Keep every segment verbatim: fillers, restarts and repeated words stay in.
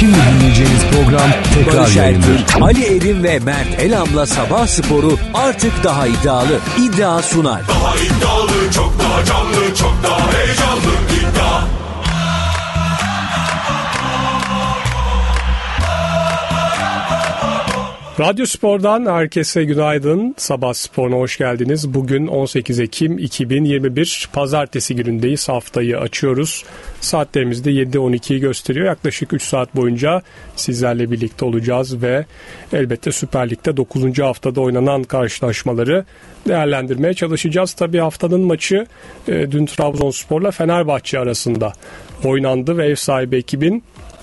Şimdi dinleyeceğiniz program tekrar Barış yayınlanır. Erkin, Ali Erim ve Mert Elam'la Sabah Sporu artık daha iddialı. İddia sunar. Daha iddialı, çok daha canlı, çok daha heyecanlı iddia. Radyo Spor'dan herkese günaydın. Sabah Spor'una hoş geldiniz. Bugün on sekiz Ekim iki bin yirmi bir Pazartesi günündeyiz. Haftayı açıyoruz. Saatlerimizde yedi on ikiyi gösteriyor. Yaklaşık üç saat boyunca sizlerle birlikte olacağız ve elbette Süper Lig'de dokuzuncu haftada oynanan karşılaşmaları değerlendirmeye çalışacağız. Tabii haftanın maçı e, dün Trabzonspor'la Fenerbahçe arasında oynandı ve ev sahibi ekibin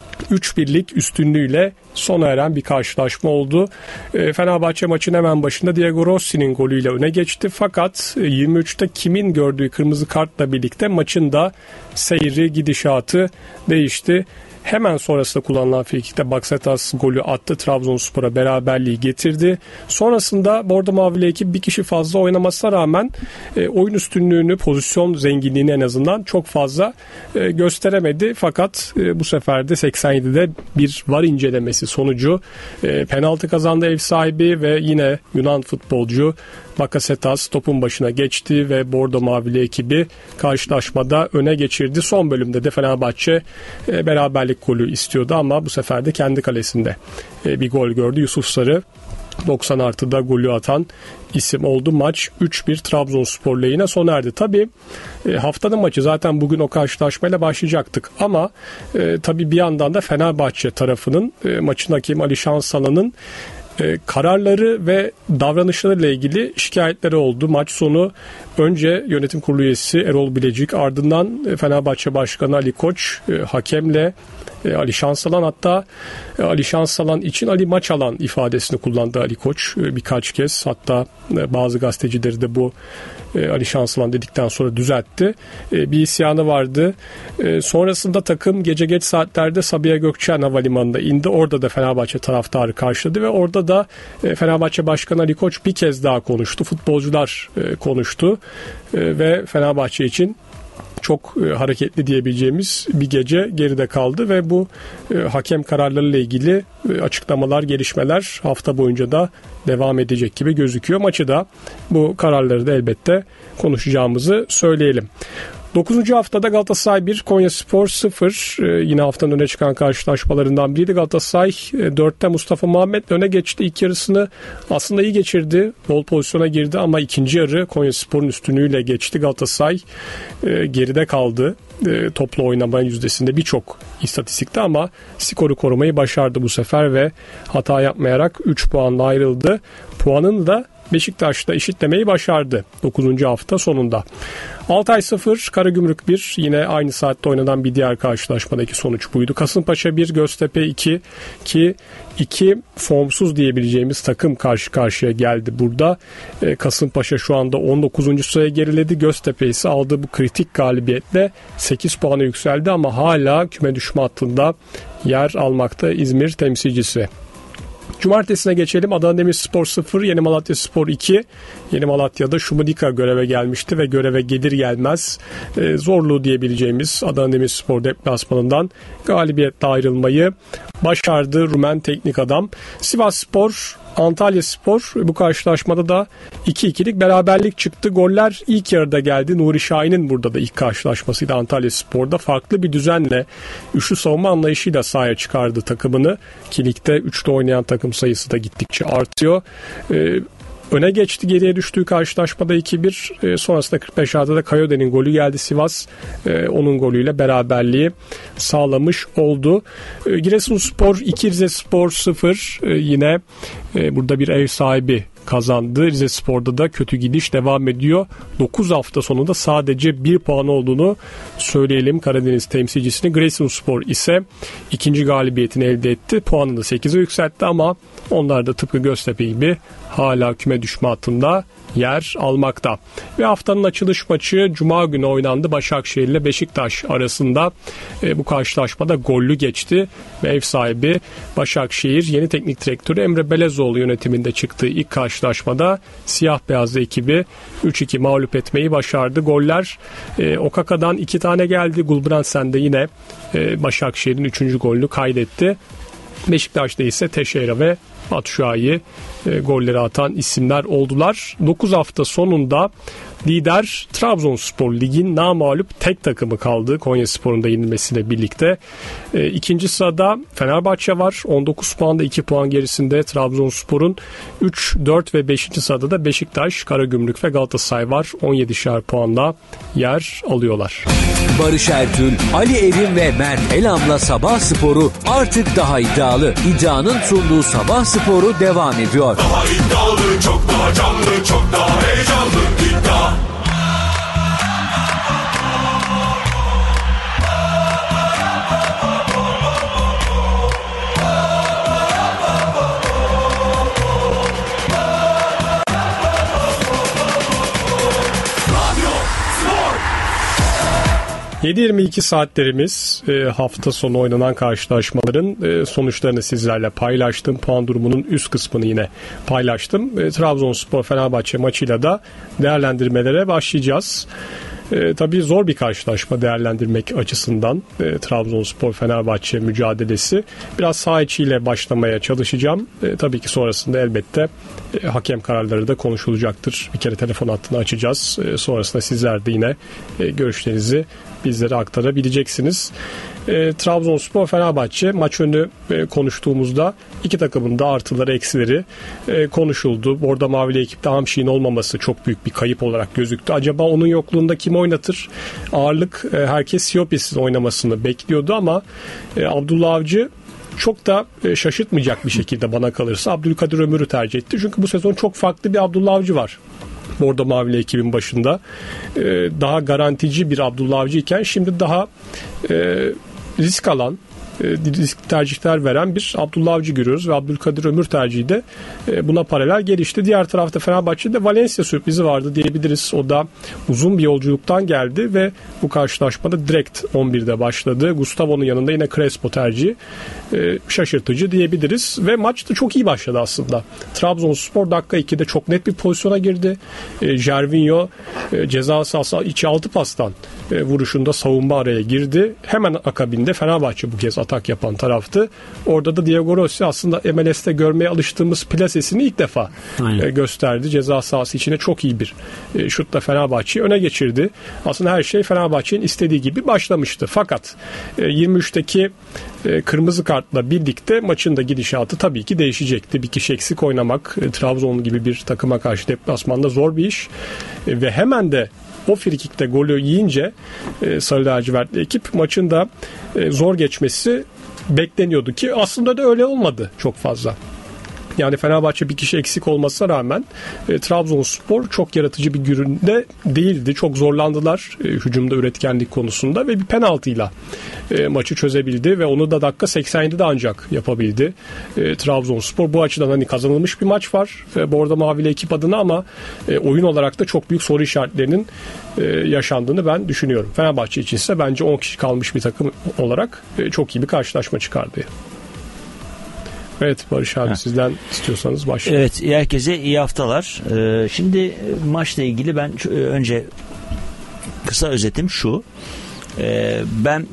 üç birlik üstünlüğüyle sona eren bir karşılaşma oldu. E, Fenerbahçe maçın hemen başında Diego Rossi'nin golüyle öne geçti. Fakat yirmi üçte kimin gördüğü kırmızı kartla birlikte maçın da seyri, gidişatı değişti. Hemen sonrasında kullanılan frikikte Baksetas golü attı. Trabzonspor'a beraberliği getirdi. Sonrasında Bordo Mavili ekip bir kişi fazla oynamasına rağmen e, oyun üstünlüğünü, pozisyon zenginliğini en azından çok fazla e, gösteremedi. Fakat e, bu sefer de seksen yedide bir V A R incelemesi sonucu e, penaltı kazandı ev sahibi ve yine Yunan futbolcu Bakasetas topun başına geçti ve Bordo Mavili ekibi karşılaşmada öne geçirdi. Son bölümde de Fenerbahçe e, beraberlik golü istiyordu ama bu sefer de kendi kalesinde e, bir gol gördü. Yusuf Sarı doksan artıda golü atan isim oldu. Maç üç bir Trabzonspor lehine sona erdi. Tabii e, haftanın maçı zaten bugün o karşılaşmayla başlayacaktık ama e, tabii bir yandan da Fenerbahçe tarafının e, maçın hakemi Ali Şansalan'ın E, kararları ve davranışlarıyla ilgili şikayetleri oldu. Maç sonu önce yönetim kurulu üyesi Erol Bilecik, ardından e, Fenerbahçe Başkanı Ali Koç e, hakemle e, Ali Şansalan, hatta e, Ali Şansalan için Ali Maçalan ifadesini kullandı Ali Koç e, birkaç kez. Hatta e, bazı gazetecileri de bu e, Ali Şansalan dedikten sonra düzeltti. E, bir isyanı vardı. E, sonrasında takım gece geç saatlerde Sabiha Gökçen Havalimanı'nda indi. Orada da Fenerbahçe taraftarı karşıladı ve orada da e, Fenerbahçe Başkanı Ali Koç bir kez daha konuştu. Futbolcular e, konuştu e, ve Fenerbahçe için çok e, hareketli diyebileceğimiz bir gece geride kaldı ve bu e, hakem kararlarıyla ilgili e, açıklamalar, gelişmeler hafta boyunca da devam edecek gibi gözüküyor. Maçı da bu kararları da elbette konuşacağımızı söyleyelim. dokuzuncu haftada Galatasaray bir, Konyaspor sıfır. Ee, yine haftanın öne çıkan karşılaşmalarından biriydi. Galatasaray e, dörtte Mustafa Muhammed öne geçti. İlk yarısını aslında iyi geçirdi. Bol pozisyona girdi ama ikinci yarı Konyaspor'un üstünlüğüyle geçti. Galatasaray e, geride kaldı. E, toplu oynama yüzdesinde birçok istatistikte ama skoru korumayı başardı bu sefer ve hata yapmayarak üç puanla ayrıldı. Puanını da Beşiktaş'ta eşitlemeyi başardı dokuzuncu hafta sonunda. Altay sıfır, Karagümrük bir. Yine aynı saatte oynanan bir diğer karşılaşmadaki sonuç buydu. Kasımpaşa bir, Göztepe iki ki iki formsuz diyebileceğimiz takım karşı karşıya geldi burada. E, Kasımpaşa şu anda on dokuzuncu sıraya geriledi. Göztepe ise aldığı bu kritik galibiyetle sekiz puana yükseldi ama hala küme düşme hattında yer almakta İzmir temsilcisi. Cumartesine geçelim. Adana Demirspor sıfır, Yeni Malatyaspor iki. Yeni Malatya'da Şumudika göreve gelmişti ve göreve gelir gelmez e, zorluğu diyebileceğimiz Adana Demirspor deplasmanından galibiyetle ayrılmayı başardı Rumen teknik adam. Sivasspor, Antalyaspor, bu karşılaşmada da iki ikilik beraberlik çıktı. Goller ilk yarıda geldi. Nuri Şahin'in burada da ilk karşılaşmasıydı Antalyaspor'da. Farklı bir düzenle, üçlü savunma anlayışıyla sahaya çıkardı takımını. Ki ligde üçlü oynayan takım sayısı da gittikçe artıyor. Ee, Öne geçti, geriye düştüğü karşılaşmada iki bir. E, sonrasında kırk beş artıda da Kayode'nin golü geldi. Sivas e, onun golüyle beraberliği sağlamış oldu. E, Giresunspor iki, Rizespor sıfır. E, yine e, burada bir ev sahibi kazandı. Rizespor'da da kötü gidiş devam ediyor. dokuz hafta sonunda sadece bir puan olduğunu söyleyelim Karadeniz temsilcisini. Giresunspor ise ikinci galibiyetini elde etti. Puanını da sekize yükseltti ama onlar da tıpkı Göztepe gibi hala küme düşme hattında yer almakta. Ve haftanın açılış maçı Cuma günü oynandı. Başakşehir ile Beşiktaş arasında e, bu karşılaşmada gollü geçti ve ev sahibi Başakşehir yeni teknik direktörü Emre Belezoğlu yönetiminde çıktığı ilk karşılaşmada siyah beyazlı ekibi üç iki mağlup etmeyi başardı. Goller e, Okaka'dan iki tane geldi. Gulbrandsen de yine e, Başakşehir'in üçüncü golünü kaydetti. Beşiktaş'ta ise Teixeira ve Batshuayi e, golleri atan isimler oldular. dokuz hafta sonunda lider Trabzonspor ligin namağlup tek takımı kaldı Konyaspor'un da yenilmesiyle birlikte. E, ikinci sırada Fenerbahçe var. on dokuz puanda iki puan gerisinde Trabzonspor'un. üç, dört ve beşinci sırada da Beşiktaş, Karagümrük ve Galatasaray var. on yedişer puanla yer alıyorlar. Barış Ertül, Ali Evin ve Mert Elam'la Sabah Sporu artık daha iddialı. İddianın sunduğu Sabah Sporu devam ediyor. Daha iddialı, çok daha canlı, çok daha heyecanlı. İddia. yedi yirmi iki saatlerimiz e, hafta sonu oynanan karşılaşmaların e, sonuçlarını sizlerle paylaştım. Puan durumunun üst kısmını yine paylaştım. E, Trabzonspor Fenerbahçe maçıyla da değerlendirmelere başlayacağız. E, tabii zor bir karşılaşma değerlendirmek açısından e, Trabzonspor Fenerbahçe mücadelesi. Biraz saha içiyle başlamaya çalışacağım. E, tabii ki sonrasında elbette e, hakem kararları da konuşulacaktır. Bir kere telefon hattını açacağız. E, sonrasında sizler de yine e, görüşlerinizi bizlere aktarabileceksiniz. E, Trabzonspor Fenerbahçe maç önü e, konuştuğumuzda iki takımın da artıları eksileri e, konuşuldu. Bordo Mavili ekipte Hamşik'in olmaması çok büyük bir kayıp olarak gözüktü. Acaba onun yokluğunda kim oynatır? Ağırlık e, herkes Siopes'in oynamasını bekliyordu ama e, Abdullah Avcı çok da e, şaşırtmayacak bir şekilde bana kalırsa Abdülkadir Ömür'ü tercih etti. Çünkü bu sezon çok farklı bir Abdullah Avcı var. Bordo Mavili ekibin başında e, daha garantici bir Abdullah Avcı iken şimdi daha e, risk alan, risk tercihler veren bir Abdullah Avcı görüyoruz ve Abdülkadir Ömür tercihi de buna paralel gelişti. Diğer tarafta Fenerbahçe'de Valencia sürprizi vardı diyebiliriz. O da uzun bir yolculuktan geldi ve bu karşılaşmada direkt on birde başladı. Gustavo'nun yanında yine Crespo tercihi şaşırtıcı diyebiliriz ve maç da çok iyi başladı aslında. Trabzonspor dakika ikide çok net bir pozisyona girdi. Gervinho ceza sahası içi altı pastan vuruşunda savunma araya girdi. Hemen akabinde Fenerbahçe bu kez atak yapan taraftı. Orada da Diego Rossi aslında M L S'te görmeye alıştığımız plasesini ilk defa Aynen. gösterdi. Ceza sahası içine çok iyi bir şutla Fenerbahçe'yi öne geçirdi. Aslında her şey Fenerbahçe'nin istediği gibi başlamıştı. Fakat yirmi üçteki kırmızı kartla birlikte maçın da gidişatı tabii ki değişecekti. Bir kişi eksik oynamak Trabzon gibi bir takıma karşı deplasmanda zor bir iş. Ve hemen de o frikikte golü yiyince e, Sarı Lacivertli ekip maçın da e, zor geçmesi bekleniyordu ki aslında da öyle olmadı çok fazla. Yani Fenerbahçe bir kişi eksik olmasına rağmen e, Trabzonspor çok yaratıcı bir günde değildi. Çok zorlandılar e, hücumda üretkenlik konusunda ve bir penaltıyla e, maçı çözebildi ve onu da dakika seksen yedide ancak yapabildi e, Trabzonspor. Bu açıdan hani kazanılmış bir maç var e, Bordo Mavili ekip adına ama e, oyun olarak da çok büyük soru işaretlerinin e, yaşandığını ben düşünüyorum. Fenerbahçe için ise bence on kişi kalmış bir takım olarak e, çok iyi bir karşılaşma çıkardı. Evet Barış abi ha. sizden istiyorsanız başlayalım. Evet herkese iyi haftalar. Ee, şimdi maçla ilgili ben önce kısa özetim şu. Ee, ben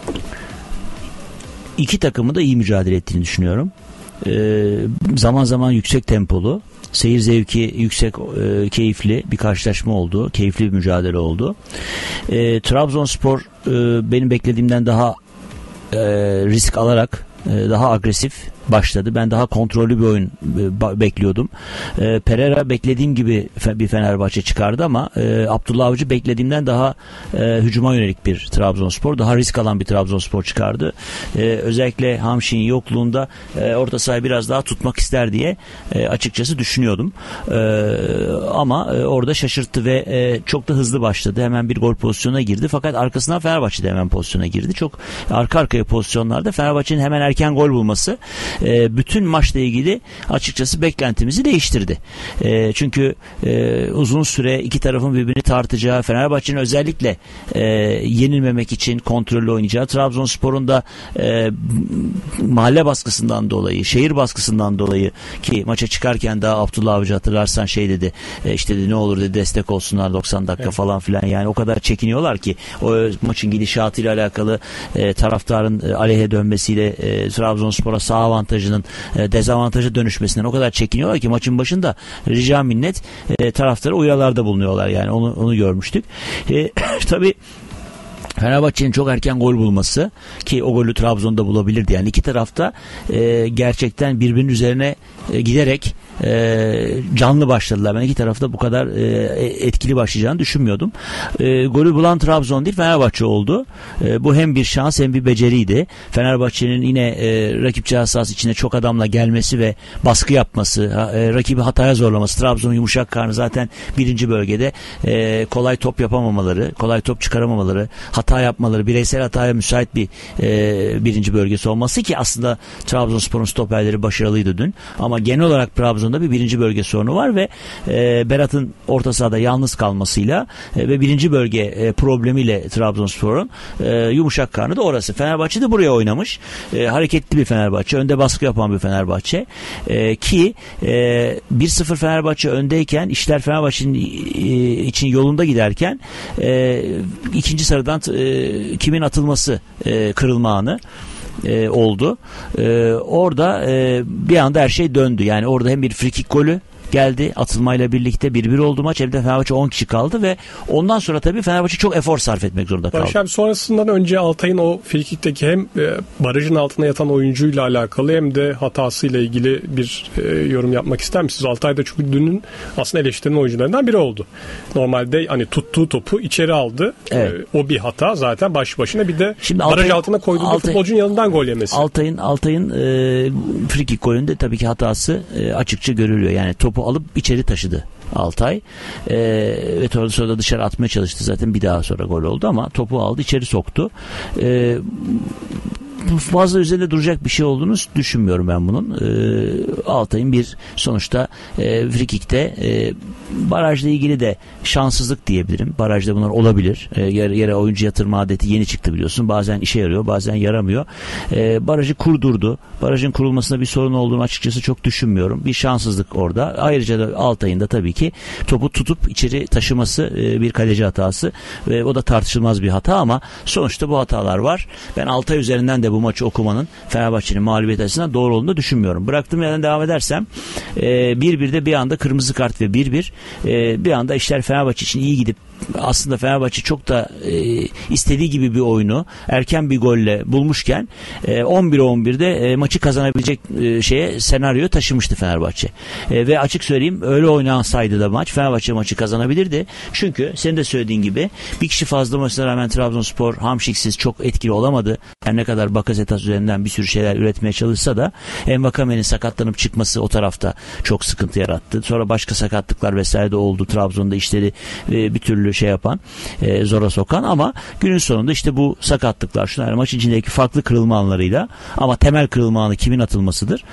iki takımı da iyi mücadele ettiğini düşünüyorum. Ee, zaman zaman yüksek tempolu, seyir zevki yüksek, e, keyifli bir karşılaşma oldu. Keyifli bir mücadele oldu. Ee, Trabzonspor e, benim beklediğimden daha e, risk alarak e, daha agresif başladı. Ben daha kontrollü bir oyun bekliyordum. E, Pereira beklediğim gibi bir Fenerbahçe çıkardı ama e, Abdullah Avcı beklediğimden daha e, hücuma yönelik bir Trabzonspor, daha risk alan bir Trabzonspor çıkardı. E, özellikle Hamşik'in yokluğunda e, orta sahayı biraz daha tutmak ister diye e, açıkçası düşünüyordum. E, ama e, orada şaşırttı ve e, çok da hızlı başladı. Hemen bir gol pozisyonuna girdi. Fakat arkasından Fenerbahçe de hemen pozisyona girdi. Çok arka arkaya pozisyonlarda Fenerbahçe'nin hemen erken gol bulması e, bütün maçla ilgili açıkçası beklentimizi değiştirdi. E, çünkü e, uzun süre iki tarafın birbirini tartacağı, Fenerbahçe'nin özellikle e, yenilmemek için kontrollü oynayacağı, Trabzonspor'un da e, mahalle baskısından dolayı, şehir baskısından dolayı, ki maça çıkarken daha Abdullah Avcı hatırlarsan şey dedi, e, işte dedi, ne olur dedi, destek olsunlar doksan dakika evet. falan filan, yani o kadar çekiniyorlar ki o maçın gidişatıyla alakalı e, taraftarın e, aleyhe dönmesiyle e, Trabzonspor'a sağ avantajının e, dezavantaja dönüşmesinden o kadar çekiniyorlar ki maçın başında rica minnet e, taraftara uyarılarda bulunuyorlar, yani onu onu görmüştük. E, tabii Fenerbahçe'nin çok erken gol bulması, ki o golü Trabzon'da bulabilirdi. Yani iki tarafta e, gerçekten birbirinin üzerine e, giderek e, canlı başladılar. Ben iki tarafta bu kadar e, etkili başlayacağını düşünmüyordum. E, golü bulan Trabzon değil, Fenerbahçe oldu. E, bu hem bir şans hem bir beceriydi. Fenerbahçe'nin yine e, rakip ceza sahası içine çok adamla gelmesi ve baskı yapması, e, rakibi hataya zorlaması. Trabzon'un yumuşak karnı zaten birinci bölgede e, kolay top yapamamaları, kolay top çıkaramamaları, hata yapmaları, bireysel hataya müsait bir e, birinci bölgesi olması, ki aslında Trabzonspor'un stoperleri başarılıydı dün. Ama genel olarak Trabzon'da bir birinci bölge sorunu var ve e, Berat'ın orta sahada yalnız kalmasıyla e, ve birinci bölge e, problemiyle Trabzonspor'un e, yumuşak karnı da orası. Fenerbahçe de buraya oynamış. E, hareketli bir Fenerbahçe. Önde baskı yapan bir Fenerbahçe. E, ki e, bir sıfır Fenerbahçe öndeyken, işler Fenerbahçe'nin e, için yolunda giderken e, ikinci sarıdan e, kimin atılması e, kırılma anı e, oldu. E, orada e, bir anda her şey döndü. Yani orada hem bir frikik golü geldi atılmayla birlikte, bir bir oldu maç, hem de Fenerbahçe on kişi kaldı ve ondan sonra tabii Fenerbahçe çok efor sarf etmek zorunda kaldı. Barış abi, sonrasından önce Altay'ın o frikikteki hem barajın altına yatan oyuncuyla alakalı hem de hatasıyla ilgili bir e, yorum yapmak ister misiniz? Altay da çünkü dünün aslında eleştirilen oyuncularından biri oldu. Normalde hani tuttuğu topu içeri aldı. Evet. E, o bir hata zaten başlı başına, bir de şimdi baraj Altay, altına koyduğu Altay, futbolcunun yanından gol yemesi. Altay'ın Altay'ın e, frikik golünde tabii ki hatası e, açıkça görülüyor. Yani topu alıp içeri taşıdı Altay ee, ve sonra da dışarı atmaya çalıştı, zaten bir daha sonra gol oldu ama topu aldı, içeri soktu. Ee, fazla üzerinde duracak bir şey olduğunu düşünmüyorum ben bunun. Ee, Altay'ın bir sonuçta e, frikikte e, barajla ilgili de şanssızlık diyebilirim. Barajda bunlar olabilir. E, yere, yere oyuncu yatırma adeti yeni çıktı biliyorsun. Bazen işe yarıyor, bazen yaramıyor. E, barajı kurdurdu. Barajın kurulmasında bir sorun olduğunu açıkçası çok düşünmüyorum. Bir şanssızlık orada. Ayrıca da Altay'ın da tabii ki topu tutup içeri taşıması e, bir kaleci hatası ve o da tartışılmaz bir hata, ama sonuçta bu hatalar var. Ben Altay üzerinden de bu maçı okumanın Fenerbahçe'nin mağlubiyet açısından doğru olduğunu düşünmüyorum. Bıraktığım yerden devam edersem bir birde bir anda kırmızı kart ve bir bir bir anda işler Fenerbahçe için iyi gidip, aslında Fenerbahçe çok da e, istediği gibi bir oyunu erken bir golle bulmuşken e, on bire on birde e, maçı kazanabilecek e, şeye senaryoyu taşımıştı Fenerbahçe. E, ve açık söyleyeyim, öyle oynansaydı da maç Fenerbahçe maçı kazanabilirdi. Çünkü senin de söylediğin gibi bir kişi fazla olmasına rağmen Trabzonspor Hamşik'siz çok etkili olamadı. Her ne kadar Bakasetas üzerinden bir sürü şeyler üretmeye çalışsa da Envakame'nin sakatlanıp çıkması o tarafta çok sıkıntı yarattı. Sonra başka sakatlıklar vesaire de oldu. Trabzon'da işleri e, bir türlü şey yapan, e, zora sokan, ama günün sonunda işte bu sakatlıklar, şunlar maç içindeki farklı kırılma anlarıyla, ama temel kırılma anı kimin atılmasıdır.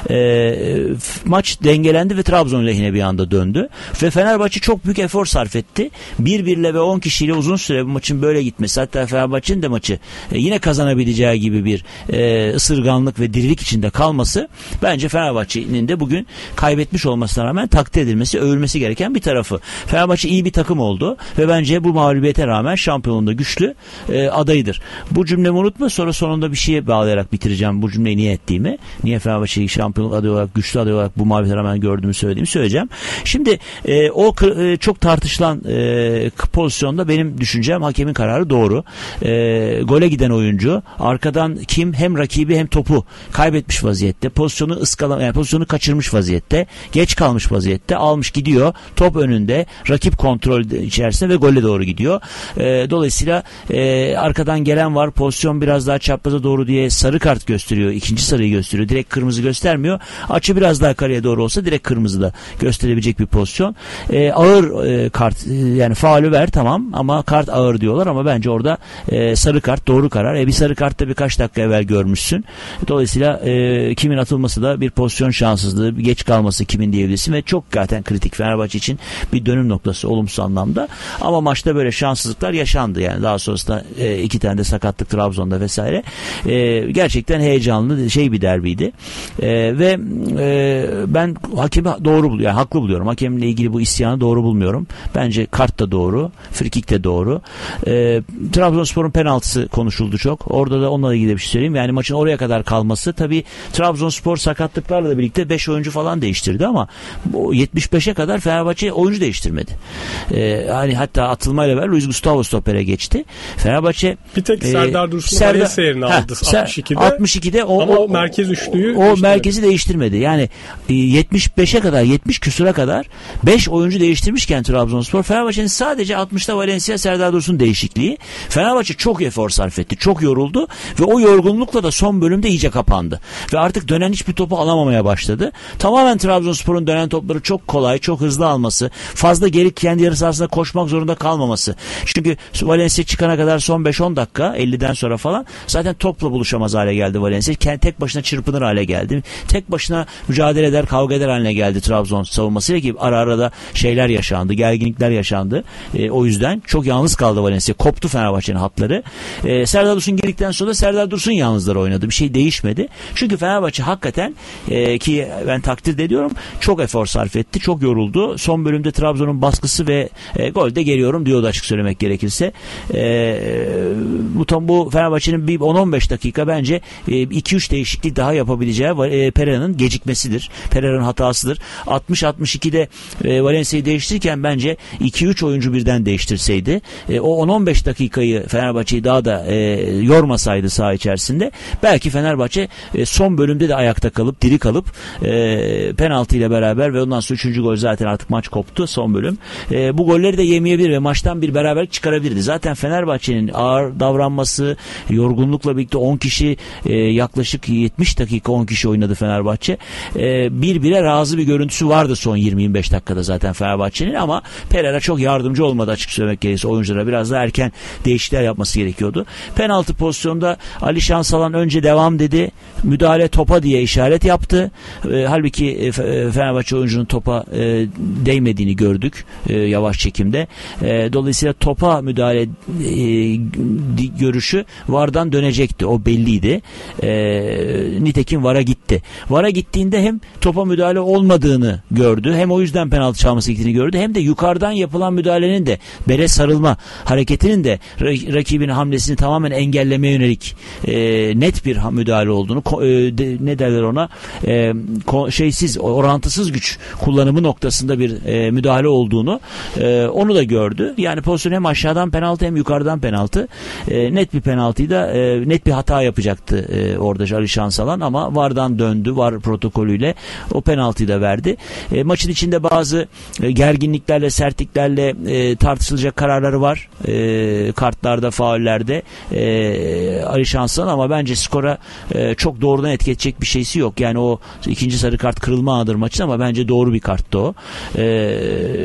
E, maç dengelendi ve Trabzon lehine bir anda döndü ve Fenerbahçe çok büyük efor sarf etti. Bir birle ve on kişiyle uzun süre bu maçın böyle gitmesi, hatta Fenerbahçe'nin de maçı e, yine kazanabileceği gibi bir e, ısırganlık ve dirilik içinde kalması, bence Fenerbahçe'nin de bugün kaybetmiş olmasına rağmen takdir edilmesi, övülmesi gereken bir tarafı. Fenerbahçe iyi bir takım oldu ve bence bu mağlubiyete rağmen şampiyonluğunda güçlü e, adayıdır. Bu cümlemi unutma, sonra sonunda bir şeye bağlayarak bitireceğim bu cümleyi niye ettiğimi. Niye Fenerbahçe'yi şampiyonluk adayı olarak, güçlü aday olarak bu mağlubiyete rağmen gördüğümü söylediğimi söyleyeceğim. Şimdi e, o e, çok tartışılan e, pozisyonda benim düşüncem, hakemin kararı doğru. E, gole giden oyuncu arkadan kim hem rakibi hem topu kaybetmiş vaziyette, pozisyonu ıskala, yani pozisyonu kaçırmış vaziyette, geç kalmış vaziyette, almış gidiyor, top önünde, rakip kontrol içerisinde içerisinde ve golle doğru gidiyor. E, dolayısıyla e, arkadan gelen var, pozisyon biraz daha çapraza doğru diye sarı kart gösteriyor. İkinci sarıyı gösteriyor. Direkt kırmızı göstermiyor. Açı biraz daha kareye doğru olsa direkt kırmızı da gösterebilecek bir pozisyon. E, ağır e, kart, e, yani faulü ver tamam ama kart ağır diyorlar ama bence orada e, sarı kart doğru karar. E, bir sarı kartta birkaç dakika evvel görmüşsün. Dolayısıyla e, kimin atılması da bir pozisyon şanssızlığı, geç kalması kimin diyebilirsin ve çok zaten kritik Fenerbahçe için bir dönüm noktası olumsuz anlamda. Ama maçta böyle şanssızlıklar yaşandı yani. Daha sonrasında e, iki tane de sakatlık Trabzon'da vesaire. E, gerçekten heyecanlı şey bir derbiydi. E, ve e, ben hakemi doğru buluyorum. Yani haklı buluyorum. Hakemle ilgili bu isyanı doğru bulmuyorum. Bence kart da doğru. Frikik de doğru. E, Trabzonspor'un penaltısı konuşuldu çok. Orada da onunla ilgili bir şey söyleyeyim. Yani maçın oraya kadar kalması tabii Trabzonspor sakatlıklarla da birlikte beş oyuncu falan değiştirdi ama yetmiş beşe kadar Fenerbahçe oyuncu değiştirmedi. Ee, yani hatta atılmayla beraber Luis Gustavo stopere geçti. Fenerbahçe bir tek e, Serdar Dursun'u Valencia yerine aldı altmış ikide. altmış ikide o, ama o merkez üçlüyü o, o merkezi değiştirmedi. Yani yetmiş beşe kadar yetmiş küsura kadar beş oyuncu değiştirmişken Trabzonspor, Fenerbahçe'nin sadece altmışta Valencia Serdar Dursun değişikliği. Fenerbahçe çok efor sarf etti. Çok yoruldu ve o yorgunlukla da son bölümde iyice kapandı. Ve artık dönen hiçbir topu alamamaya başladı. Tamamen Trabzonspor'un dönen topları çok kolay, çok hızlı alması, fazla geri kendi yarı sahasında koşmak zorunda kalmaması. Çünkü Valencia çıkana kadar son beş on dakika, elliden sonra falan zaten topla buluşamaz hale geldi Valencia. Kendi tek başına çırpınır hale geldi. Tek başına mücadele eder, kavga eder haline geldi Trabzon savunmasıyla ki ara ara da şeyler yaşandı, gerginlikler yaşandı. E, o yüzden çok yalnız kaldı Valencia. Koptu Fenerbahçe'nin hatları. E, Serdar Dursun girdikten sonra Serdar Dursun yalnızları oynadı. Bir şey değişmedi. Çünkü Fenerbahçe hakikaten e, ki ben takdir ediyorum çok efor sarf etti. Çok yoruldu. Son bölümde Trabzon'un baskısı ve e, golde geliyorum diyordu açık söylemek gerekirse. E, bu tam bu Fenerbahçe'nin bir on on beş dakika bence e, iki üç değişiklik daha yapabileceği e, Pereira'nın gecikmesidir. Pereira'nın hatasıdır. altmış altmış ikide e, Valencia'yı değiştirirken bence iki üç oyuncu birden değiştirseydi e, o on on beş dakikayı Fenerbahçe'yi daha da e, yormasaydı saha içerisinde belki Fenerbahçe e, son bölümde de ayakta kalıp diri kalıp e, penaltı ile beraber ve ondan sonra üçüncü gol zaten artık maç koptu son bölüm. E, bu golleri de yemeyebilir ve maçtan bir beraberlik çıkarabilirdi. Zaten Fenerbahçe'nin ağır davranması, yorgunlukla birlikte on kişi e, yaklaşık yetmiş dakika on kişi oynadı Fenerbahçe. E, bir bire razı bir görüntüsü vardı son yirmi yirmi beş dakikada zaten Fenerbahçe'nin ama Pereira çok yardımcı olmadı açık söylemek gerekirse oyunculara biraz daha erken değişiklikler yapması gerekiyordu. Penaltı pozisyonda Ali Şansalan önce devam dedi. Müdahale topa diye işaret yaptı. E, halbuki e, Fenerbahçe oyuncunun topa e, değmediğini gördük e, yavaş çekimde. E, dolayısıyla topa müdahale e, görüşü V A R'dan dönecekti. O belliydi. E, nitekim V A R'a gitti. V A R'a gittiğinde hem topa müdahale olmadığını gördü. Hem o yüzden penaltı çalması gerektiğini gördü. Hem de yukarıdan yapılan müdahalenin de bere sarılma hareketinin de rakibin hamlesini tamamen engellemeye yönelik e, net bir müdahale olduğunu e, de, ne derler ona e, ko, şeysiz, orantısız güç kullanımı noktasında bir e, müdahale olduğunu e, onu da gördü. Yani pozisyon hem aşağıdan penaltı hem yukarıdan penaltı. E, net bir penaltıyı da e, net bir hata yapacaktı e, orada Ali Şansalan ama V A R'dan döndü. V A R protokolüyle o penaltıyı da verdi. E, maçın içinde bazı e, gerginliklerle, sertliklerle e, tartışılacak kararları var. E, kartlarda, faullerde e, Ali Şansalan ama bence skora e, çok doğrudan etki edecek bir şeysi yok. Yani o ikinci sarı kart kırılma anıdır maçın ama bence doğru bir karttı o. E,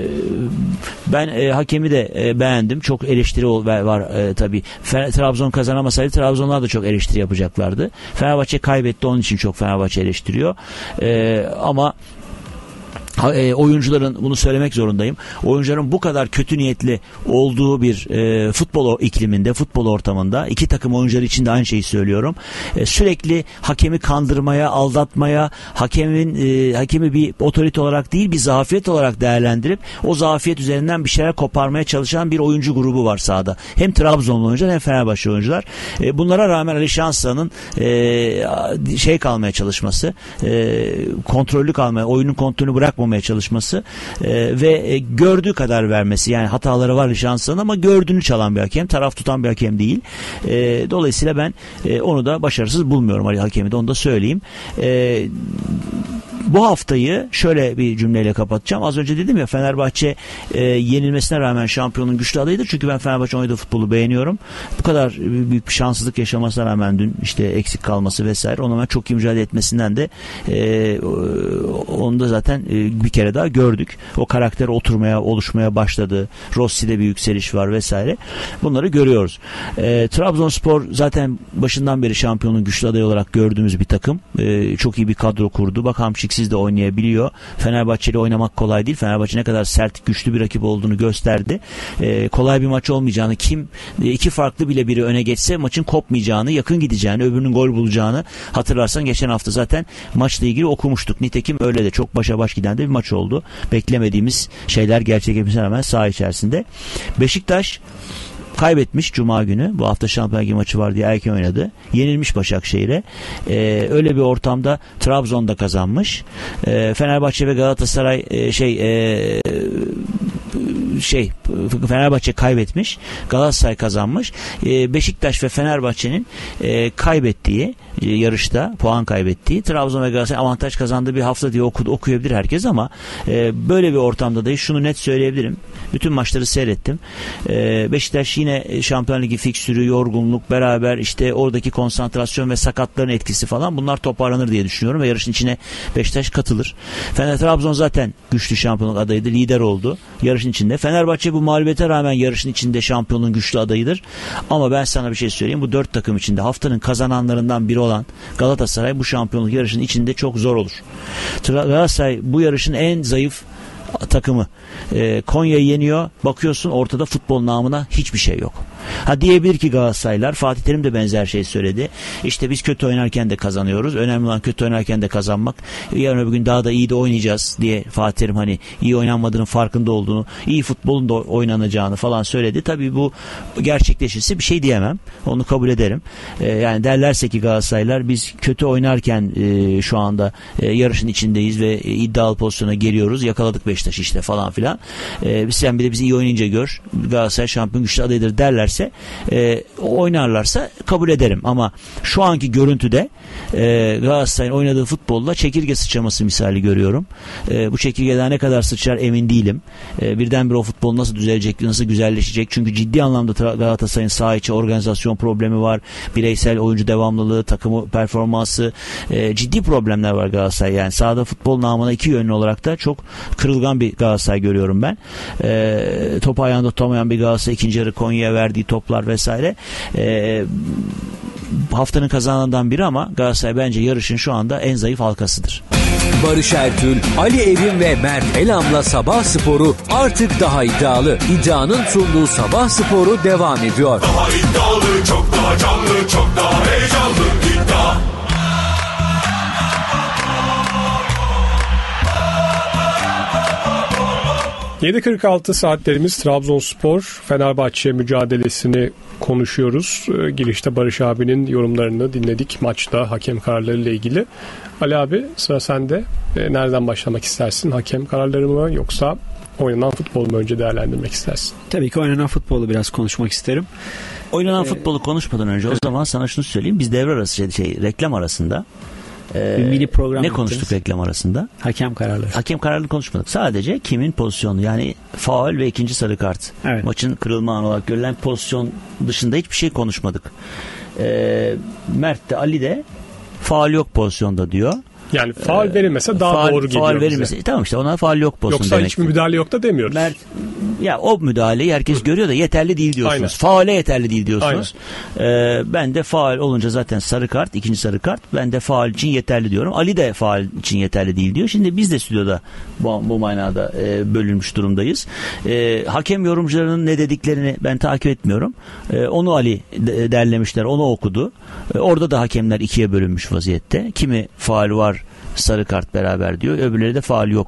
ben e, hakemi de e, beğendim. Çok eleştiri var e, tabii. Trabzon kazanamasaydı Trabzonlar da çok eleştiri yapacaklardı. Fenerbahçe kaybetti. Onun için çok Fenerbahçe eleştiriyor. E, ama E, oyuncuların, bunu söylemek zorundayım, oyuncuların bu kadar kötü niyetli olduğu bir e, futbol ikliminde, futbol ortamında, iki takım oyuncuları için de aynı şeyi söylüyorum, e, sürekli hakemi kandırmaya, aldatmaya, hakemin e, hakemi bir otorite olarak değil bir zafiyet olarak değerlendirip o zafiyet üzerinden bir şeyler koparmaya çalışan bir oyuncu grubu var sahada. Hem Trabzonlu oyuncular hem Fenerbahçe oyuncular. E, bunlara rağmen Ali Şansalan'ın e, şey kalmaya çalışması, e, kontrollü kalmaya, oyunun kontrolünü bırakmamaya çalışması e, ve e, gördüğü kadar vermesi, yani hataları var şansının ama gördüğünü çalan bir hakem, taraf tutan bir hakem değil. E, dolayısıyla ben e, onu da başarısız bulmuyorum Ali hakemi de, onu da söyleyeyim. E, bu haftayı şöyle bir cümleyle kapatacağım. Az önce dedim ya, Fenerbahçe e, yenilmesine rağmen şampiyonun güçlü adayıdır. Çünkü ben Fenerbahçe oynadığı futbolu beğeniyorum. Bu kadar büyük bir şanssızlık yaşamasına rağmen dün işte eksik kalması vesaire, ona çok iyi mücadele etmesinden de e, onu da zaten e, bir kere daha gördük. O karakter oturmaya, oluşmaya başladı. Rossi'de bir yükseliş var vesaire. Bunları görüyoruz. E, Trabzonspor zaten başından beri şampiyonun güçlü adayı olarak gördüğümüz bir takım. E, çok iyi bir kadro kurdu. Bak, Hamşiksiz de oynayabiliyor. Fenerbahçe'yle oynamak kolay değil. Fenerbahçe ne kadar sert, güçlü bir rakip olduğunu gösterdi. E, kolay bir maç olmayacağını, kim iki farklı bile biri öne geçse maçın kopmayacağını, yakın gideceğini, öbürünün gol bulacağını hatırlarsan geçen hafta zaten maçla ilgili okumuştuk. Nitekim öyle de çok başa baş giden de bir maç oldu. Beklemediğimiz şeyler gerçekleşmesine rağmen saha içerisinde. Beşiktaş kaybetmiş Cuma günü. Bu hafta Şampiyonlar Ligi maçı var diye erken oynadı. Yenilmiş Başakşehir'e. Ee, öyle bir ortamda Trabzon'da kazanmış. Ee, Fenerbahçe ve Galatasaray e, şey e, şey Fenerbahçe kaybetmiş. Galatasaray kazanmış. Ee, Beşiktaş ve Fenerbahçe'nin e, kaybettiği e, yarışta puan kaybettiği, Trabzon ve Galatasaray avantaj kazandığı bir hafta diye oku, okuyabilir herkes ama e, böyle bir ortamda da şunu net söyleyebilirim. Bütün maçları seyrettim. E, Beşiktaş yine Şampiyonlar Ligi fikstürü, yorgunluk, beraber işte oradaki konsantrasyon ve sakatların etkisi falan, bunlar toparlanır diye düşünüyorum ve yarışın içine Beşiktaş katılır. Fener Trabzon zaten güçlü şampiyonluk adayıydı. Lider oldu yarışın içinde. Fenerbahçe bu mağlubiyete rağmen yarışın içinde şampiyonun güçlü adayıdır. Ama ben sana bir şey söyleyeyim. Bu dört takım içinde haftanın kazananlarından biri olan Galatasaray bu şampiyonluk yarışının içinde çok zor olur. Galatasaray bu yarışın en zayıf takımı. E, Konya'yı yeniyor. Bakıyorsun ortada futbol namına hiçbir şey yok. Ha, diyebilir ki Galatasaraylar, Fatih Terim de benzer şey söyledi. İşte biz kötü oynarken de kazanıyoruz. Önemli olan kötü oynarken de kazanmak. Yarın öbür gün daha da iyi de oynayacağız diye Fatih Terim hani iyi oynanmadığının farkında olduğunu, iyi futbolun da oynanacağını falan söyledi. Tabii bu gerçekleşirse bir şey diyemem. Onu kabul ederim. Ee, yani derlerse ki Galatasaraylar biz kötü oynarken e, şu anda e, yarışın içindeyiz ve e, iddialı pozisyona geliyoruz. Yakaladık Beşiktaş işte falan filan. E, sen bir de bizi iyi oynayınca gör. Galatasaray şampiyon güçlü adayıdır derler. E, oynarlarsa kabul ederim ama şu anki görüntüde e, Galatasaray'ın oynadığı futbolla çekirge sıçraması misali görüyorum. E, bu çekirgeden ne kadar sıçrar emin değilim. E, birdenbire o futbol nasıl düzelecek, nasıl güzelleşecek? Çünkü ciddi anlamda Galatasaray'ın saha içi organizasyon problemi var. Bireysel oyuncu devamlılığı, takımı performansı, e, ciddi problemler var Galatasaray. Yani sahada futbol namına iki yönlü olarak da çok kırılgan bir Galatasaray görüyorum ben. E, topu ayağında tutamayan bir Galatasaray, ikinci yarı Konya'ya verdiği toplar vesaire. E, haftanın kazananından biri ama Galatasaray bence yarışın şu anda en zayıf halkasıdır. Barış Ertül, Ali Evim ve Mert Elam'la Sabah Sporu artık daha iddialı. İddianın sunduğu Sabah Sporu devam ediyor. Daha iddialı, çok daha canlı, çok daha heyecanlı. İddia. yedi kırk altı saatlerimiz Trabzonspor Fenerbahçe mücadelesini konuşuyoruz. Ee, girişte Barış abinin yorumlarını dinledik maçta hakem kararları ile ilgili. Ali abi, sıra sende. Ee, nereden başlamak istersin? Hakem kararları mı yoksa oynanan futbolu mu önce değerlendirmek istersin? Tabii ki oynanan futbolu biraz konuşmak isterim. Oynanan ee, futbolu konuşmadan önce o zaman sana şunu söyleyeyim. Biz devre arası şey, şey reklam arasında Ee, bir mini program ne yapacağız. Konuştuk reklam arasında? Hakem kararları. Hakem kararını konuşmadık. Sadece kimin pozisyonu, yani faul ve ikinci sarı kart. Evet. Maçın kırılma anı olarak görülen pozisyon dışında hiçbir şey konuşmadık. Ee, Mert de Ali de faul yok pozisyonda diyor. Yani faul verilmese daha faal, doğru geliyor faal verilmese, bize. Tamam işte ona faul yok pozisyonu Yoksa demek. hiçbir müdahale yok da demiyoruz. Mert, ya o müdahaleyi herkes Hı. görüyor da yeterli değil diyorsunuz. Aynen. Faule yeterli değil diyorsunuz. Ee, ben de faul olunca zaten sarı kart, ikinci sarı kart. Ben de faul için yeterli diyorum. Ali de faul için yeterli değil diyor. Şimdi biz de stüdyoda bu, bu manada e, bölünmüş durumdayız. E, hakem yorumcularının ne dediklerini ben takip etmiyorum. E, onu Ali de, derlemişler, onu okudu. E, orada da hakemler ikiye bölünmüş vaziyette. Kimi faul var, sarı kart beraber diyor. Öbürleri de faul yok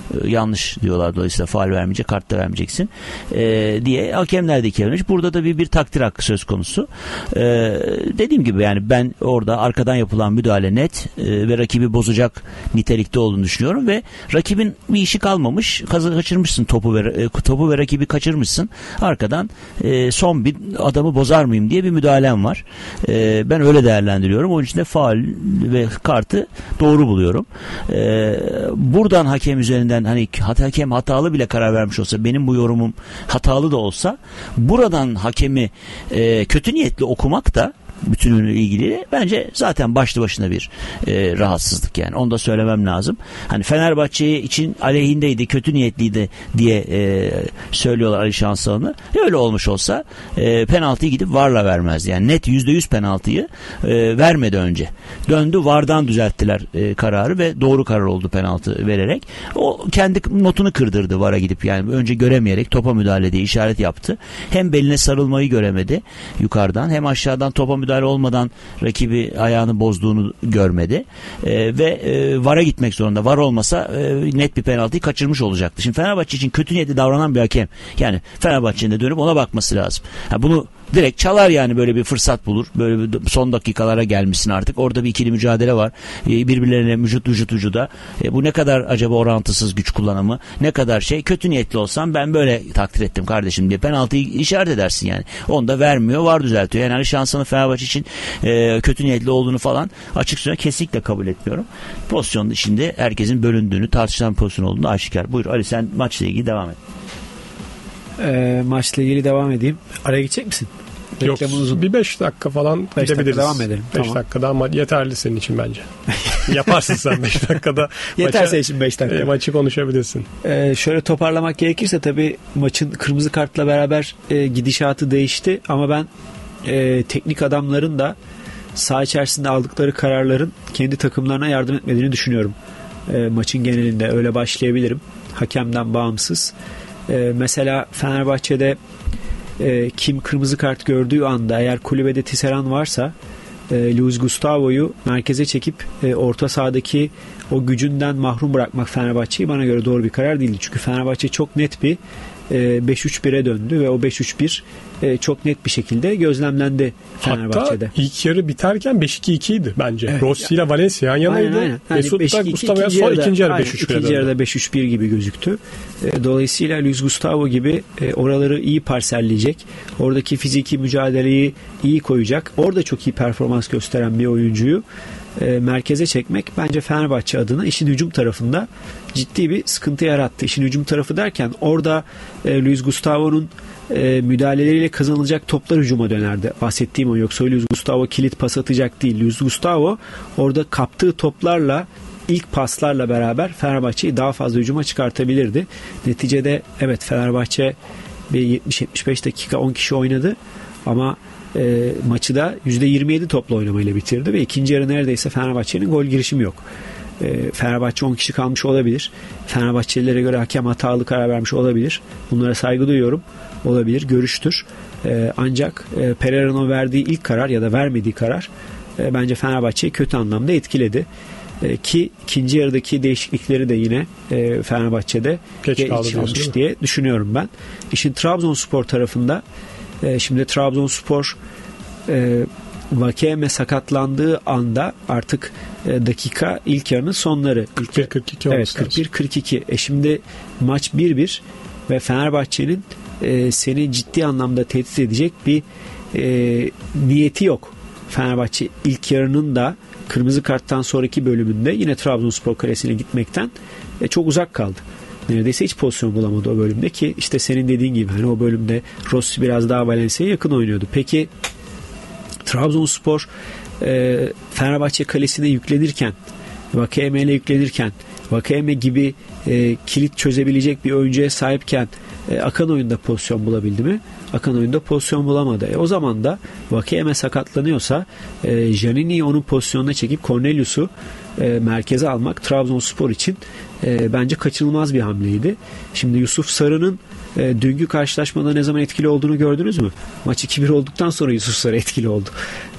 e, yanlış diyorlar, dolayısıyla faul vermeyecek, kart da vermeyeceksin e, diye hakemler de ikiye bölünmüş. Burada da bir, bir takdir hakkı söz konusu. E, dediğim gibi yani ben orada arkadan yapılan müdahale net e, ve rakibi bozacak nitelikte olduğunu düşünüyorum ve rakibin bir işi kalmamış. Kazı kaçırmışsın topu ve e, topu ve rakibi kaçırmışsın. Arkadan e, son bir adamı bozar mıyım diye bir müdahalem var. E, ben öyle değerlendiriyorum. Onun için de faul ve kartı doğru buluyorum. E, buradan hakem üzerinden hani hakem hatalı bile karar vermiş olsa, benim bu yorumum hatalı da olsa, buradan hakemi e, kötü niyetli okumak da bütünüyle ilgili bence zaten başlı başına bir e, rahatsızlık yani. Onu da söylemem lazım. Hani Fenerbahçe için aleyhindeydi, kötü niyetliydi diye e, söylüyorlar Ali Şansalan'ı. Öyle olmuş olsa e, penaltıyı gidip VAR'la vermezdi. Yani net yüzde yüz penaltıyı e, vermedi önce. Döndü, VAR'dan düzelttiler e, kararı ve doğru karar oldu penaltı vererek. O kendi notunu kırdırdı VAR'a gidip, yani önce göremeyerek topa müdahale diye işaret yaptı. Hem beline sarılmayı göremedi yukarıdan, hem aşağıdan topa müdahale olmadan rakibi ayağını bozduğunu görmedi. E, ve e, VAR'a gitmek zorunda. VAR olmasa e, net bir penaltıyı kaçırmış olacaktı. Şimdi Fenerbahçe için kötü niyetli davranan bir hakem. Yani Fenerbahçe'nin de dönüp ona bakması lazım. Ha, bunu direkt çalar yani, böyle bir fırsat bulur. Böyle bir son dakikalara gelmişsin artık. Orada bir ikili mücadele var. E, birbirlerine vücut vücut vücuda. E, bu ne kadar acaba orantısız güç kullanımı? Ne kadar şey? Kötü niyetli olsam ben böyle takdir ettim kardeşim diye penaltıyı işaret edersin yani. Onu da vermiyor. VAR düzeltiyor. Yani şansını Fenerbahçe için e, kötü niyetli olduğunu falan açık söyleyeyim kesinlikle kabul etmiyorum. Pozisyonda şimdi herkesin bölündüğünü, tartışılan pozisyon olduğunu aşikar. Buyur Ali, sen maçla ilgili devam et. E, maçla ilgili devam edeyim. Araya gidecek misin? Yok, bir beş dakika falan beş gidebiliriz. Dakika devam edelim. beş Tamam. dakikada ama yeterli senin için bence. Yaparsın sen beş dakikada. Yeterse için beş dakika. E, maçı konuşabilirsin. Ee, şöyle toparlamak gerekirse tabii maçın kırmızı kartla beraber e, gidişatı değişti ama ben e, teknik adamların da saha içerisinde aldıkları kararların kendi takımlarına yardım etmediğini düşünüyorum. E, maçın genelinde öyle başlayabilirim. Hakemden bağımsız. E, mesela Fenerbahçe'de e, kim kırmızı kart gördüğü anda eğer kulübede Tisserand varsa e, Luis Gustavo'yu merkeze çekip e, orta sahadaki o gücünden mahrum bırakmak Fenerbahçe'yi bana göre doğru bir karar değildi. Çünkü Fenerbahçe çok net bir beş üç bire döndü ve o beş üç bir çok net bir şekilde gözlemlendi Fenerbahçe'de. Hatta ilk yarı biterken beş iki ikiydi bence. Evet. Rossi ile Valencia yan yanaydı. Aynen, aynen. Yani Mesut da Gustavo'ya son ikinci yarı beş üç bire döndü. İkinci yarıda beş üç bir gibi gözüktü. Dolayısıyla Luis Gustavo gibi oraları iyi parselleyecek. Oradaki fiziki mücadeleyi iyi koyacak. Orada çok iyi performans gösteren bir oyuncuyu merkeze çekmek bence Fenerbahçe adına işin hücum tarafında ciddi bir sıkıntı yarattı. İşin hücum tarafı derken orada e, Luis Gustavo'nun e, müdahaleleriyle kazanılacak toplar hücuma dönerdi. Bahsettiğim o, yoksa Luis Gustavo kilit pas atacak değil. Luis Gustavo orada kaptığı toplarla, ilk paslarla beraber Fenerbahçe'yi daha fazla hücuma çıkartabilirdi. Neticede evet, Fenerbahçe bir yetmiş yetmiş beş dakika on kişi oynadı ama E, maçı da yüzde yirmi yedi topla oynamayla bitirdi ve ikinci yarı neredeyse Fenerbahçe'nin gol girişimi yok. E, Fenerbahçe on kişi kalmış olabilir. Fenerbahçelilere göre hakem hatalı karar vermiş olabilir. Bunlara saygı duyuyorum. Olabilir, görüştür. E, ancak e, Pereira'nın o verdiği ilk karar ya da vermediği karar e, bence Fenerbahçe'yi kötü anlamda etkiledi. E, ki ikinci yarıdaki değişiklikleri de yine e, Fenerbahçe'de geç kalmış diye düşünüyorum ben. İşin Trabzonspor tarafında şimdi Trabzonspor e, Vakeme sakatlandığı anda artık e, dakika ilk yarının sonları. kırk bir kırk iki Evet, kırk bir kırk iki. E şimdi maç bir bir ve Fenerbahçe'nin e, seni ciddi anlamda tehdit edecek bir e, niyeti yok. Fenerbahçe ilk yarının da kırmızı karttan sonraki bölümünde yine Trabzonspor kalesine gitmekten e, çok uzak kaldı. Neredeyse hiç pozisyon bulamadı o bölümde ki işte senin dediğin gibi hani o bölümde Rossi biraz daha Valencia'ya yakın oynuyordu. Peki Trabzonspor e, Fenerbahçe kalesine yüklenirken, Vakeme ile yüklenirken, Vakeme gibi e, kilit çözebilecek bir oyuncuya sahipken e, akan oyunda pozisyon bulabildi mi? Akan oyunda pozisyon bulamadı. E, o zaman da Vakeme sakatlanıyorsa e, Giannini'yi onun pozisyonuna çekip Cornelius'u e, merkeze almak Trabzonspor için e, bence kaçınılmaz bir hamleydi. Şimdi Yusuf Sarı'nın e, dünkü karşılaşmada ne zaman etkili olduğunu gördünüz mü? Maç iki bir olduktan sonra Yusuf Sarı etkili oldu.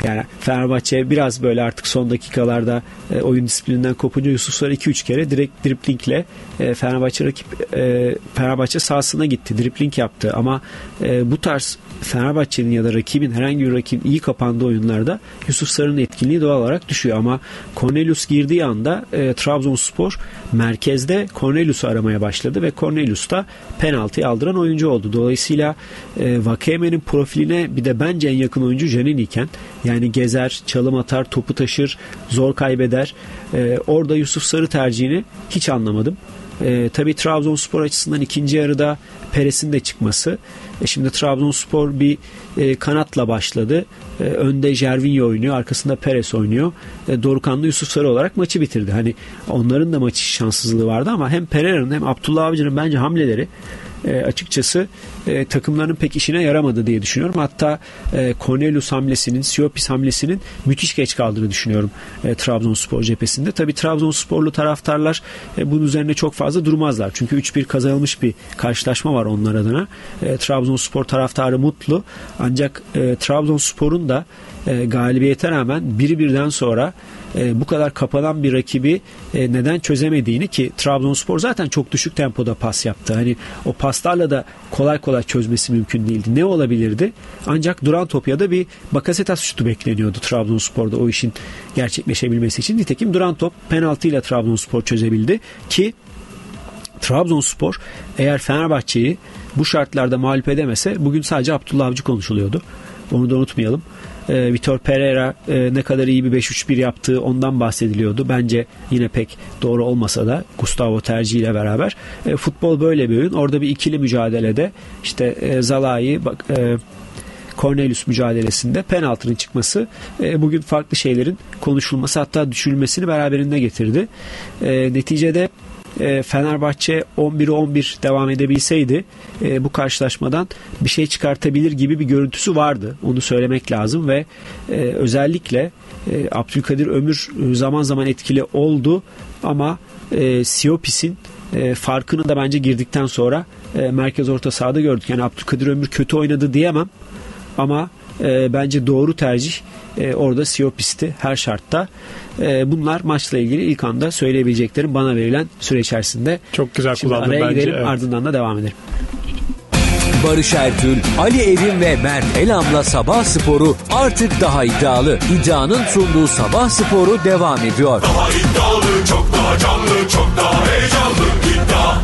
Yani Fenerbahçe biraz böyle artık son dakikalarda e, oyun disiplininden kopunca Yusuf Sarı iki üç kere direkt driplingle e, Fenerbahçe rakip e, Fenerbahçe sahasına gitti. Dripling yaptı ama e, bu tarz Fenerbahçe'nin ya da rakibin herhangi bir rakibin iyi kapandığı oyunlarda Yusuf Sarı'nın etkinliği doğal olarak düşüyor ama Cornelius girdiği anda e, Trabzonspor merkezde Cornelius'u aramaya başladı ve Cornelius da penaltıyı aldıran oyuncu oldu. Dolayısıyla e, Vakeme'nin profiline bir de bence en yakın oyuncu Janini iken, yani gezer, çalım atar, topu taşır, zor kaybeder. E, orada Yusuf Sarı tercihini hiç anlamadım. E, tabii Trabzonspor açısından ikinci yarıda Perez'in de çıkması. E, şimdi Trabzonspor bir e, kanatla başladı. E, önde Jervinho oynuyor, arkasında Perez oynuyor. E, Dorukhan'da Yusuf Sarı olarak maçı bitirdi. Hani onların da maç şanssızlığı vardı ama hem Pereira'nın hem Abdullah Avcı'nın bence hamleleri E, açıkçası e, takımların pek işine yaramadı diye düşünüyorum. Hatta e, Cornelius hamlesinin, Siopis hamlesinin müthiş geç kaldığını düşünüyorum e, Trabzonspor cephesinde. Tabii Trabzonsporlu taraftarlar e, bunun üzerine çok fazla durmazlar. Çünkü üç bir kazanılmış bir karşılaşma var onlar adına. E, Trabzonspor taraftarı mutlu. Ancak e, Trabzonspor'un da e, galibiyete rağmen bir birden sonra e, bu kadar kapanan bir rakibi e, neden çözemediğini, ki Trabzonspor zaten çok düşük tempoda pas yaptı. Hani o paslarla da kolay kolay çözmesi mümkün değildi. Ne olabilirdi? Ancak duran top ya da bir Bakasetas şutu bekleniyordu Trabzonspor'da o işin gerçekleşebilmesi için. Nitekim duran top penaltıyla Trabzonspor çözebildi ki Trabzonspor eğer Fenerbahçe'yi bu şartlarda mağlup edemese bugün sadece Abdullah Avcı konuşuluyordu. Onu da unutmayalım. E, Vitor Pereira e, ne kadar iyi bir beş üç bir yaptığı ondan bahsediliyordu. Bence yine pek doğru olmasa da Gustavo tercihiyle beraber. E, futbol böyle bir oyun. Orada bir ikili mücadelede işte e, Zalai bak e, Cornelius mücadelesinde penaltının çıkması e, bugün farklı şeylerin konuşulması, hatta düşürülmesini beraberinde getirdi. E, neticede Fenerbahçe on bire on bir devam edebilseydi bu karşılaşmadan bir şey çıkartabilir gibi bir görüntüsü vardı. Onu söylemek lazım ve özellikle Abdülkadir Ömür zaman zaman etkili oldu ama Siopis'in farkını da bence girdikten sonra merkez orta sahada gördük. Yani Abdülkadir Ömür kötü oynadı diyemem ama bence doğru tercih orada Siopis'ti her şartta. Bunlar maçla ilgili ilk anda söyleyebileceklerim bana verilen süre içerisinde. Çok güzel kullandın bence. Araya gidelim, evet. Ardından da devam edelim. Barış Ertül, Ali Evin ve Mert Elam'la Sabah Sporu artık daha iddialı. İddianın sunduğu Sabah Sporu devam ediyor. Daha iddialı, çok daha canlı, çok daha heyecanlı. İddia.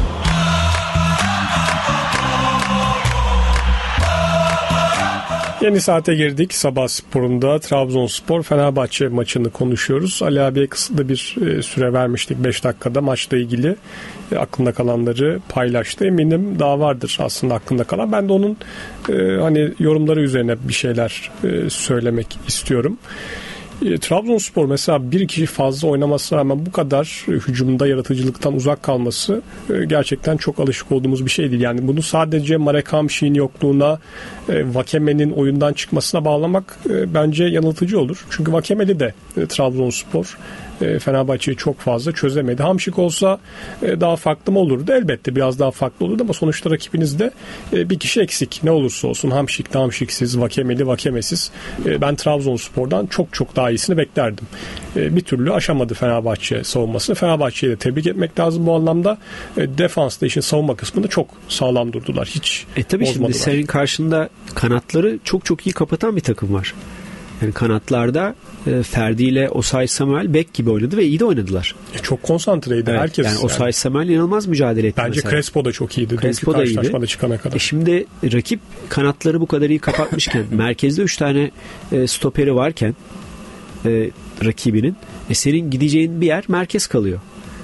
Yeni saate girdik. Sabah Sporu'nda Trabzonspor Fenerbahçe maçını konuşuyoruz. Ali abiye kısıtlı bir e, süre vermiştik. beş dakikada maçla ilgili e, aklında kalanları paylaştı. Eminim daha vardır aslında aklında kalan. Ben de onun e, hani yorumları üzerine bir şeyler e, söylemek istiyorum. E, Trabzonspor mesela bir kişi fazla oynamasına rağmen bu kadar e, hücumda yaratıcılıktan uzak kalması e, gerçekten çok alışık olduğumuz bir şey değil. Yani bunu sadece Marek Hamšík'in yokluğuna, e, Vakeme'nin oyundan çıkmasına bağlamak e, bence yanıltıcı olur. Çünkü Vakeme'li de e, Trabzonspor e, Fenerbahçe'yi çok fazla çözemedi. Hamšík olsa e, daha farklı mı olurdu? Elbette biraz daha farklı olurdu ama sonuçta rakibinizde e, bir kişi eksik. Ne olursa olsun Hamšík'li Hamšík'siz, Vakeme'li Vakeme'siz. E, ben Trabzonspor'dan çok çok daha iyisini beklerdim. E, bir türlü aşamadı Fenerbahçe savunmasını. Fenerbahçe'yi de tebrik etmek lazım bu anlamda. E, defansta işin savunma kısmında çok sağlam durdular. Hiç e tabii bozmadılar. Şimdi senin karşında kanatları çok çok iyi kapatan bir takım var. Yani kanatlarda e, Ferdi ile Osay Samuel bek gibi oynadı ve iyi de oynadılar. E, çok konsantreydi evet, herkes. Yani Osay yani. Samuel inanılmaz mücadele etti. Bence mesela. Crespo da çok iyiydi. Crespo da iyiydi. Çıkana kadar. E şimdi rakip kanatları bu kadar iyi kapatmışken merkezde üç tane e, stoperi varken e, rakibinin e, senin gideceğin bir yer merkez kalıyor.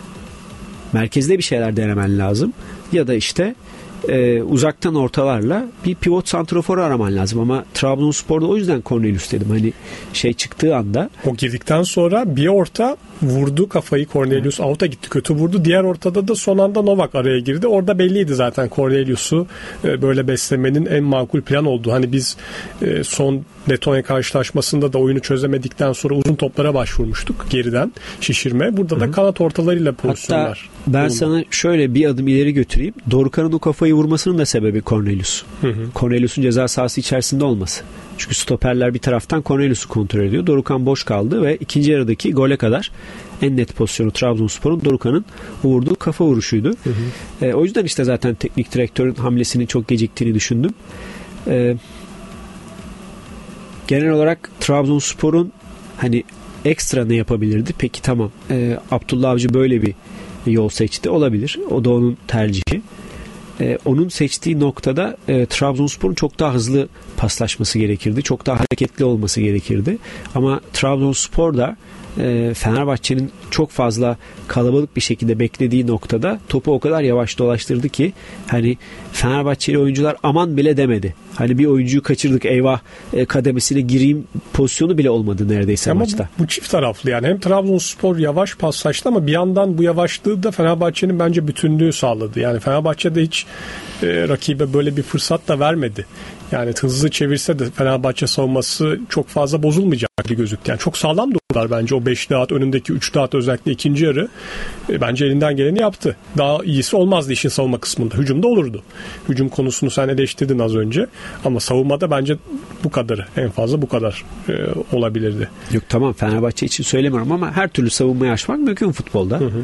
Merkezde bir şeyler denemen lazım. Ya da işte e, uzaktan ortalarla bir pivot santraforu araman lazım. Ama Trabzonspor'da o yüzden Cornelius dedim. Hani şey çıktığı anda. O girdikten sonra bir orta vurdu kafayı, Cornelius evet. Out'a gitti, kötü vurdu. Diğer ortada da son anda Novak araya girdi. Orada belliydi zaten Cornelius'u e, böyle beslemenin en makul plan olduğu. Hani biz e, son Letonya karşılaşmasında da oyunu çözemedikten sonra uzun toplara başvurmuştuk geriden şişirme. Burada Hı-hı. da kanat ortalarıyla pozisyonlar. Hatta ben bulundu. Sana şöyle bir adım ileri götüreyim. Dorukhan'ın o kafayı kafayı vurmasının da sebebi Cornelius. Hı hı. Cornelius'un ceza sahası içerisinde olması. Çünkü stoperler bir taraftan Cornelius'u kontrol ediyor. Dorukhan boş kaldı ve ikinci yarıdaki gole kadar en net pozisyonu Trabzonspor'un Dorukhan'ın vurduğu kafa vuruşuydu. Hı hı. E, o yüzden işte zaten teknik direktörün hamlesinin çok geciktiğini düşündüm. E, genel olarak Trabzonspor'un hani ekstra ne yapabilirdi? Peki tamam. E, Abdullah Avcı böyle bir yol seçti. Olabilir. O da onun tercihi. Ee, onun seçtiği noktada e, Trabzonspor'un çok daha hızlı paslaşması gerekirdi. Çok daha hareketli olması gerekirdi. Ama Trabzonspor da e, Fenerbahçe'nin çok fazla kalabalık bir şekilde beklediği noktada topu o kadar yavaş dolaştırdı ki hani Fenerbahçeli oyuncular aman bile demedi. Hani bir oyuncuyu kaçırdık eyvah e, kademesine gireyim pozisyonu bile olmadı neredeyse ama maçta. Bu, bu çift taraflı yani hem Trabzonspor yavaş paslaştı ama bir yandan bu yavaşlığı da Fenerbahçe'nin bence bütünlüğü sağladı. Yani Fenerbahçe'de hiç e, rakibe böyle bir fırsat da vermedi. Yani hızlı çevirse de Fenerbahçe savunması çok fazla bozulmayacak gibi gözüktü. Yani çok sağlam durdular bence o beş dağıt önündeki üç dağıt özellikle ikinci yarı e, bence elinden geleni yaptı. Daha iyisi olmazdı işin savunma kısmında. Hücumda olurdu. Hücum konusunu sen eleştirdin az önce ama savunmada bence bu kadarı en fazla bu kadar e, olabilirdi. Yok tamam Fenerbahçe için söylemiyorum ama her türlü savunmayı aşmak mümkün futbolda. Hı hı.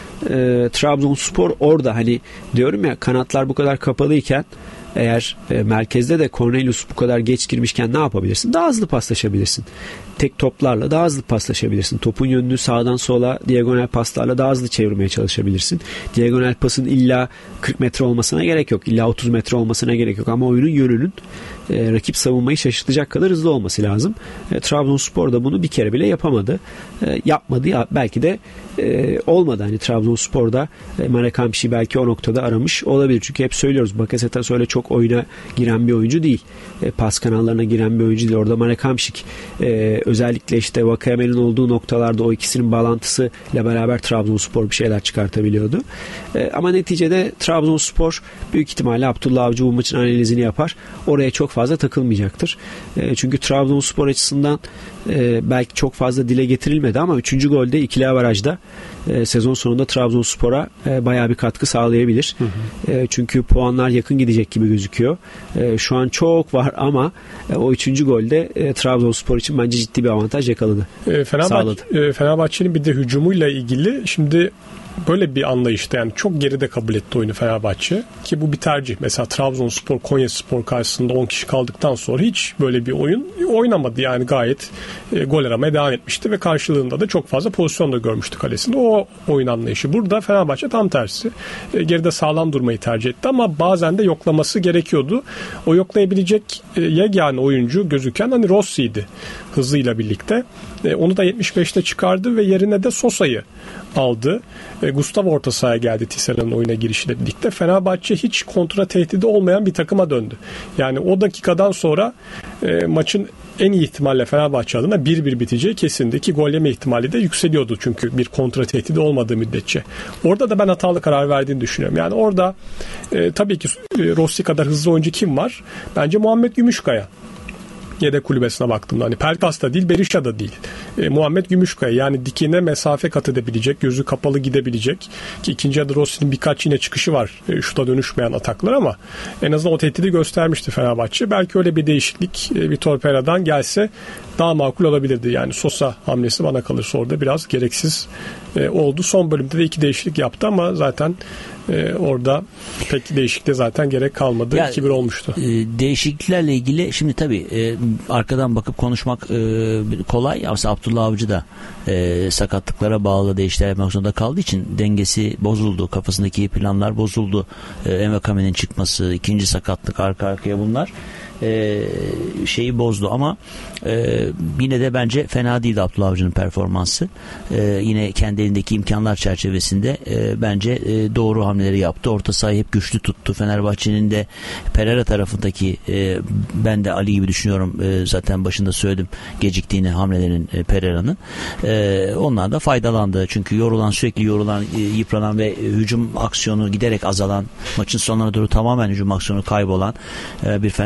E, Trabzonspor orada hani diyorum ya kanatlar bu kadar kapalıyken eğer e, merkezde de Cornelius bu kadar geç girmişken ne yapabilirsin? Daha hızlı paslaşabilirsin. Tek toplarla daha hızlı paslaşabilirsin. Topun yönünü sağdan sola diagonal paslarla daha hızlı çevirmeye çalışabilirsin. Diagonal pasın illa kırk metre olmasına gerek yok. İlla otuz metre olmasına gerek yok. Ama oyunun yönünün e, rakip savunmayı şaşırtacak kadar hızlı olması lazım. E, Trabzonspor da bunu bir kere bile yapamadı. E, yapmadı ya belki de e, olmadı. Hani Trabzonspor'da e, Marek Hamşik'i belki o noktada aramış olabilir. Çünkü hep söylüyoruz Bakasetas öyle çok oyuna giren bir oyuncu değil. E, pas kanallarına giren bir oyuncu değil. Orada Marek Hamşik e, özellikle işte Vakayemen'in olduğu noktalarda o ikisinin bağlantısıyla beraber Trabzonspor bir şeyler çıkartabiliyordu. E, ama neticede Trabzonspor büyük ihtimalle Abdullah Avcı bu maçın analizini yapar. Oraya çok fazla takılmayacaktır. E, çünkü Trabzonspor açısından e, belki çok fazla dile getirilmedi ama üçüncü golde ikili avarajda e, sezon sonunda Trabzonspor'a e, bayağı bir katkı sağlayabilir. Hı hı. E, çünkü puanlar yakın gidecek gibi gözüküyor. E, şu an çok var ama e, o üçüncü golde e, Trabzonspor için bence ciddi bir avantaj yakaladı. E, Fenerbahçe, e, Fenerbahçe'nin bir de hücumuyla ilgili şimdi böyle bir anlayışta yani çok geride kabul etti oyunu Fenerbahçe ki bu bir tercih. Mesela Trabzonspor, Konyaspor karşısında on kişi kaldıktan sonra hiç böyle bir oyun oynamadı. Yani gayet e, gol aramaya devam etmişti ve karşılığında da çok fazla pozisyon da görmüştü kalesinde. O oyun anlayışı. Burada Fenerbahçe tam tersi. E, geride sağlam durmayı tercih etti ama bazen de yoklaması gerekiyordu. O yoklayabilecek e, yegane oyuncu gözüken hani Rossi'ydi hızıyla birlikte. E, onu da yetmiş beşte çıkardı ve yerine de Sosa'yı aldı. E, Gustavo orta sahaya geldi Tisserand'ın oyuna girişiyle birlikte. Fenerbahçe hiç kontra tehdidi olmayan bir takıma döndü. Yani o dakikadan sonra e, maçın en iyi ihtimalle Fenerbahçe adına bir bir biteceği kesindi ki gol yeme ihtimali de yükseliyordu çünkü bir kontra tehdidi olmadığı müddetçe. Orada da ben hatalı karar verdiğini düşünüyorum. Yani orada e, tabii ki e, Rossi kadar hızlı oyuncu kim var? Bence Muhammed Gümüşkaya. Yedek kulübesine baktığımda hani Pelkas da değil, Berisha da değil. E, Muhammed Gümüşkaya yani dikine mesafe kat edebilecek, gözü kapalı gidebilecek ki ikinci yarıda Rossi'nin birkaç yine çıkışı var. E, şuta dönüşmeyen ataklar ama en azından o tehdidi göstermişti Fenerbahçe. Belki öyle bir değişiklik e, bir Torpeira'dan gelse daha makul olabilirdi. Yani Sosa hamlesi bana kalırsa orada biraz gereksiz e, oldu. Son bölümde de iki değişiklik yaptı ama zaten e, orada pek değişikliğe zaten gerek kalmadı. Ya, iki bir olmuştu. E, değişikliklerle ilgili şimdi tabii e, arkadan bakıp konuşmak e, kolay. Aslında Abdullah Avcı da e, sakatlıklara bağlı değişiklikler yapmak zorunda kaldığı için dengesi bozuldu. Kafasındaki planlar bozuldu. E, Envakame'nin çıkması, ikinci sakatlık arka arkaya bunlar e, şeyi bozdu ama e, yine de bence fena değildi Abdullah Avcı'nın performansı. E, yine kendi elindeki imkanlar çerçevesinde e, bence e, doğru hamleleri yaptı. Orta sahayı hep güçlü tuttu. Fenerbahçe'nin de Pereira tarafındaki e, ben de Ali gibi düşünüyorum. E, zaten başında söyledim geciktiğini hamlelerin e, Pereira'nın. E, onlar da faydalandı. Çünkü yorulan sürekli yorulan, e, yıpranan ve e, hücum aksiyonu giderek azalan, maçın sonlarına doğru tamamen hücum aksiyonu kaybolan e, bir Fenerbahçe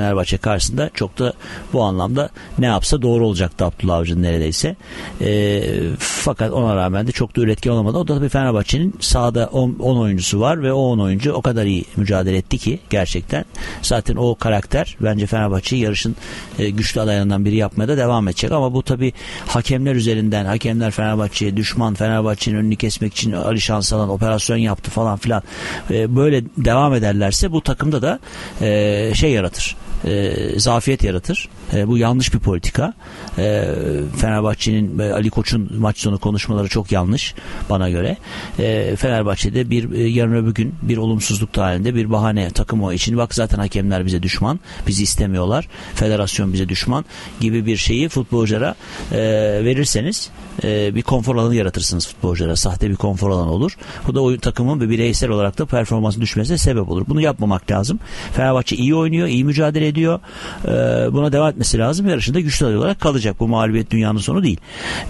karşısında çok da bu anlamda ne yapsa doğru olacaktı Abdullah Avcı'nın neredeyse. E, fakat ona rağmen de çok da üretken olamadı. O da tabii Fenerbahçe'nin sahada on oyuncusu var ve o on oyuncu o kadar iyi mücadele etti ki gerçekten. Zaten o karakter bence Fenerbahçe'yi yarışın e, güçlü adaylarından biri yapmaya da devam edecek. Ama bu tabii hakemler üzerinden, hakemler Fenerbahçe'ye düşman, Fenerbahçe'nin önünü kesmek için Ali Şansalan operasyon yaptı falan filan. E, böyle devam ederlerse bu takımda da e, şey yaratır. E, zafiyet yaratır. E, bu yanlış bir politika. E, Fenerbahçe'nin Ali Koç'un maç sonu konuşmaları çok yanlış bana göre. E, Fenerbahçe'de bir e, yarın öbür gün bir olumsuzluk halinde bir bahane takım o için. Bak zaten hakemler bize düşman. Bizi istemiyorlar. Federasyon bize düşman gibi bir şeyi futbolculara e, verirseniz e, bir konfor alanı yaratırsınız futbolculara. Sahte bir konfor alanı olur. Bu da oyun takımın ve bireysel olarak da performansın düşmesine sebep olur. Bunu yapmamak lazım. Fenerbahçe iyi oynuyor, iyi mücadele ediyor. E, buna devam etmesi lazım. Yarışında güçlü aday olarak kalacak. Bu mağlubiyet dünyanın sonu değil.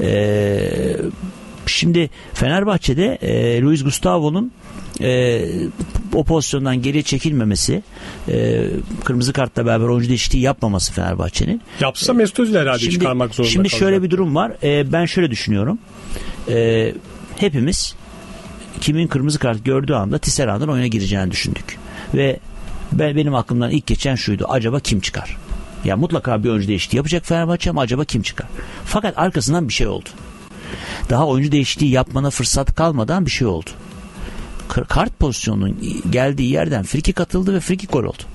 E, şimdi Fenerbahçe'de e, Luis Gustavo'nun e, o pozisyondan geriye çekilmemesi, e, kırmızı kartla beraber oyuncu değişikliği yapmaması Fenerbahçe'nin. Yapsa Mesut Özil herhalde şimdi, çıkarmak zorunda Şimdi kalacak. şöyle bir durum var. E, ben şöyle düşünüyorum. E, hepimiz kimin kırmızı kart gördüğü anda Tisserand'ın oyuna gireceğini düşündük. Ve ben, benim aklımdan ilk geçen şuydu. Acaba kim çıkar? Ya mutlaka bir oyuncu değişikliği yapacak Fenerbahçe ama acaba kim çıkar? Fakat arkasından bir şey oldu. Daha oyuncu değişikliği yapmana fırsat kalmadan bir şey oldu. Kart pozisyonunun geldiği yerden frikik atıldı ve frikik gol oldu.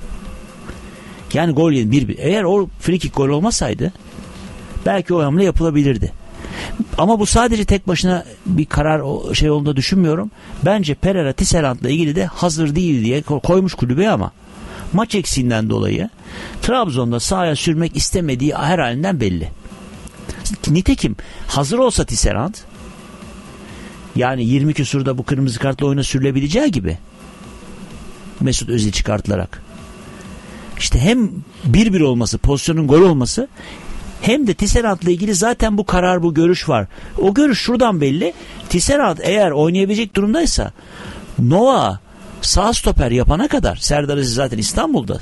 Yani gol yedi bir bir. Eğer o frikik gol olmasaydı belki o hamle yapılabilirdi. Ama bu sadece tek başına bir karar şey olduğunu düşünmüyorum. Bence Pereira Tisserand'la ilgili de hazır değil diye koymuş kulübe ama maç eksiğinden dolayı Trabzon'da sahaya sürmek istemediği her halinden belli. Nitekim hazır olsa Tisserand, yani yirmi küsurda bu kırmızı kartla oyuna sürülebileceği gibi Mesut Özil çıkartılarak işte hem bir bir olması, pozisyonun gol olması, hem de Tisserand'la ilgili zaten bu karar, bu görüş var. O görüş şuradan belli. Tisserand eğer oynayabilecek durumdaysa Nova sağ stoper yapana kadar, Serdar Aziz zaten İstanbul'da,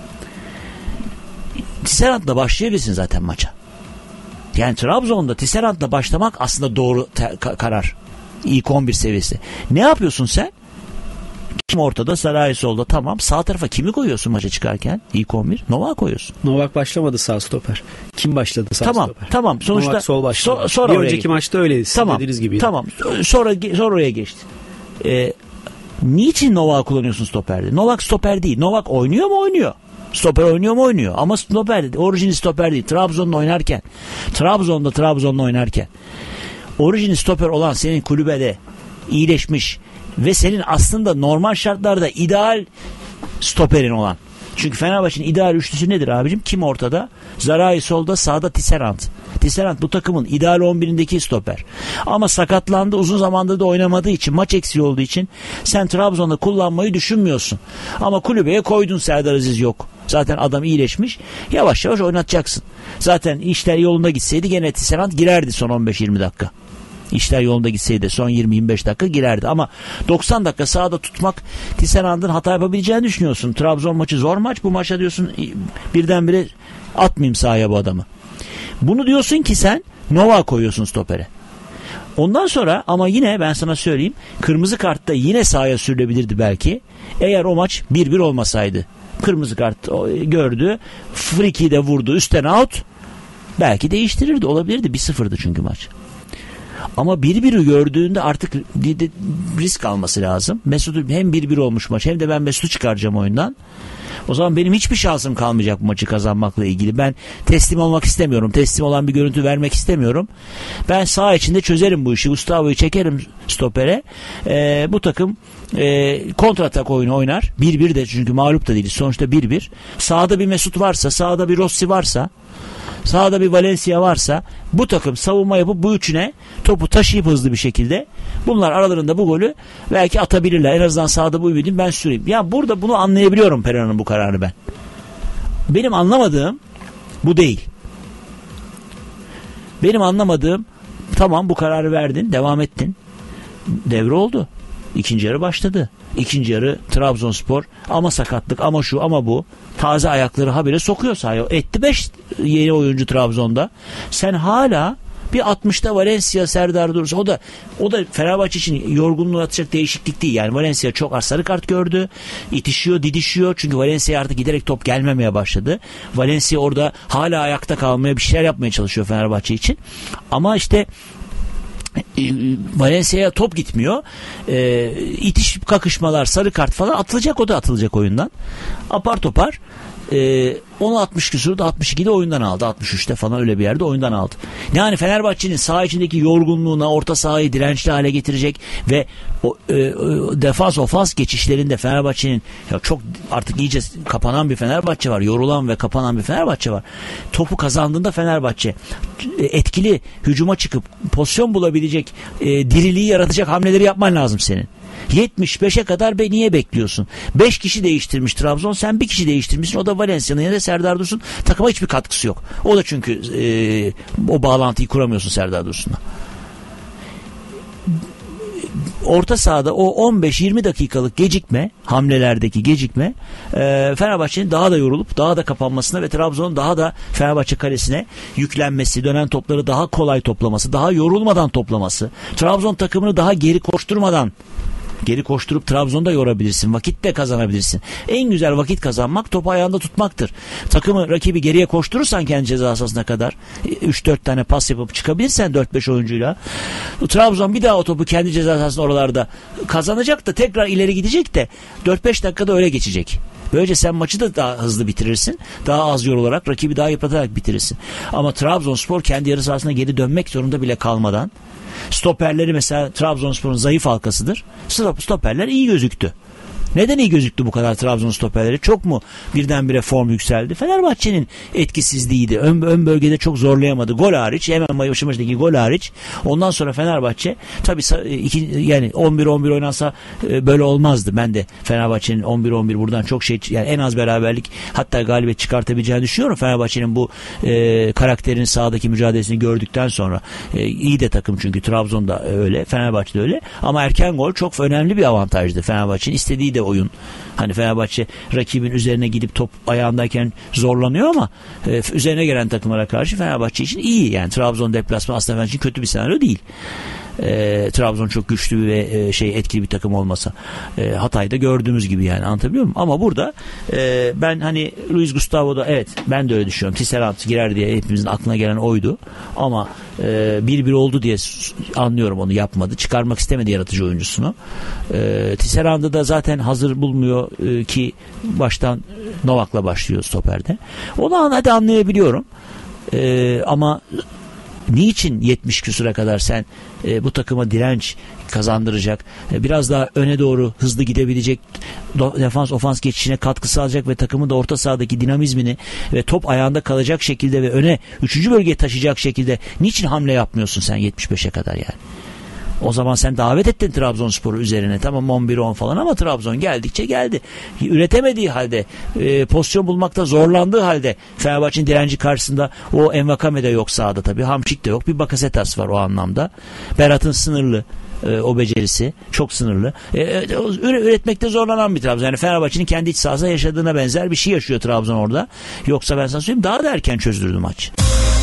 Tisserand'la başlayabilirsin zaten maça. Yani Trabzon'da Tisserand'la başlamak aslında doğru te- ka- karar. İlk on bir seviyesi. Ne yapıyorsun sen? Kim ortada? Saray solda. Tamam. Sağ tarafa kimi koyuyorsun maça çıkarken? İlk on bir. Novak koyuyorsun. Novak başlamadı sağ stoper. Kim başladı sağ tamam, stoper? Tamam. Sonuçta Novak sol başladı. So, sonra bir önceki maçta öyleydi. Tamam. Dediğiniz gibi. Tamam. Sonra, sonra oraya geçti. Ee, niçin Novak kullanıyorsun stoperde? Novak stoper değil. Novak oynuyor mu? Oynuyor. Stoper oynuyor mu? Oynuyor. Ama stoper değil. Orijinal stoper değil. Trabzon'da oynarken. Trabzon'da Trabzon'da oynarken. Orijinal stoper olan senin kulübede iyileşmiş ve senin aslında normal şartlarda ideal stoperin olan. Çünkü Fenerbahçe'nin ideal üçlüsü nedir abicim? Kim ortada? Zaray solda, sağda Tisserand. Tisserand bu takımın ideal on birindeki stoper. Ama sakatlandı, uzun zamandır da oynamadığı için, maç eksiği olduğu için sen Trabzon'da kullanmayı düşünmüyorsun. Ama kulübeye koydun, Serdar Aziz yok. Zaten adam iyileşmiş. Yavaş yavaş oynatacaksın. Zaten işler yolunda gitseydi gene Tisserand girerdi son on beş yirmi dakika. İşler yolunda gitseydi son yirmi yirmi beş dakika girerdi. Ama doksan dakika sahada tutmak, Tisserand'ın hata yapabileceğini düşünüyorsun. Trabzon maçı zor maç. Bu maçta diyorsun birdenbire atmayayım sahaya bu adamı. Bunu diyorsun ki sen Nova koyuyorsun stopere. Ondan sonra ama yine ben sana söyleyeyim, kırmızı kartta yine sahaya sürülebilirdi belki. Eğer o maç bir bir olmasaydı. Kırmızı kart gördü. Friki'yi de vurdu. Üstten out. Belki değiştirirdi. Olabilirdi. bir sıfırdı çünkü maç. Ama bir biri gördüğünde artık risk alması lazım. Mesut hem bir bir olmuş maç hem de ben Mesut'u çıkaracağım oyundan. O zaman benim hiçbir şansım kalmayacak bu maçı kazanmakla ilgili. Ben teslim olmak istemiyorum. Teslim olan bir görüntü vermek istemiyorum. Ben saha içinde çözerim bu işi. Gustavo'yu çekerim stopere. Ee, bu takım e, kontratak oyunu oynar. bir bir de çünkü mağlup da değiliz. Sonuçta bir bir. Sağda bir Mesut varsa, sağda bir Rossi varsa, sağda bir Valencia varsa bu takım savunma yapıp bu üçüne topu taşıyıp hızlı bir şekilde bunlar aralarında bu golü belki atabilirler. En azından sağda bu ümidim ben süreyim. Ya burada bunu anlayabiliyorum, Pereira'nın bu kararını ben. Benim anlamadığım bu değil. Benim anlamadığım, tamam bu kararı verdin, devam ettin. Devre oldu. İkinci yarı başladı. İkinci yarı Trabzonspor ama sakatlık ama şu ama bu. Taze ayakları habire sokuyor sahaya. Etti beş yeni oyuncu Trabzon'da. Sen hala bir altmışta Valencia, Serdar Dursun. O da o da Fenerbahçe için yorgunluğu atacak değişiklik değil. Yani Valencia çok az sarı kart gördü. İtişiyor, didişiyor. Çünkü Valencia artık giderek top gelmemeye başladı. Valencia orada hala ayakta kalmaya, bir şeyler yapmaya çalışıyor Fenerbahçe için. Ama işte Valencia'ya top gitmiyor. E, itiş kakışmalar, sarı kart falan atılacak, o da atılacak oyundan. Apar topar e, onu altmış küsurda altmış ikide oyundan aldı. altmış üçte falan öyle bir yerde oyundan aldı. Yani Fenerbahçe'nin saha içindeki yorgunluğuna, orta sahayı dirençli hale getirecek ve o e, e, defans ofans geçişlerinde Fenerbahçe'nin ya çok artık iyice kapanan bir Fenerbahçe var. Yorulan ve kapanan bir Fenerbahçe var. Topu kazandığında Fenerbahçe etkili hücuma çıkıp pozisyon bulabilecek, e, diriliği yaratacak hamleleri yapman lazım senin. yetmiş beşe kadar be niye bekliyorsun? beş kişi değiştirmiş Trabzon, sen bir kişi değiştirmişsin, o da Valencia'nın ya da Serdar Dursun. Takıma hiçbir katkısı yok. O da çünkü e, o bağlantıyı kuramıyorsun Serdar Dursun'la. Orta sahada o on beş yirmi dakikalık gecikme, hamlelerdeki gecikme e, Fenerbahçe'nin daha da yorulup daha da kapanmasına ve Trabzon'un daha da Fenerbahçe kalesine yüklenmesi, dönen topları daha kolay toplaması, daha yorulmadan toplaması, Trabzon takımını daha geri koşturmadan, geri koşturup Trabzon'da yorabilirsin. Vakit de kazanabilirsin. En güzel vakit kazanmak topu ayağında tutmaktır. Takımı, rakibi geriye koşturursan kendi ceza sahasına kadar üç dört tane pas yapıp çıkabilirsen dört beş oyuncuyla, Trabzon bir daha o topu kendi ceza sahasında oralarda kazanacak da tekrar ileri gidecek de dört beş dakikada öyle geçecek. Böylece sen maçı da daha hızlı bitirirsin. Daha az yorularak, rakibi daha yıpratarak bitirirsin. Ama Trabzonspor kendi yarı sahasına geri dönmek zorunda bile kalmadan, stoperleri mesela Trabzonspor'un zayıf halkasıdır. Stoperler iyi gözüktü. Neden iyi gözüktü bu kadar Trabzon stoperleri? Çok mu birdenbire form yükseldi? Fenerbahçe'nin etkisizliğiydi. Ön, ön bölgede çok zorlayamadı. Gol hariç, hemen başı başındaki gol hariç. Ondan sonra Fenerbahçe tabii iki, yani on bir on bir oynansa böyle olmazdı. Ben de Fenerbahçe'nin on bir on bir buradan çok şey, yani en az beraberlik, hatta galibiyet çıkartabileceğini düşünüyorum. Fenerbahçe'nin bu e, karakterin sahadaki mücadelesini gördükten sonra e, iyi de takım çünkü Trabzon'da öyle, Fenerbahçe'de öyle. Ama erken gol çok önemli bir avantajdı Fenerbahçe'nin. İstediği de oyun. Hani Fenerbahçe rakibin üzerine gidip top ayağındayken zorlanıyor ama e, üzerine gelen takımlara karşı Fenerbahçe için iyi. Yani Trabzon deplasmanı aslında Fenerbahçe için kötü bir senaryo değil. E, Trabzon çok güçlü ve e, şey etkili bir takım olmasa. E, Hatay'da gördüğümüz gibi, yani anlatabiliyor muyum? Ama burada e, ben hani Luis Gustavo'da, evet ben de öyle düşünüyorum. Tisserand girer diye hepimizin aklına gelen oydu. Ama e, bir bir oldu diye anlıyorum, onu yapmadı. Çıkarmak istemedi yaratıcı oyuncusunu. E, Tisserand'ı da zaten hazır bulmuyor e, ki baştan Novak'la başlıyor stoperde. Onu hadi anlayabiliyorum. E, ama niçin yetmiş küsura kadar sen e, bu takıma direnç kazandıracak, e, biraz daha öne doğru hızlı gidebilecek, defans ofans geçişine katkı sağlayacak ve takımın da orta sahadaki dinamizmini ve top ayağında kalacak şekilde ve öne üçüncü bölgeye taşıyacak şekilde niçin hamle yapmıyorsun sen yetmiş beşe kadar yani? O zaman sen davet ettin Trabzonspor'u üzerine. Tamam on bir on falan ama Trabzon geldikçe geldi. Üretemediği halde, e, pozisyon bulmakta zorlandığı halde Fenerbahçe'nin direnci karşısında o Envakame de yok sahada tabii. Hamşik de yok. Bir Bakasetas var o anlamda. Berat'ın sınırlı e, o becerisi. Çok sınırlı. E, e, üretmekte zorlanan bir Trabzon. Yani Fenerbahçe'nin kendi iç sahasında yaşadığına benzer bir şey yaşıyor Trabzon orada. Yoksa ben sana söyleyeyim daha da erken çözülürdü maç.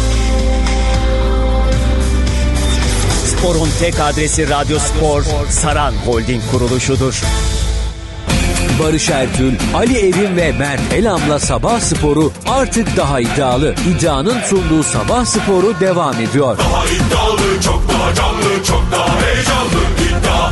Spor'un tek adresi Radyo Spor, Saran Holding kuruluşudur. Barış Ertül, Ali Evin ve Mert Elam'la Sabah Sporu artık daha iddialı. İddianın sunduğu Sabah Sporu devam ediyor. Daha iddialı, çok daha canlı, çok daha heyecanlı. İddia.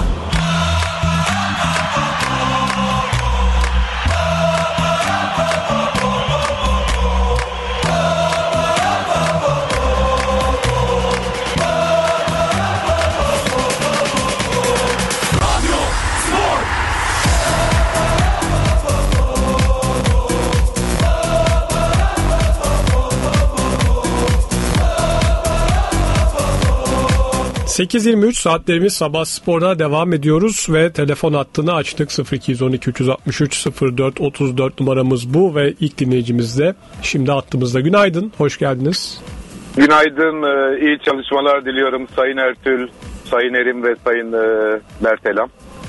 sekiz yirmi üç saatlerimiz Sabah Spor'da devam ediyoruz ve telefon hattını açtık. sıfır iki on iki üç altmış üç sıfır dört otuz dört numaramız bu ve ilk dinleyicimiz de şimdi hattımızda. Günaydın, hoş geldiniz. Günaydın, iyi çalışmalar diliyorum Sayın Ertül, Sayın Erim ve Sayın Mert Elam.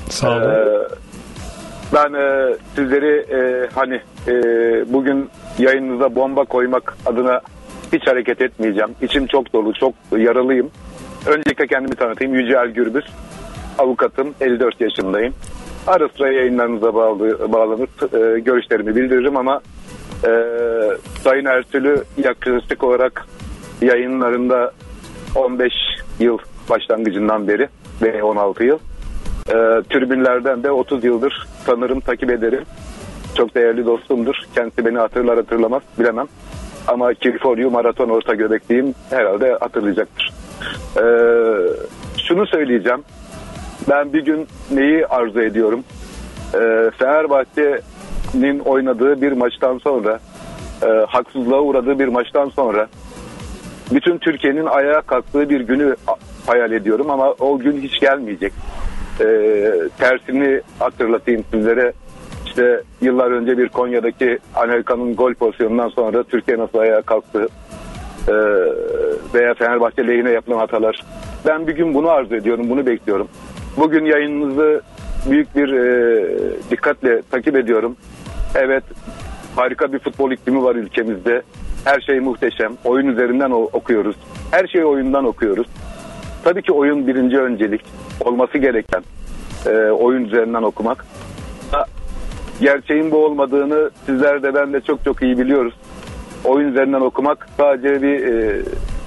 Sağ olun. Ee, ben e, sizleri e, hani e, bugün yayınınıza bomba koymak adına hiç hareket etmeyeceğim. İçim çok dolu, çok yaralıyım. Öncelikle kendimi tanıtayım. Yücel Gürbüz. Avukatım, elli dört yaşındayım. Ara sıra yayınlarınıza bağlı, bağlanıp e, görüşlerimi bildiririm ama e, Sayın Ertuğrul'u yaklaşık olarak yayınlarında on beş yıl başlangıcından beri ve on altı yıl. E, tribünlerden de otuz yıldır tanırım, takip ederim. Çok değerli dostumdur. Kendisi beni hatırlar hatırlamaz bilemem. Ama Kiliforniya maraton orta göbekliyim, herhalde hatırlayacaktır. E, şunu söyleyeceğim. Ben bir gün neyi arzu ediyorum? E, Fenerbahçe'nin oynadığı bir maçtan sonra, e, haksızlığa uğradığı bir maçtan sonra bütün Türkiye'nin ayağa kalktığı bir günü hayal ediyorum ama o gün hiç gelmeyecek. E, tersini hatırlatayım sizlere. İşte yıllar önce bir Konya'daki Anelka'nın gol pozisyonundan sonra Türkiye nasıl ayağa kalktı e, veya Fenerbahçe lehine yapılan hatalar. Ben bir gün bunu arzu ediyorum, bunu bekliyorum. Bugün yayınınızı büyük bir e, dikkatle takip ediyorum. Evet, harika bir futbol iklimi var ülkemizde. Her şey muhteşem. Oyun üzerinden okuyoruz. Her şeyi oyundan okuyoruz. Tabii ki oyun birinci öncelik. Olması gereken e, oyun üzerinden okumak. Gerçeğin bu olmadığını sizler de ben de çok çok iyi biliyoruz. Oyun üzerinden okumak sadece bir e,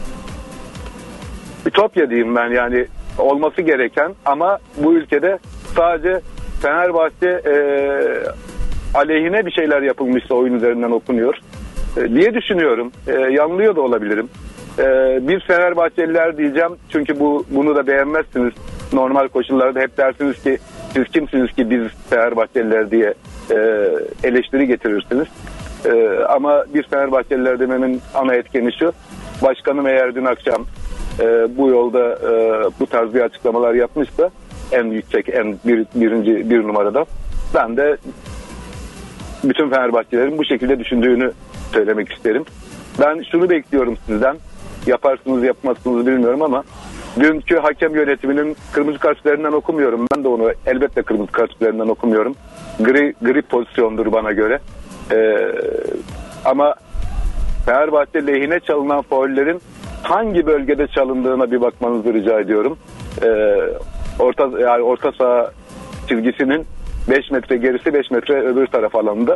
ütopya diyeyim ben, yani olması gereken ama bu ülkede sadece Fenerbahçe e, aleyhine bir şeyler yapılmışsa oyun üzerinden okunuyor e, diye düşünüyorum. E, yanılıyor da olabilirim. E, bir Fenerbahçeliler diyeceğim çünkü bu bunu da beğenmezsiniz. Normal koşullarda hep dersiniz ki siz kimsiniz ki biz Fenerbahçeliler diye e, eleştiri getirirsiniz. E, ama bir Fenerbahçeliler dememin ana etkeni şu: başkanım eğer dün akşam e, bu yolda e, bu tarz bir açıklamalar yapmışsa en yüksek, en bir, birinci bir numarada, ben de bütün Fenerbahçelilerin bu şekilde düşündüğünü söylemek isterim. Ben şunu bekliyorum sizden, yaparsınız yapmazsınız bilmiyorum ama dünkü hakem yönetiminin kırmızı kartlarından okumuyorum. Ben de onu elbette kırmızı kartlarından okumuyorum. Gri, gri pozisyondur bana göre. Ee, ama Fenerbahçe lehine çalınan faullerin hangi bölgede çalındığına bir bakmanızı rica ediyorum. Ee, orta yani orta saha çizgisinin beş metre gerisi, beş metre öbür taraf alanında.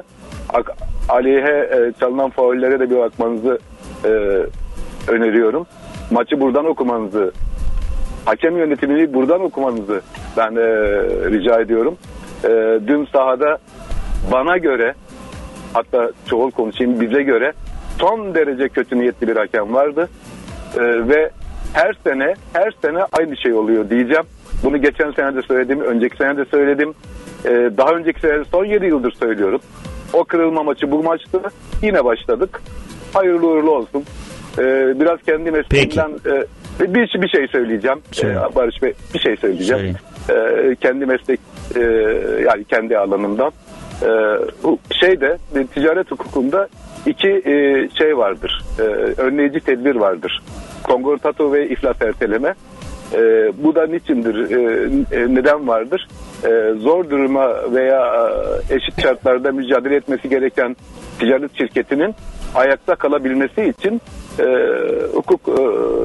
Aleyhe e, çalınan faullere de bir bakmanızı e, öneriyorum. Maçı buradan okumanızı, hakem yönetimini buradan okumanızı ben e, rica ediyorum. E, dün sahada bana göre, hatta çoğul konuşayım, bize göre son derece kötü niyetli bir hakem vardı. E, ve her sene her sene aynı şey oluyor diyeceğim. Bunu geçen sene de söyledim, önceki sene de söyledim. E, daha önceki sene de son yedi yıldır söylüyorum. O kırılma maçı bu maçtı. Yine başladık. Hayırlı uğurlu olsun. E, biraz kendi mesleğimden e, bir, bir şey söyleyeceğim. E, Barış Bey, bir şey söyleyeceğim. E, kendi meslek e, yani kendi alanımdan. E, şeyde ticaret hukukunda iki e, şey vardır. E, önleyici tedbir vardır. Kongortato ve iflas erteleme. E, bu da niçindir? E, neden vardır? E, zor duruma veya eşit şartlarda mücadele etmesi gereken ticaret şirketinin ayakta kalabilmesi için e, hukuk e,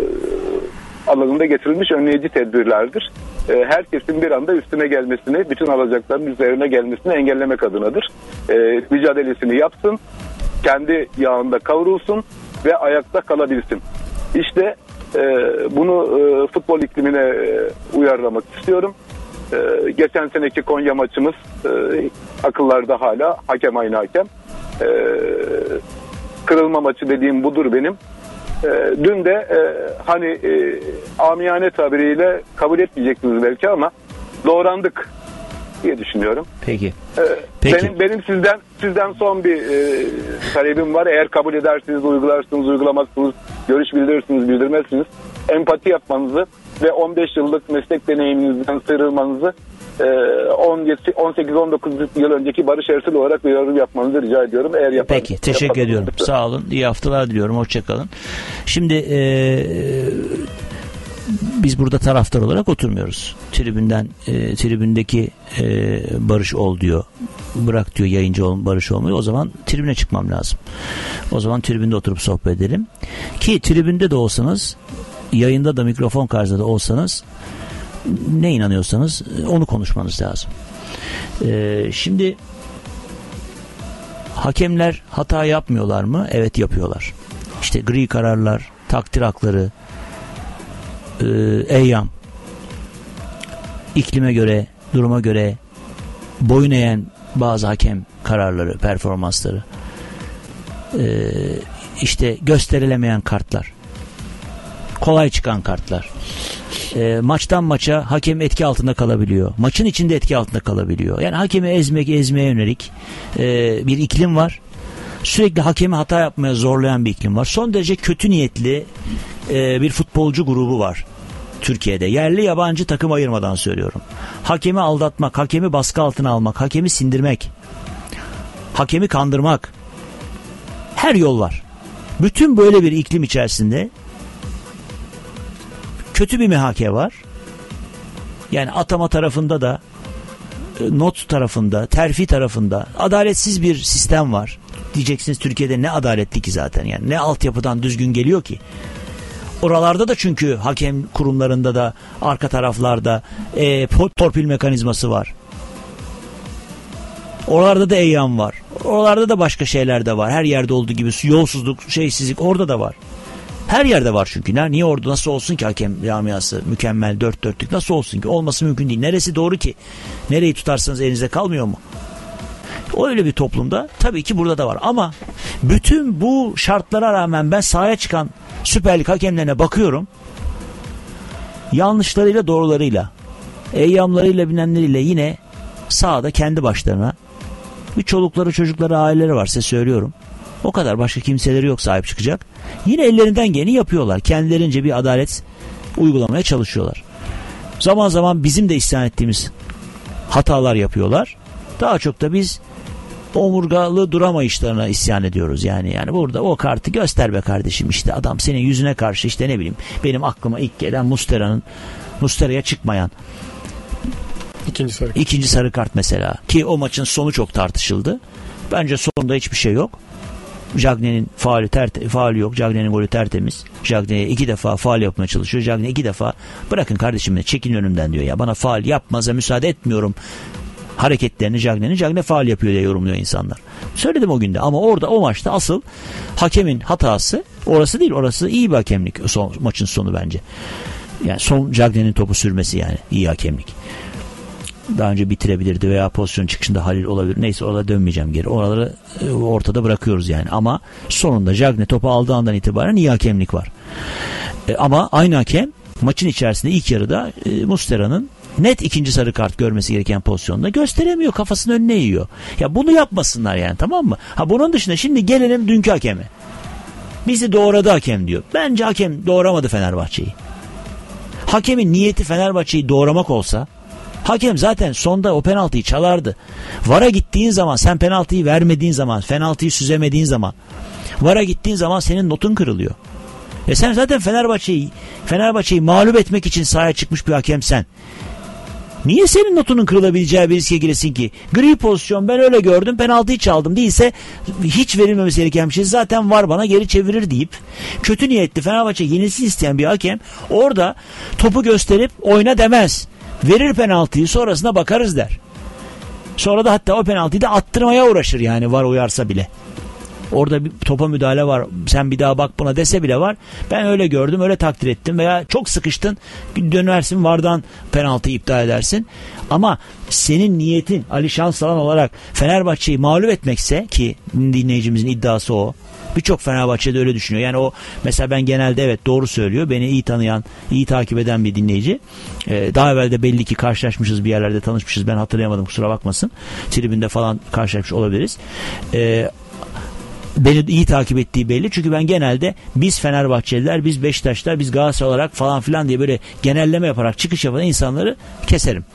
alanında getirilmiş önleyici tedbirlerdir. E, herkesin bir anda üstüne gelmesini, bütün alacakların üzerine gelmesini engellemek adınadır. E, mücadelesini yapsın, kendi yağında kavrulsun ve ayakta kalabilsin. İşte e, bunu e, futbol iklimine e, uyarlamak istiyorum. E, geçen seneki Konya maçımız e, akıllarda hala, hakem aynı hakem. E, kırılma maçı dediğim budur benim. E, dün de e, hani e, amiyane tabiriyle kabul etmeyeceksiniz belki ama doğrandık diye düşünüyorum. Peki. E, Peki. Benim, benim sizden sizden son bir e, talebim var. Eğer kabul edersiniz, uygularsınız, uygulamazsınız, görüş bildirirsiniz, bildirmezsiniz. Empati yapmanızı ve on beş yıllık meslek deneyiminizden sıyrılmanızı on sekiz on dokuz yıl önceki Barış Ertuğrul olarak bir yorum yapmanızı rica ediyorum. Eğer yapar, Peki, teşekkür yapar, ediyorum. yapar. Sağ olun. İyi haftalar diliyorum. Hoşçakalın. Şimdi e, biz burada taraftar olarak oturmuyoruz. Tribünden e, tribündeki e, barış ol diyor. Bırak diyor yayıncı ol, barış olmuyor. O zaman tribüne çıkmam lazım. O zaman tribünde oturup sohbet edelim. Ki tribünde de olsanız, yayında da mikrofon karşısında da olsanız, ne inanıyorsanız onu konuşmanız lazım. E, şimdi hakemler hata yapmıyorlar mı? Evet, yapıyorlar. İşte gri kararlar, takdir hakları, e, eyyam, iklime göre, duruma göre boyun eğen bazı hakem kararları, performansları, e, işte gösterilemeyen kartlar, kolay çıkan kartlar, e, maçtan maça hakem etki altında kalabiliyor, maçın içinde etki altında kalabiliyor. Yani hakemi ezmek, ezmeye yönelik e, bir iklim var. Sürekli hakemi hata yapmaya zorlayan bir iklim var. Son derece kötü niyetli e, bir futbolcu grubu var Türkiye'de. Yerli yabancı takım ayırmadan söylüyorum. Hakemi aldatmak, hakemi baskı altına almak, hakemi sindirmek, hakemi kandırmak, her yol var. Bütün böyle bir iklim içerisinde kötü bir M H K var. Yani atama tarafında da, not tarafında, terfi tarafında adaletsiz bir sistem var. Diyeceksiniz Türkiye'de ne adaletli ki zaten, yani ne altyapıdan düzgün geliyor ki. Oralarda da çünkü hakem kurumlarında da arka taraflarda e, torpil mekanizması var. Oralarda da eyyam var. Oralarda da başka şeyler de var. Her yerde olduğu gibi yolsuzluk, şeysizlik orada da var. Her yerde var çünkü. Niye orada, nasıl olsun ki hakem camiası mükemmel, dört dörtlük nasıl olsun ki? Olması mümkün değil. Neresi doğru ki? Nereyi tutarsanız elinizde kalmıyor mu? Öyle bir toplumda tabii ki burada da var. Ama bütün bu şartlara rağmen ben sahaya çıkan Süper Lig hakemlerine bakıyorum. Yanlışlarıyla, doğrularıyla, eyyamlarıyla, bilenleriyle yine sahada kendi başlarına, bir çolukları, çocukları, aileleri var, size söylüyorum. O kadar, başka kimseleri yok sahip çıkacak. Yine ellerinden geleni yapıyorlar. Kendilerince bir adalet uygulamaya çalışıyorlar. Zaman zaman bizim de isyan ettiğimiz hatalar yapıyorlar. Daha çok da biz omurgalı duramayışlarına isyan ediyoruz. Yani yani burada o kartı göster be kardeşim, işte adam senin yüzüne karşı, işte ne bileyim, benim aklıma ilk gelen Mustera'nın Mustera'ya çıkmayan İkinci sarı. İkinci sarı kart mesela. Ki o maçın sonu çok tartışıldı. Bence sonunda hiçbir şey yok. Jagne'nin faali, terte, faali yok. Jagne'nin golü tertemiz. Jagne'ye iki defa faal yapmaya çalışıyor. Jagne iki defa bırakın kardeşim, çekin önümden diyor ya. Bana faal yapmaza müsaade etmiyorum hareketlerini Jagne'nin. Jagne faal yapıyor diye yorumluyor insanlar. Söyledim o günde, ama orada o maçta asıl hakemin hatası orası değil. Orası iyi bir hakemlik. Son, maçın sonu bence. Yani son Jagne'nin topu sürmesi, yani iyi hakemlik. Daha önce bitirebilirdi veya pozisyon çıkışında Halil olabilir. Neyse, orada dönmeyeceğim geri. Oraları ortada bırakıyoruz yani. Ama sonunda Jagne topu aldığı andan itibaren iyi hakemlik var. E, ama aynı hakem maçın içerisinde ilk yarıda e, Mustera'nın net ikinci sarı kart görmesi gereken pozisyonda gösteremiyor. Kafasının önüne yiyor. Ya bunu yapmasınlar yani, tamam mı? Ha, bunun dışında şimdi gelelim dünkü hakeme. Bizi doğradı hakem diyor. Bence hakem doğramadı Fenerbahçe'yi. Hakemin niyeti Fenerbahçe'yi doğramak olsa hakem zaten sonda o penaltıyı çalardı. VAR'a gittiğin zaman, sen penaltıyı vermediğin zaman, penaltıyı süzemediğin zaman, VAR'a gittiğin zaman senin notun kırılıyor. E sen zaten Fenerbahçe'yi Fenerbahçe'yi mağlup etmek için sahaya çıkmış bir hakemsen, niye senin notunun kırılabileceği bir riske giresin ki? Gri pozisyon, ben öyle gördüm, penaltıyı çaldım, değilse hiç verilmemesi gereken bir şey zaten var, bana geri çevirir deyip kötü niyetli Fenerbahçe yenilsin isteyen bir hakem orada topu gösterip oyna demez. Verir penaltıyı, sonrasına bakarız der. Sonra da hatta o penaltıyı da attırmaya uğraşır, yani VAR uyarsa bile. Orada bir topa müdahale var, sen bir daha bak buna dese bile var. Ben öyle gördüm, öyle takdir ettim, veya çok sıkıştın, dönersin VAR'dan penaltıyı iptal edersin. Ama senin niyetin Ali Şansalan olarak Fenerbahçe'yi mağlup etmekse, ki dinleyicimizin iddiası o. Birçok Fenerbahçe'de öyle düşünüyor. Yani o mesela, ben genelde evet doğru söylüyor. Beni iyi tanıyan, iyi takip eden bir dinleyici. Ee, daha evvel de belli ki karşılaşmışız, bir yerlerde tanışmışız. Ben hatırlayamadım, kusura bakmasın. Tribünde falan karşılaşmış olabiliriz. Ee, beni iyi takip ettiği belli. Çünkü ben genelde biz Fenerbahçeliler, biz Beşiktaşlar, biz Galatasaray olarak falan filan diye böyle genelleme yaparak çıkış yapan insanları keserim.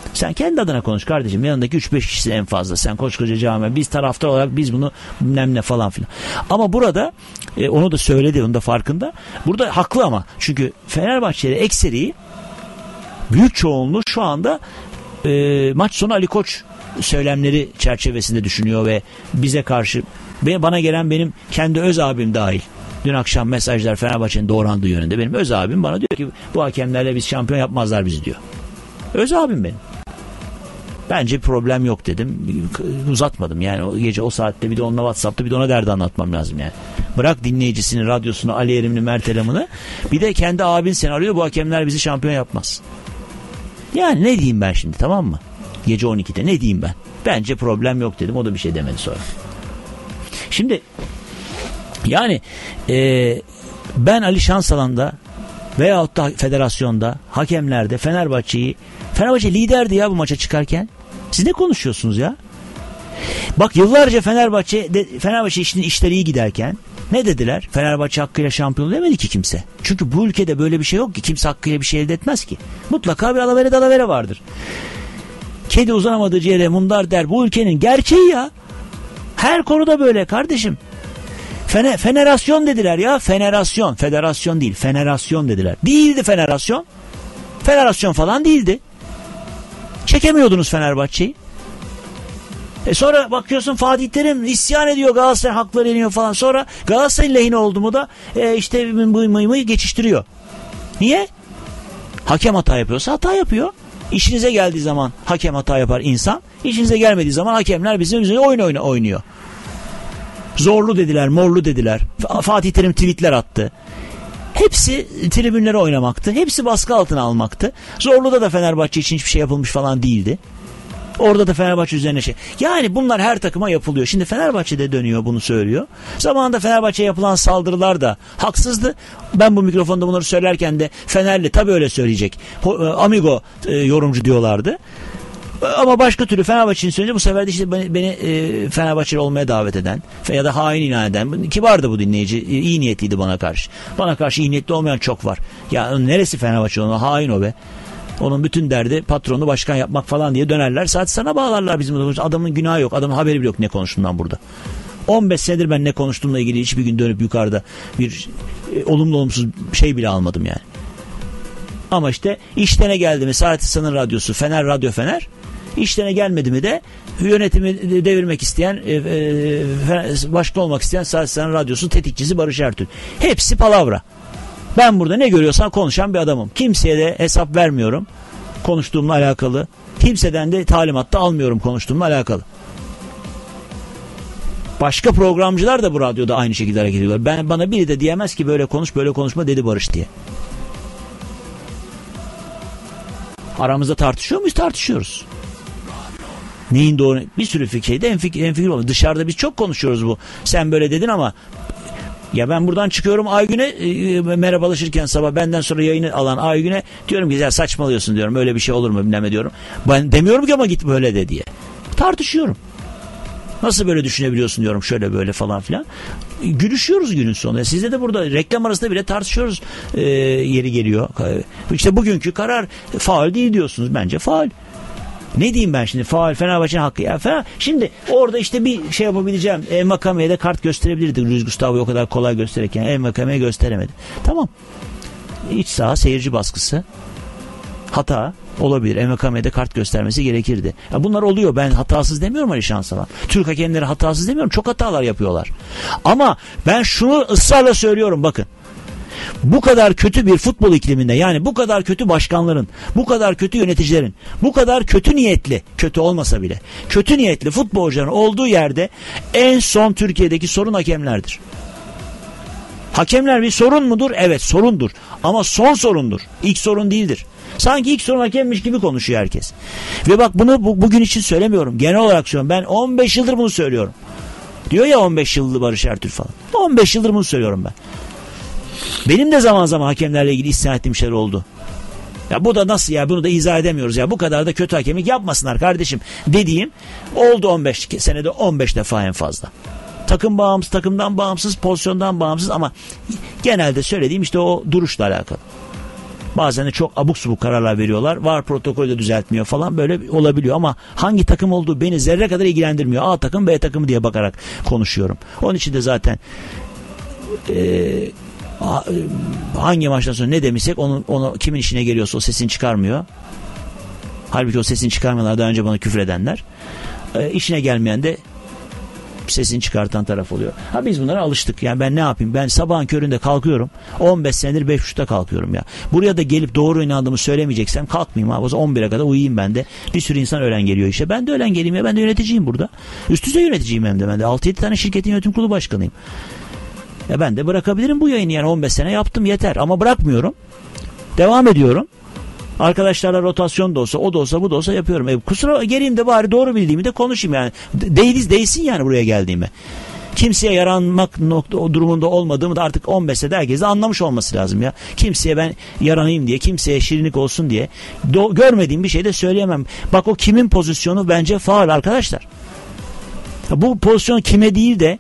Sen kendi adına konuş kardeşim. Yanındaki üç beş kişisi en fazla. Sen koskoca cami. Biz taraftar olarak biz bunu bilmem ne falan filan. Ama burada e, onu da söyledi. Onun da farkında. Burada haklı ama. Çünkü Fenerbahçe'de ekseri büyük çoğunluğu şu anda e, maç sonu Ali Koç söylemleri çerçevesinde düşünüyor ve bize karşı bana gelen benim kendi öz abim dahil. Dün akşam mesajlar Fenerbahçe'nin doğrandığı yönünde. Benim öz abim bana diyor ki bu hakemlerle biz şampiyon yapmazlar bizi diyor. Öz abim benim. Bence bir problem yok dedim. Uzatmadım yani o gece o saatte bir de onunla WhatsApp'ta bir de ona derdi anlatmam lazım yani. Bırak dinleyicisini, radyosunu, Ali Erim'ini, Mert Elam'ını. Bir de kendi abin seni arıyor bu hakemler bizi şampiyon yapmaz. Yani ne diyeyim ben şimdi, tamam mı? Gece on ikide ne diyeyim ben? Bence problem yok dedim. O da bir şey demedi sonra. Şimdi yani e, ben Ali Şansalan'da veyahut da federasyonda, hakemlerde Fenerbahçe'yi, Fenerbahçe liderdi ya bu maça çıkarken. Siz ne konuşuyorsunuz ya? Bak yıllarca Fenerbahçe de, Fenerbahçe işinin işleri iyi giderken ne dediler? Fenerbahçe hakkıyla şampiyon demedi ki kimse. Çünkü bu ülkede böyle bir şey yok ki. Kimse hakkıyla bir şey elde etmez ki. Mutlaka bir alavere dalavere vardır. Kedi uzanamadığı ciğere mundar der. Bu ülkenin gerçeği ya. Her konuda böyle kardeşim. Fene, fenerasyon dediler ya. Fenerasyon. Federasyon değil. Fenerasyon dediler. Değildi fenerasyon. Federasyon falan değildi. Çekemiyordunuz Fenerbahçe'yi. E sonra bakıyorsun Fatih Terim isyan ediyor, Galatasaray hakları yeniyor falan. Sonra Galatasaray lehine oldu mu da e, işte mıy mıy mıy geçiştiriyor. Niye? Hakem hata yapıyorsa hata yapıyor. İşinize geldiği zaman hakem hata yapar insan. İşinize gelmediği zaman hakemler bizim üzerine oyun oyna oynuyor. Zorlu dediler, morlu dediler. Fatih Terim tweetler attı. Hepsi tribünlere oynamaktı. Hepsi baskı altına almaktı. Zorlu'da da Fenerbahçe için hiçbir şey yapılmış falan değildi. Orada da Fenerbahçe üzerine şey. Yani bunlar her takıma yapılıyor. Şimdi Fenerbahçe'de dönüyor bunu söylüyor. Zamanında Fenerbahçe'ye yapılan saldırılar da haksızdı. Ben bu mikrofonda bunları söylerken de Fenerli tabii öyle söyleyecek. Amigo e, yorumcu diyorlardı. Ama başka türlü Fenerbahçe'nin söyleyince bu sefer de işte beni, beni e, Fenerbahçeli olmaya davet eden ya da hain ilan eden. Kibardı bu dinleyici. İyi niyetliydi bana karşı. Bana karşı iyi niyetli olmayan çok var. Ya neresi Fenerbahçe onun? Hain o be. Onun bütün derdi patronu başkan yapmak falan diye dönerler. Sadece sana bağlarlar bizim adamımız. Adamın günahı yok. Adamın haberi bile yok ne konuştuğundan burada. on beş senedir ben ne konuştuğumla ilgili hiçbir gün dönüp yukarıda bir e, olumlu olumsuz şey bile almadım yani. Ama işte işlerine geldi mi Saat San'ın radyosu Fener Radyo Fener. İşlerine gelmedi mi de yönetimi devirmek isteyen e, e, başkan olmak isteyen Saat San'ın radyosu tetikçisi Barış Ertuğrul. Hepsi palavra. Ben burada ne görüyorsam konuşan bir adamım. Kimseye de hesap vermiyorum konuştuğumla alakalı. Kimseden de talimat da almıyorum konuştuğumla alakalı. Başka programcılar da bu radyoda aynı şekilde hareket ediyorlar. Ben, bana biri de diyemez ki böyle konuş böyle konuşma dedi Barış diye. Aramızda tartışıyor muyuz? Tartışıyoruz. Neyin doğru? Bir sürü fikirde en fikir, en fikir olur. Dışarıda biz çok konuşuyoruz bu. Sen böyle dedin ama ya ben buradan çıkıyorum Aygün'e e, merhabalaşırken sabah benden sonra yayını alan Aygün'e diyorum ki ya saçmalıyorsun diyorum. Öyle bir şey olur mu bilmem diyorum. Ben demiyorum ki ama git böyle de diye. Tartışıyorum. Nasıl böyle düşünebiliyorsun diyorum şöyle böyle falan filan. Gülüşüyoruz günün sonunda. Sizde de burada reklam arasında bile tartışıyoruz e, yeri geliyor. İşte bugünkü karar faul değil diyorsunuz. Bence faul. Ne diyeyim ben şimdi? Faul Fenerbahçe'nin hakkı. Ya Fener, şimdi orada işte bir şey yapabileceğim. Envakame'ye de kart gösterebilirdik. Luis Gustavo'yu o kadar kolay gösterirken Envakame'ye gösteremedi. Tamam. İç saha seyirci baskısı. Hata olabilir. Envakame'ye de kart göstermesi gerekirdi. Ya bunlar oluyor. Ben hatasız demiyorum Ali Şansalan. Türk hakemleri hatasız demiyorum. Çok hatalar yapıyorlar. Ama ben şunu ısrarla söylüyorum bakın. Bu kadar kötü bir futbol ikliminde yani bu kadar kötü başkanların, bu kadar kötü yöneticilerin, bu kadar kötü niyetli, kötü olmasa bile kötü niyetli futbolcuların olduğu yerde en son Türkiye'deki sorun hakemlerdir. Hakemler bir sorun mudur? Evet sorundur. Ama son sorundur. İlk sorun değildir. Sanki ilk sorun hakemmiş gibi konuşuyor herkes. Ve bak bunu bu, bugün için söylemiyorum. Genel olarak söylüyorum. Ben on beş yıldır bunu söylüyorum. Diyor ya on beş yıllı Barış Ertuğrul falan. on beş yıldır bunu söylüyorum ben. Benim de zaman zaman hakemlerle ilgili isyan ettiğim şeyler oldu. Ya bu da nasıl ya bunu da izah edemiyoruz ya bu kadar da kötü hakemlik yapmasınlar kardeşim dediğim oldu on beş senede on beş defa en fazla. Takım bağımsız, takımdan bağımsız, pozisyondan bağımsız ama genelde söylediğim işte o duruşla alakalı. Bazen de çok abuk subuk kararlar veriyorlar. VAR protokolü de düzeltmiyor falan, böyle olabiliyor ama hangi takım olduğu beni zerre kadar ilgilendirmiyor. A takım B takımı diye bakarak konuşuyorum. Onun için de zaten eee hangi maçtan sonra ne demişsek onu, onu kimin işine geliyorsa o sesini çıkarmıyor. Halbuki o sesini çıkarmıyorlar daha önce bana küfür edenler. E, işine gelmeyen de sesini çıkartan taraf oluyor. Ha biz bunlara alıştık. Yani ben ne yapayım? Ben sabahın köründe kalkıyorum. on beş senedir beş buçukta kalkıyorum ya. Buraya da gelip doğru inandığımı söylemeyeceksem kalkmayayım abi. O zaman on bire kadar uyuyayım ben de. Bir sürü insan öğlen geliyor işe. Ben de öğlen geleyim ya. Ben de yöneticiyim burada. Üst düzey yöneticiyim hem de. Ben de altı yedi tane şirketin yönetim kurulu başkanıyım. Ya ben de bırakabilirim bu yayını, yani on beş sene yaptım yeter ama bırakmıyorum. Devam ediyorum. Arkadaşlarla rotasyon da olsa, o da olsa, bu da olsa yapıyorum. E, kusura geleyim de bari doğru bildiğimi de konuşayım yani. Değiliz değilsin yani buraya geldiğime. Kimseye yaranmak nokta, o durumunda olmadığımı da artık on beşte de herkes de anlamış olması lazım ya. Kimseye ben yaranayım diye, kimseye şirinlik olsun diye do- görmediğim bir şey de söyleyemem. Bak o kimin pozisyonu bence faul arkadaşlar. Bu pozisyon kime değil de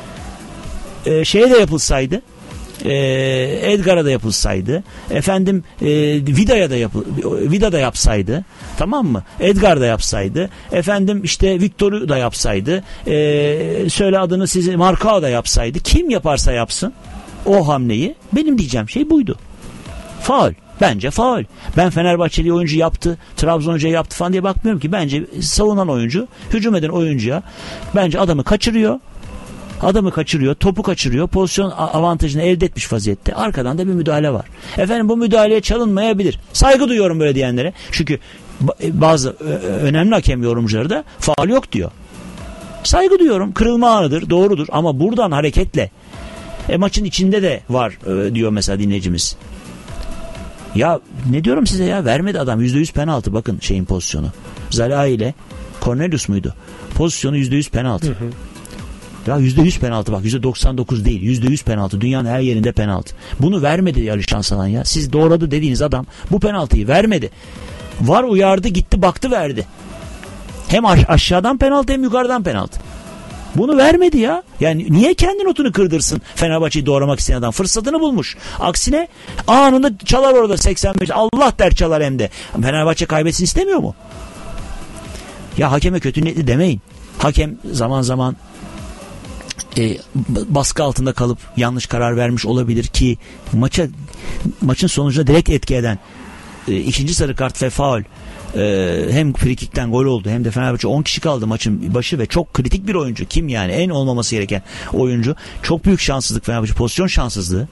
e, şeye de yapılsaydı, Ee, Edgar'a da yapılsaydı, efendim e, Vida'ya da yapı, Vida da yapsaydı, tamam mı? Edgar da yapsaydı, efendim işte Victor'u da yapsaydı, e, söyle adını size, Marcao da yapsaydı, kim yaparsa yapsın o hamleyi, benim diyeceğim şey buydu. Faul. Bence faul. Ben Fenerbahçeli oyuncu yaptı, Trabzon Hoca yaptı falan diye bakmıyorum ki. Bence savunan oyuncu, hücum eden oyuncuya bence adamı kaçırıyor. Adamı kaçırıyor, topu kaçırıyor, pozisyon avantajını elde etmiş vaziyette. Arkadan da bir müdahale var. Efendim bu müdahaleye çalınmayabilir. Saygı duyuyorum böyle diyenlere. Çünkü bazı önemli hakem yorumcuları da faul yok diyor. Saygı duyuyorum. Kırılma anıdır, doğrudur ama buradan hareketle e, maçın içinde de var e, diyor mesela dinleyicimiz. Ya ne diyorum size ya, vermedi adam yüzde yüz penaltı, bakın şeyin pozisyonu. Zalai ile Cornelius muydu? Pozisyonu yüzde yüz penaltı. Hı hı. Ya yüzde yüz penaltı, bak yüzde doksan dokuz değil, yüzde yüz penaltı, dünyanın her yerinde penaltı. Bunu vermedi Alişan Salan ya. Siz doğradı dediğiniz adam bu penaltıyı vermedi. VAR uyardı, gitti baktı, verdi. Hem aşağıdan penaltı hem yukarıdan penaltı. Bunu vermedi ya. Yani niye kendi notunu kırdırsın Fenerbahçe'yi doğramak isteyen adam? Fırsatını bulmuş. Aksine anında çalar orada seksen beş. Allah der çalar hem de. Fenerbahçe kaybetsin istemiyor mu? Ya hakeme kötü niyetli demeyin. Hakem zaman zaman E, baskı altında kalıp yanlış karar vermiş olabilir ki maça maçın sonucuna direkt etki eden e, ikinci sarı kart ve faul e, hem frikikten gol oldu hem de Fenerbahçe on kişi kaldı maçın başı ve çok kritik bir oyuncu. Kim yani? En olmaması gereken oyuncu. Çok büyük şanssızlık Fenerbahçe, pozisyon şanssızlığı.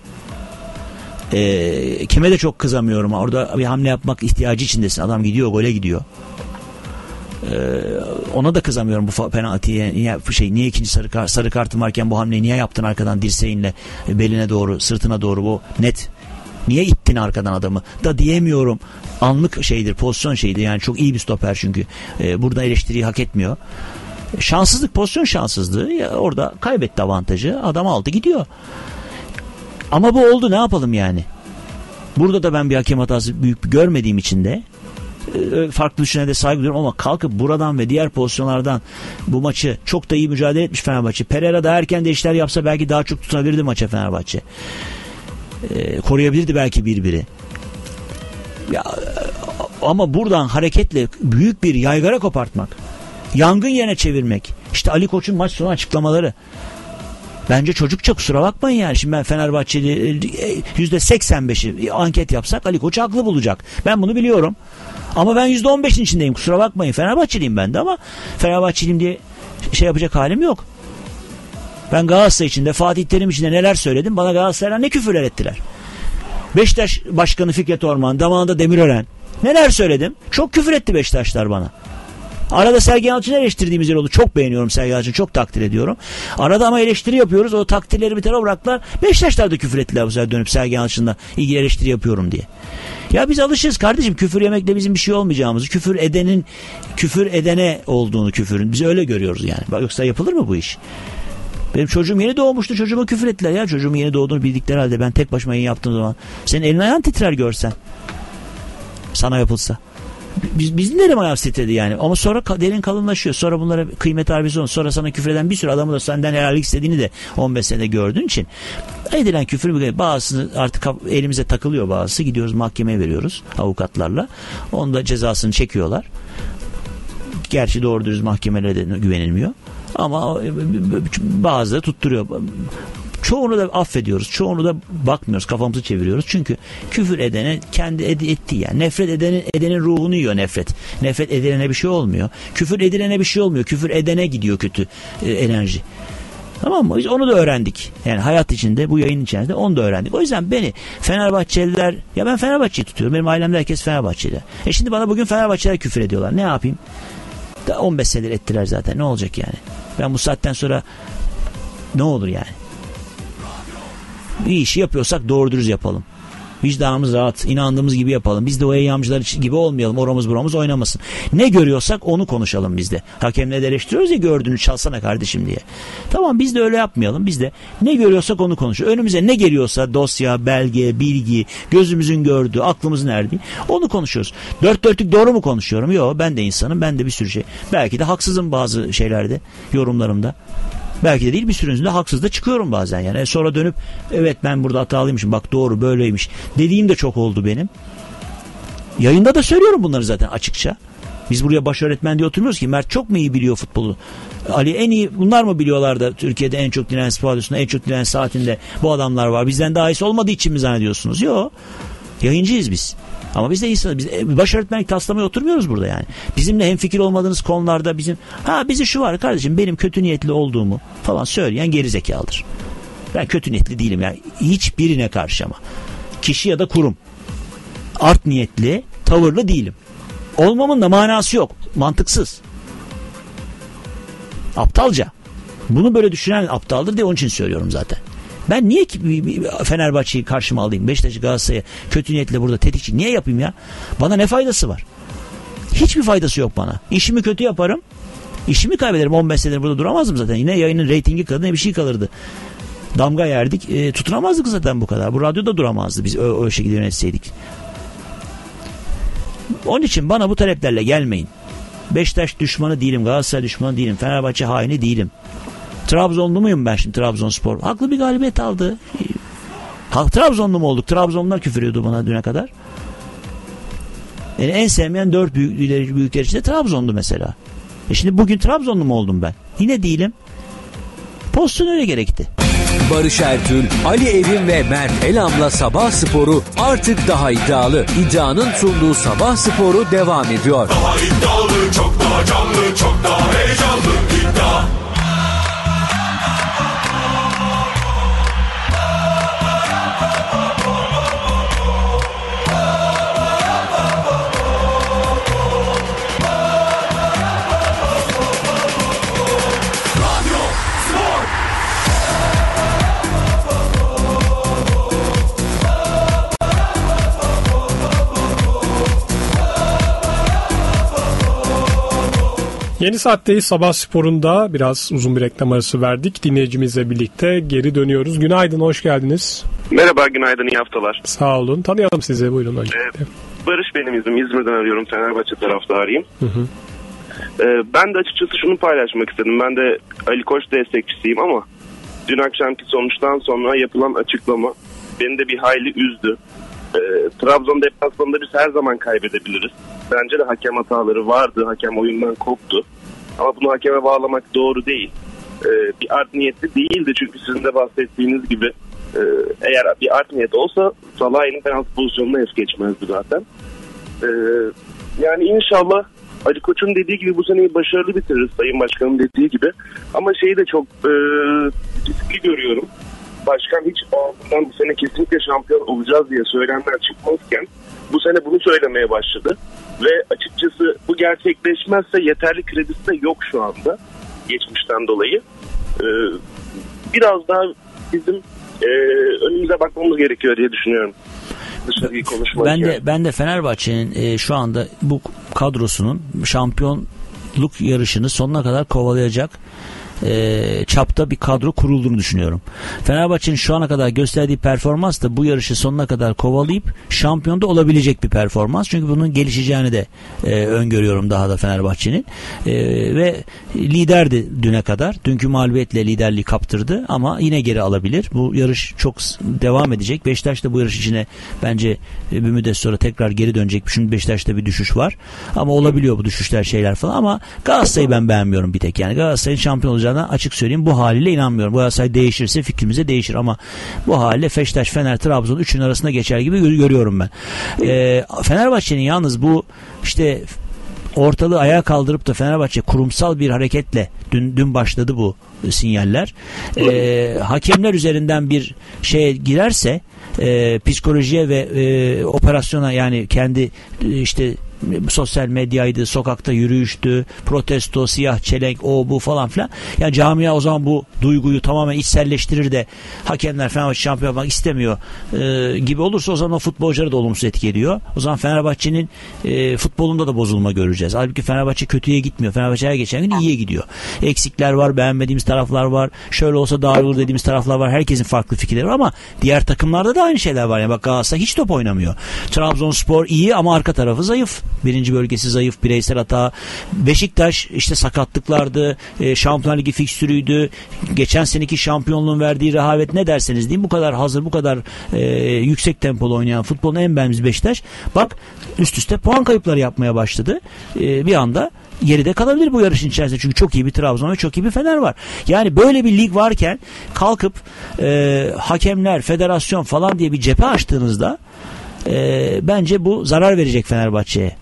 E, kime de çok kızamıyorum. Orada bir hamle yapmak ihtiyacı içindesin. Adam gidiyor, gole gidiyor. Ee, ona da kızamıyorum bu penaltıya. Niye, şey, niye ikinci sarı, kart, sarı kartın varken bu hamleyi niye yaptın arkadan dirseğinle beline doğru, sırtına doğru, bu net. Niye ittin arkadan adamı da diyemiyorum. Anlık şeydir, pozisyon şeydir. Yani çok iyi bir stoper çünkü. Ee, burada eleştiriyi hak etmiyor. Şanssızlık, pozisyon şanssızlığı. Ya orada kaybetti avantajı. Adam aldı gidiyor. Ama bu oldu, ne yapalım yani? Burada da ben bir hakem hatası büyük görmediğim için de farklı düşünene de saygı duyuyorum ama kalkıp buradan ve diğer pozisyonlardan bu maçı çok da iyi mücadele etmiş Fenerbahçe. Pereira da erken değişiklikler yapsa belki daha çok tutunabilirdi maça Fenerbahçe. Ee, koruyabilirdi belki birbiri. Ya, ama buradan hareketle büyük bir yaygara kopartmak, yangın yerine çevirmek. İşte Ali Koç'un maç sonu açıklamaları. Bence çocukça, kusura bakmayın yani. Şimdi ben Fenerbahçeli yüzde seksen beşi anket yapsak Ali Koç haklı bulacak. Ben bunu biliyorum. Ama ben yüzde on beşin içindeyim, kusura bakmayın. Fenerbahçeliyim ben de ama Fenerbahçeliyim diye şey yapacak halim yok. Ben Galatasaray içinde, Fatih Terim içinde neler söyledim. Bana Galatasaray'dan ne küfürler ettiler. Beşiktaş Başkanı Fikret Orman, damağında Demirören. Neler söyledim. Çok küfür etti Beşiktaşlar bana. Arada Sergen Yalçın'ı eleştirdiğimiz yer oldu. Çok beğeniyorum Sergen Yalçın'ı, çok takdir ediyorum. Arada ama eleştiri yapıyoruz. O takdirleri bir tarafa bıraktılar. Beşiktaşlar da küfür ettiler bu sefer dönüp Sergen Yalçın'la ilgili eleştiri yapıyorum diye. Ya biz alışırız kardeşim, küfür yemekle bizim bir şey olmayacağımızı, küfür edenin küfür edene olduğunu, küfürün biz öyle görüyoruz yani. Yoksa yapılır mı bu iş? Benim çocuğum yeni doğmuştu, çocuğuma küfür ettiler ya. Çocuğumun yeni doğduğunu bildikleri halde ben tek başıma yayın yaptığım zaman senin elin ayağın titrer görsen, sana yapılsa. Biz, bizim de elim ayağım titredi yani. Ama sonra derin kalınlaşıyor. Sonra bunlara kıymet harbisi olun. Sonra sana küfreden bir sürü adamı da senden helallik istediğini de on beş senede gördüğün için edilen küfür bazısı artık elimize takılıyor, bazısı. Gidiyoruz mahkemeye veriyoruz avukatlarla. Onun da cezasını çekiyorlar. Gerçi doğru dürüst mahkemelere de güvenilmiyor. Ama bazıları tutturuyor. Çoğunu da affediyoruz. Çoğunu da bakmıyoruz. Kafamızı çeviriyoruz. Çünkü küfür edene kendi ed- ettiği yani. Nefret edenin, edenin ruhunu yiyor nefret. Nefret edilene bir şey olmuyor. Küfür edilene bir şey olmuyor. Küfür edene gidiyor kötü e, enerji. Tamam mı? Biz onu da öğrendik. Yani hayat içinde, bu yayın içerisinde onu da öğrendik. O yüzden beni Fenerbahçeliler, ya ben Fenerbahçe'yi tutuyorum. Benim ailemde herkes Fenerbahçeli. E şimdi bana bugün Fenerbahçeliler küfür ediyorlar. Ne yapayım? Da on beş senedir ettiler zaten. Ne olacak yani? Ben bu saatten sonra ne olur yani? Bir işi yapıyorsak doğru dürüst yapalım. Vicdanımız rahat, inandığımız gibi yapalım. Biz de o eyyamcılar gibi olmayalım. Oramız buramız oynamasın. Ne görüyorsak onu konuşalım biz de. Hakemle de eleştiriyoruz ya, gördüğünü çalsana kardeşim diye. Tamam, biz de öyle yapmayalım. Biz de ne görüyorsak onu konuşalım. Önümüze ne geliyorsa dosya, belge, bilgi, gözümüzün gördüğü, aklımızın erdiği onu konuşuyoruz. Dört dörtlük doğru mu konuşuyorum? Yok, ben de insanım. Ben de bir sürü şey. Belki de haksızım bazı şeylerde, yorumlarımda. Belki de değil, bir sürünüzde haksız da çıkıyorum bazen yani. Sonra dönüp evet ben burada hatalıymışım, bak doğru böyleymiş dediğim de çok oldu benim. Yayında da söylüyorum bunları zaten açıkça. Biz buraya baş öğretmen diye oturmuyoruz ki. Mert çok mu iyi biliyor futbolu? Ali en iyi bunlar mı biliyorlar da Türkiye'de en çok dinlenen spor radyosunda en çok dinlenen saatinde bu adamlar var. Bizden daha iyisi olmadığı için mi zannediyorsunuz? Yok. Yayıncıyız biz. Ama biz de insanız. Biz baş öğretmenlik taslamaya oturmuyoruz burada yani. Bizimle hemfikir olmadığınız konularda bizim ha bizi şu var kardeşim, benim kötü niyetli olduğumu falan söyleyen gerizekalıdır. Ben kötü niyetli değilim yani. Hiçbirine karşı ama. Kişi ya da kurum. Art niyetli, tavırlı değilim. Olmamın da manası yok. Mantıksız. Aptalca. Bunu böyle düşünen aptaldır diye onun için söylüyorum zaten. Ben niye ki Fenerbahçe'yi karşıma alayım? Beşiktaş'ı, Galatasaray'ı kötü niyetle burada tetikçi niye yapayım ya? Bana ne faydası var? Hiçbir faydası yok bana. İşimi kötü yaparım. İşimi kaybederim. on beş senedir burada duramazdım zaten. Yine yayının reytingi kalırdı, ne bir şey kalırdı. Damga yerdik. E, tutunamazdık zaten bu kadar. Bu radyoda duramazdı biz o, o şekilde yönetseydik. Onun için bana bu taleplerle gelmeyin. Beşiktaş düşmanı değilim. Galatasaray düşmanı değilim. Fenerbahçe haini değilim. Trabzonlu muyum ben şimdi? Trabzonspor haklı bir galibiyet aldı. Ha, Trabzonlu mu olduk? Trabzonlular küfür ediyordu bana düne kadar. Yani en sevmeyen dört büyükler, büyükler içinde Trabzonlu mesela. E şimdi bugün Trabzonlu mu oldum ben? Yine değilim. Pozisyon öyle gerekti. Barış Ertül, Ali Evin ve Mert Elam'la Sabah Sporu artık daha iddialı. İddianın sunduğu Sabah Sporu devam ediyor. Daha iddialı, çok daha canlı, çok daha heyecanlı. İddia. Yeni saatteyiz. Sabah Spor'unda biraz uzun bir reklam arası verdik. Dinleyicimizle birlikte geri dönüyoruz. Günaydın, hoş geldiniz. Merhaba, günaydın, iyi haftalar. Sağ olun. Tanıyalım sizi, buyurun öncelikle. Ee, Barış benim ismim. İzmir'den arıyorum. Fenerbahçe taraftarıyım. Hı hı. Ee, ben de açıkçası şunu paylaşmak istedim. Ben de Ali Koç destekçisiyim ama dün akşamki sonuçtan sonra yapılan açıklama beni de bir hayli üzdü. Ee, Trabzon deplasmanında biz her zaman kaybedebiliriz. Bence de hakem hataları vardı. Hakem oyundan koptu. Ama bunu hakeme bağlamak doğru değil. Ee, bir art niyetli değildi. Çünkü sizin de bahsettiğiniz gibi e, eğer bir art niyet olsa Salah'ın penaltı pozisyonuna es geçmezdi zaten. Ee, yani inşallah Ali Koç'un dediği gibi bu seneyi başarılı bitiririz. Sayın Başkan'ın dediği gibi. Ama şeyi de çok e, riskli görüyorum. Başkan hiç ağzından bu sene kesinlikle şampiyon olacağız diye söylemler çıkmazken bu sene bunu söylemeye başladı. Ve açıkçası bu gerçekleşmezse yeterli kredisi de yok şu anda geçmişten dolayı. Ee, biraz daha bizim e, önümüze bakmamız gerekiyor diye düşünüyorum. Dışarıyı konuşmak ben de yani. ben de Fenerbahçe'nin e, şu anda bu kadrosunun şampiyonluk yarışını sonuna kadar kovalayacak e, çapta bir kadro kurulduğunu düşünüyorum. Fenerbahçe'nin şu ana kadar gösterdiği performans da bu yarışı sonuna kadar kovalayıp şampiyonda olabilecek bir performans. Çünkü bunun gelişeceğini de e, öngörüyorum daha da Fenerbahçe'nin. E, ve liderdi düne kadar. Dünkü mağlubiyetle liderliği kaptırdı ama yine geri alabilir. Bu yarış çok devam edecek. Beşiktaş da bu yarış içine bence bir müddet sonra tekrar geri dönecek. Çünkü Beşiktaş'ta bir düşüş var. Ama olabiliyor bu düşüşler, şeyler falan. Ama Galatasaray'ı ben beğenmiyorum bir tek. Yani Galatasaray'ın şampiyon olacağına açık söyleyeyim, bu haliyle inanmıyorum. Bu Galatasaray değişirse fikrimize değişir ama bu haliyle Beşiktaş, Fener, Trabzon üçünün arasında geçer gibi görüyorum ben. Ee, Fenerbahçe'nin yalnız bu işte ortalığı ayağa kaldırıp da Fenerbahçe kurumsal bir hareketle dün, dün başladı bu sinyaller. Ee, hakemler üzerinden bir şeye girerse e, psikolojiye ve e, operasyona, yani kendi e, işte sosyal medyaydı, sokakta yürüyüştü, protesto, siyah çelenk, o bu falan filan. Yani camia o zaman bu duyguyu tamamen içselleştirir de hakemler Fenerbahçe şampiyon olmak istemiyor e, gibi olursa o zaman o futbolcuları da olumsuz etki ediyor. O zaman Fenerbahçe'nin e, futbolunda da bozulma göreceğiz. Halbuki Fenerbahçe kötüye gitmiyor. Fenerbahçe her geçen gün iyiye gidiyor. Eksikler var, beğenmediğimiz taraflar var. Şöyle olsa daha iyi olur dediğimiz taraflar var. Herkesin farklı fikirleri var ama diğer takımlarda da aynı şeyler var. Yani bak, Galatasaray hiç top oynamıyor. Trabzonspor iyi ama arka tarafı zayıf. Birinci bölgesi zayıf, bireysel hata. Beşiktaş işte sakatlıklardı, e, Şampiyonlar Ligi fikstürüydü. Geçen seneki şampiyonluğun verdiği rehavet, ne derseniz deyin, bu kadar hazır, bu kadar e, yüksek tempolu oynayan futbolun en beğendiğimiz Beşiktaş. Bak, üst üste puan kayıpları yapmaya başladı. E, bir anda geride kalabilir bu yarışın içerisinde. Çünkü çok iyi bir Trabzon ve çok iyi bir Fener var. Yani böyle bir lig varken kalkıp e, hakemler, federasyon falan diye bir cephe açtığınızda e, bence bu zarar verecek Fenerbahçe'ye.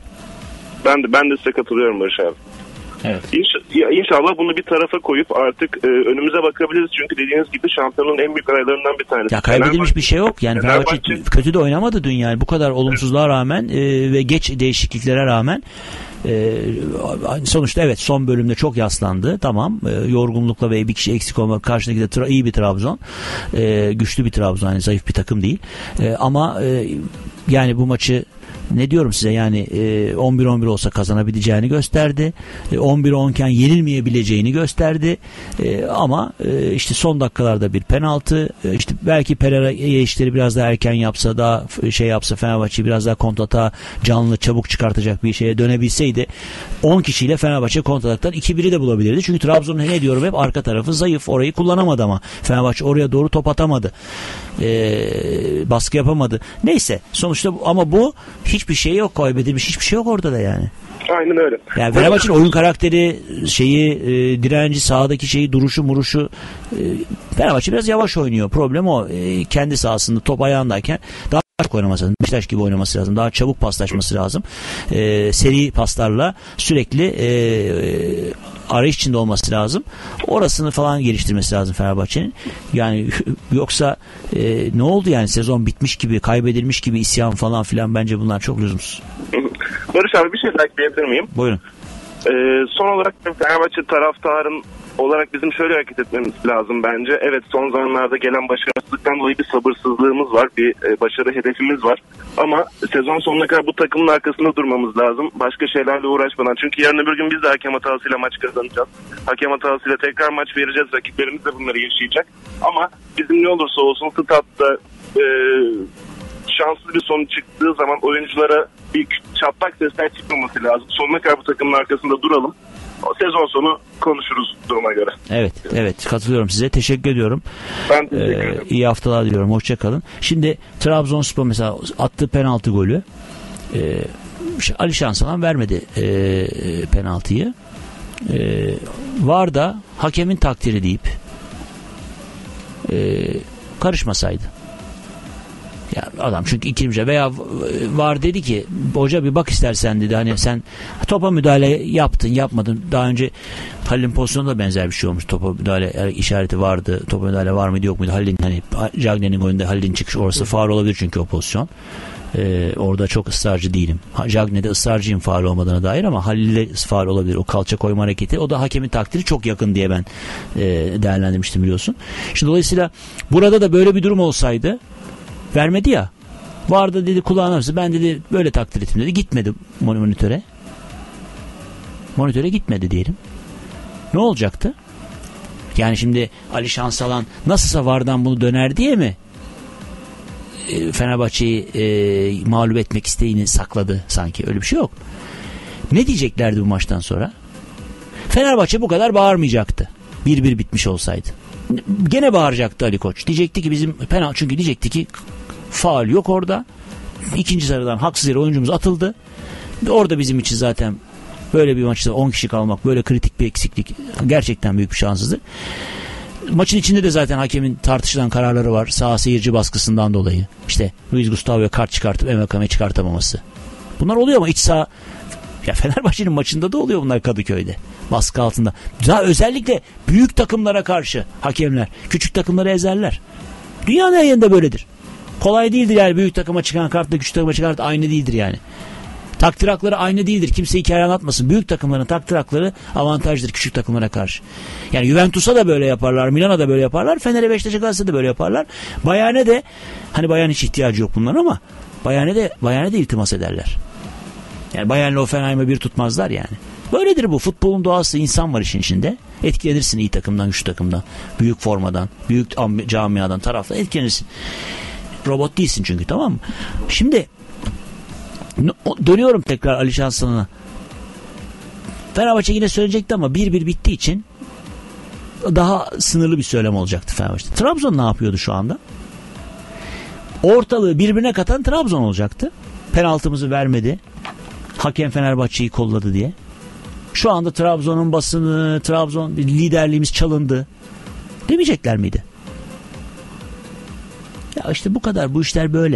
Ben de ben de size katılıyorum Barış abi. Evet. İnşallah, inşallah bunu bir tarafa koyup artık e, önümüze bakabiliriz. Çünkü dediğiniz gibi şampiyonun en büyük adaylarından bir tanesi. Ya kaybedilmiş Fenerbahçe, bir şey yok. Yani Fenerbahçe, Fenerbahçe kötü de oynamadı dün yani. Bu kadar olumsuzluğa rağmen e, ve geç değişikliklere rağmen e, sonuçta evet son bölümde çok yaslandı. Tamam. E, yorgunlukla ve bir kişi eksik olmak, karşıdaki de tra- iyi bir Trabzon. E, güçlü bir Trabzon. Yani zayıf bir takım değil. E, ama e, yani bu maçı ne diyorum size, yani e, on bir on bir olsa kazanabileceğini gösterdi. E, on bir onken yenilmeyebileceğini gösterdi. E, ama e, işte son dakikalarda bir penaltı, e, işte belki Pereira işleri biraz daha erken yapsa, daha şey yapsa, Fenerbahçe biraz daha kontrata canlı, çabuk çıkartacak bir şeye dönebilseydi on kişiyle Fenerbahçe kontrataktan iki biri de bulabilirdi. Çünkü Trabzon'un ne diyorum hep arka tarafı zayıf. Orayı kullanamadı ama Fenerbahçe oraya doğru top atamadı. E, baskı yapamadı. Neyse sonuçta ama bu hiçbir şey yok, kaybedilmiş hiçbir şey yok orada da yani. Aynen öyle. Yani Fenerbahçe'nin oyun karakteri, şeyi, e, direnci, sahadaki şeyi, duruşu, muruşu, e, Fenerbahçe biraz yavaş oynuyor. Problem o. E, kendi sahasında top ayağındayken daha çabuk oynaması lazım. Beşiktaş gibi oynaması lazım. Daha çabuk paslaşması lazım. E, seri paslarla sürekli e, e, arayış içinde olması lazım. Orasını falan geliştirmesi lazım Fenerbahçe'nin. Yani yoksa e, ne oldu yani, sezon bitmiş gibi, kaybedilmiş gibi isyan falan filan, bence bunlar çok lüzumsuz. Barış abi bir şey daha ekleyebilir miyim? Buyurun. Ee, son olarak Fenerbahçe taraftarın olarak bizim şöyle hareket etmemiz lazım bence. Evet, son zamanlarda gelen başarısızlıktan dolayı bir sabırsızlığımız var. Bir e, başarı hedefimiz var. Ama sezon sonuna kadar bu takımın arkasında durmamız lazım. Başka şeylerle uğraşmadan. Çünkü yarın öbür gün biz de hakem hatasıyla maç kazanacağız. Hakem hatasıyla tekrar maç vereceğiz. Rakiplerimiz de bunları yaşayacak. Ama bizim ne olursa olsun statta e, şanssız bir sonuç çıktığı zaman oyunculara bir çatlak sesler çıkmaması lazım. Sonuna kadar bu takımın arkasında duralım. O sezon sonu konuşuruz duruma göre. Evet, evet katılıyorum size. Teşekkür ediyorum. Ben teşekkür ederim. Ee, iyi haftalar diliyorum. Hoşça kalın. Şimdi Trabzonspor mesela attığı penaltı golü, e, Ali Şansalan vermedi e, penaltıyı. E, var da hakemin takdiri deyip e, karışmasaydı. Ya adam çünkü ikinci veya var dedi ki, hoca bir bak istersen dedi, hani sen topa müdahale yaptın yapmadın, daha önce Halil'in pozisyonunda benzer bir şey olmuş, topa müdahale işareti vardı, topa müdahale var mıydı yok muydu, Halil'in hani Cagney'in golünde Halil'in çıkış orası faul olabilir çünkü o pozisyon. Ee, orada çok ısrarcı değilim. Cagney'de ısrarcıyım faul olmadığına dair ama Halil'le faul olabilir. O kalça koyma hareketi, o da hakemin takdiri çok yakın diye ben e, değerlendirmiştim biliyorsun. Şimdi dolayısıyla burada da böyle bir durum olsaydı, vermedi ya. Vardı dedi kulağına, ben dedi böyle takdir ettim dedi. Gitmedi monitöre. Monitöre gitmedi diyelim. Ne olacaktı? Yani şimdi Ali Şansalan nasılsa VAR'dan bunu döner diye mi e, Fenerbahçe'yi e, mağlup etmek isteğini sakladı sanki? Öyle bir şey yok. Ne diyeceklerdi bu maçtan sonra? Fenerbahçe bu kadar bağırmayacaktı. bir bir bitmiş olsaydı. Gene bağıracaktı Ali Koç. Diyecekti ki bizim penaltı, çünkü diyecekti ki faul yok orada. İkinci sarıdan haksız yere oyuncumuz atıldı. Orada bizim için zaten böyle bir maçta on kişi kalmak, böyle kritik bir eksiklik gerçekten büyük bir şanssızlık. Maçın içinde de zaten hakemin tartışılan kararları var. Sağ seyirci baskısından dolayı. İşte Luis Gustavo'ya kart çıkartıp Emre çıkartamaması. Bunlar oluyor ama iç saha, ya Fenerbahçe'nin maçında da oluyor bunlar Kadıköy'de. Baskı altında. Daha özellikle büyük takımlara karşı hakemler küçük takımları ezerler. Dünyanın her yerinde böyledir. Kolay değildir yani, büyük takıma çıkan kartla küçük takıma çıkan kart aynı değildir yani. Takdir hakları aynı değildir. Kimse hikaye anlatmasın. Büyük takımların takdir hakları avantajdır küçük takımlara karşı. Yani Juventus'a da böyle yaparlar. Milan'a da böyle yaparlar. Fener'e, Beşiktaş'a, Galatasaray'a da böyle yaparlar. Bayern'e de, hani Bayern hiç ihtiyacı yok bunların ama Bayern'e de, Bayern'e de iltimas ederler. Yani Bayern'le Hoffenheim'e bir tutmazlar yani. Böyledir bu. Futbolun doğası, insan var işin içinde. Etkilenirsin iyi takımdan, güçlü takımdan, büyük formadan, büyük camiadan, taraftan etkilenirsin. Robot değilsin çünkü, tamam mı? Şimdi dönüyorum tekrar Ali Şansalan'a. Fenerbahçe yine söyleyecekti ama bir bir bittiği için daha sınırlı bir söylem olacaktı Fenerbahçe. Trabzon ne yapıyordu şu anda? Ortalığı birbirine katan Trabzon olacaktı. Penaltımızı vermedi. Hakem Fenerbahçe'yi kolladı diye. Şu anda Trabzon'un basını, Trabzon liderliğimiz çalındı demeyecekler miydi? Ya işte bu kadar. Bu işler böyle.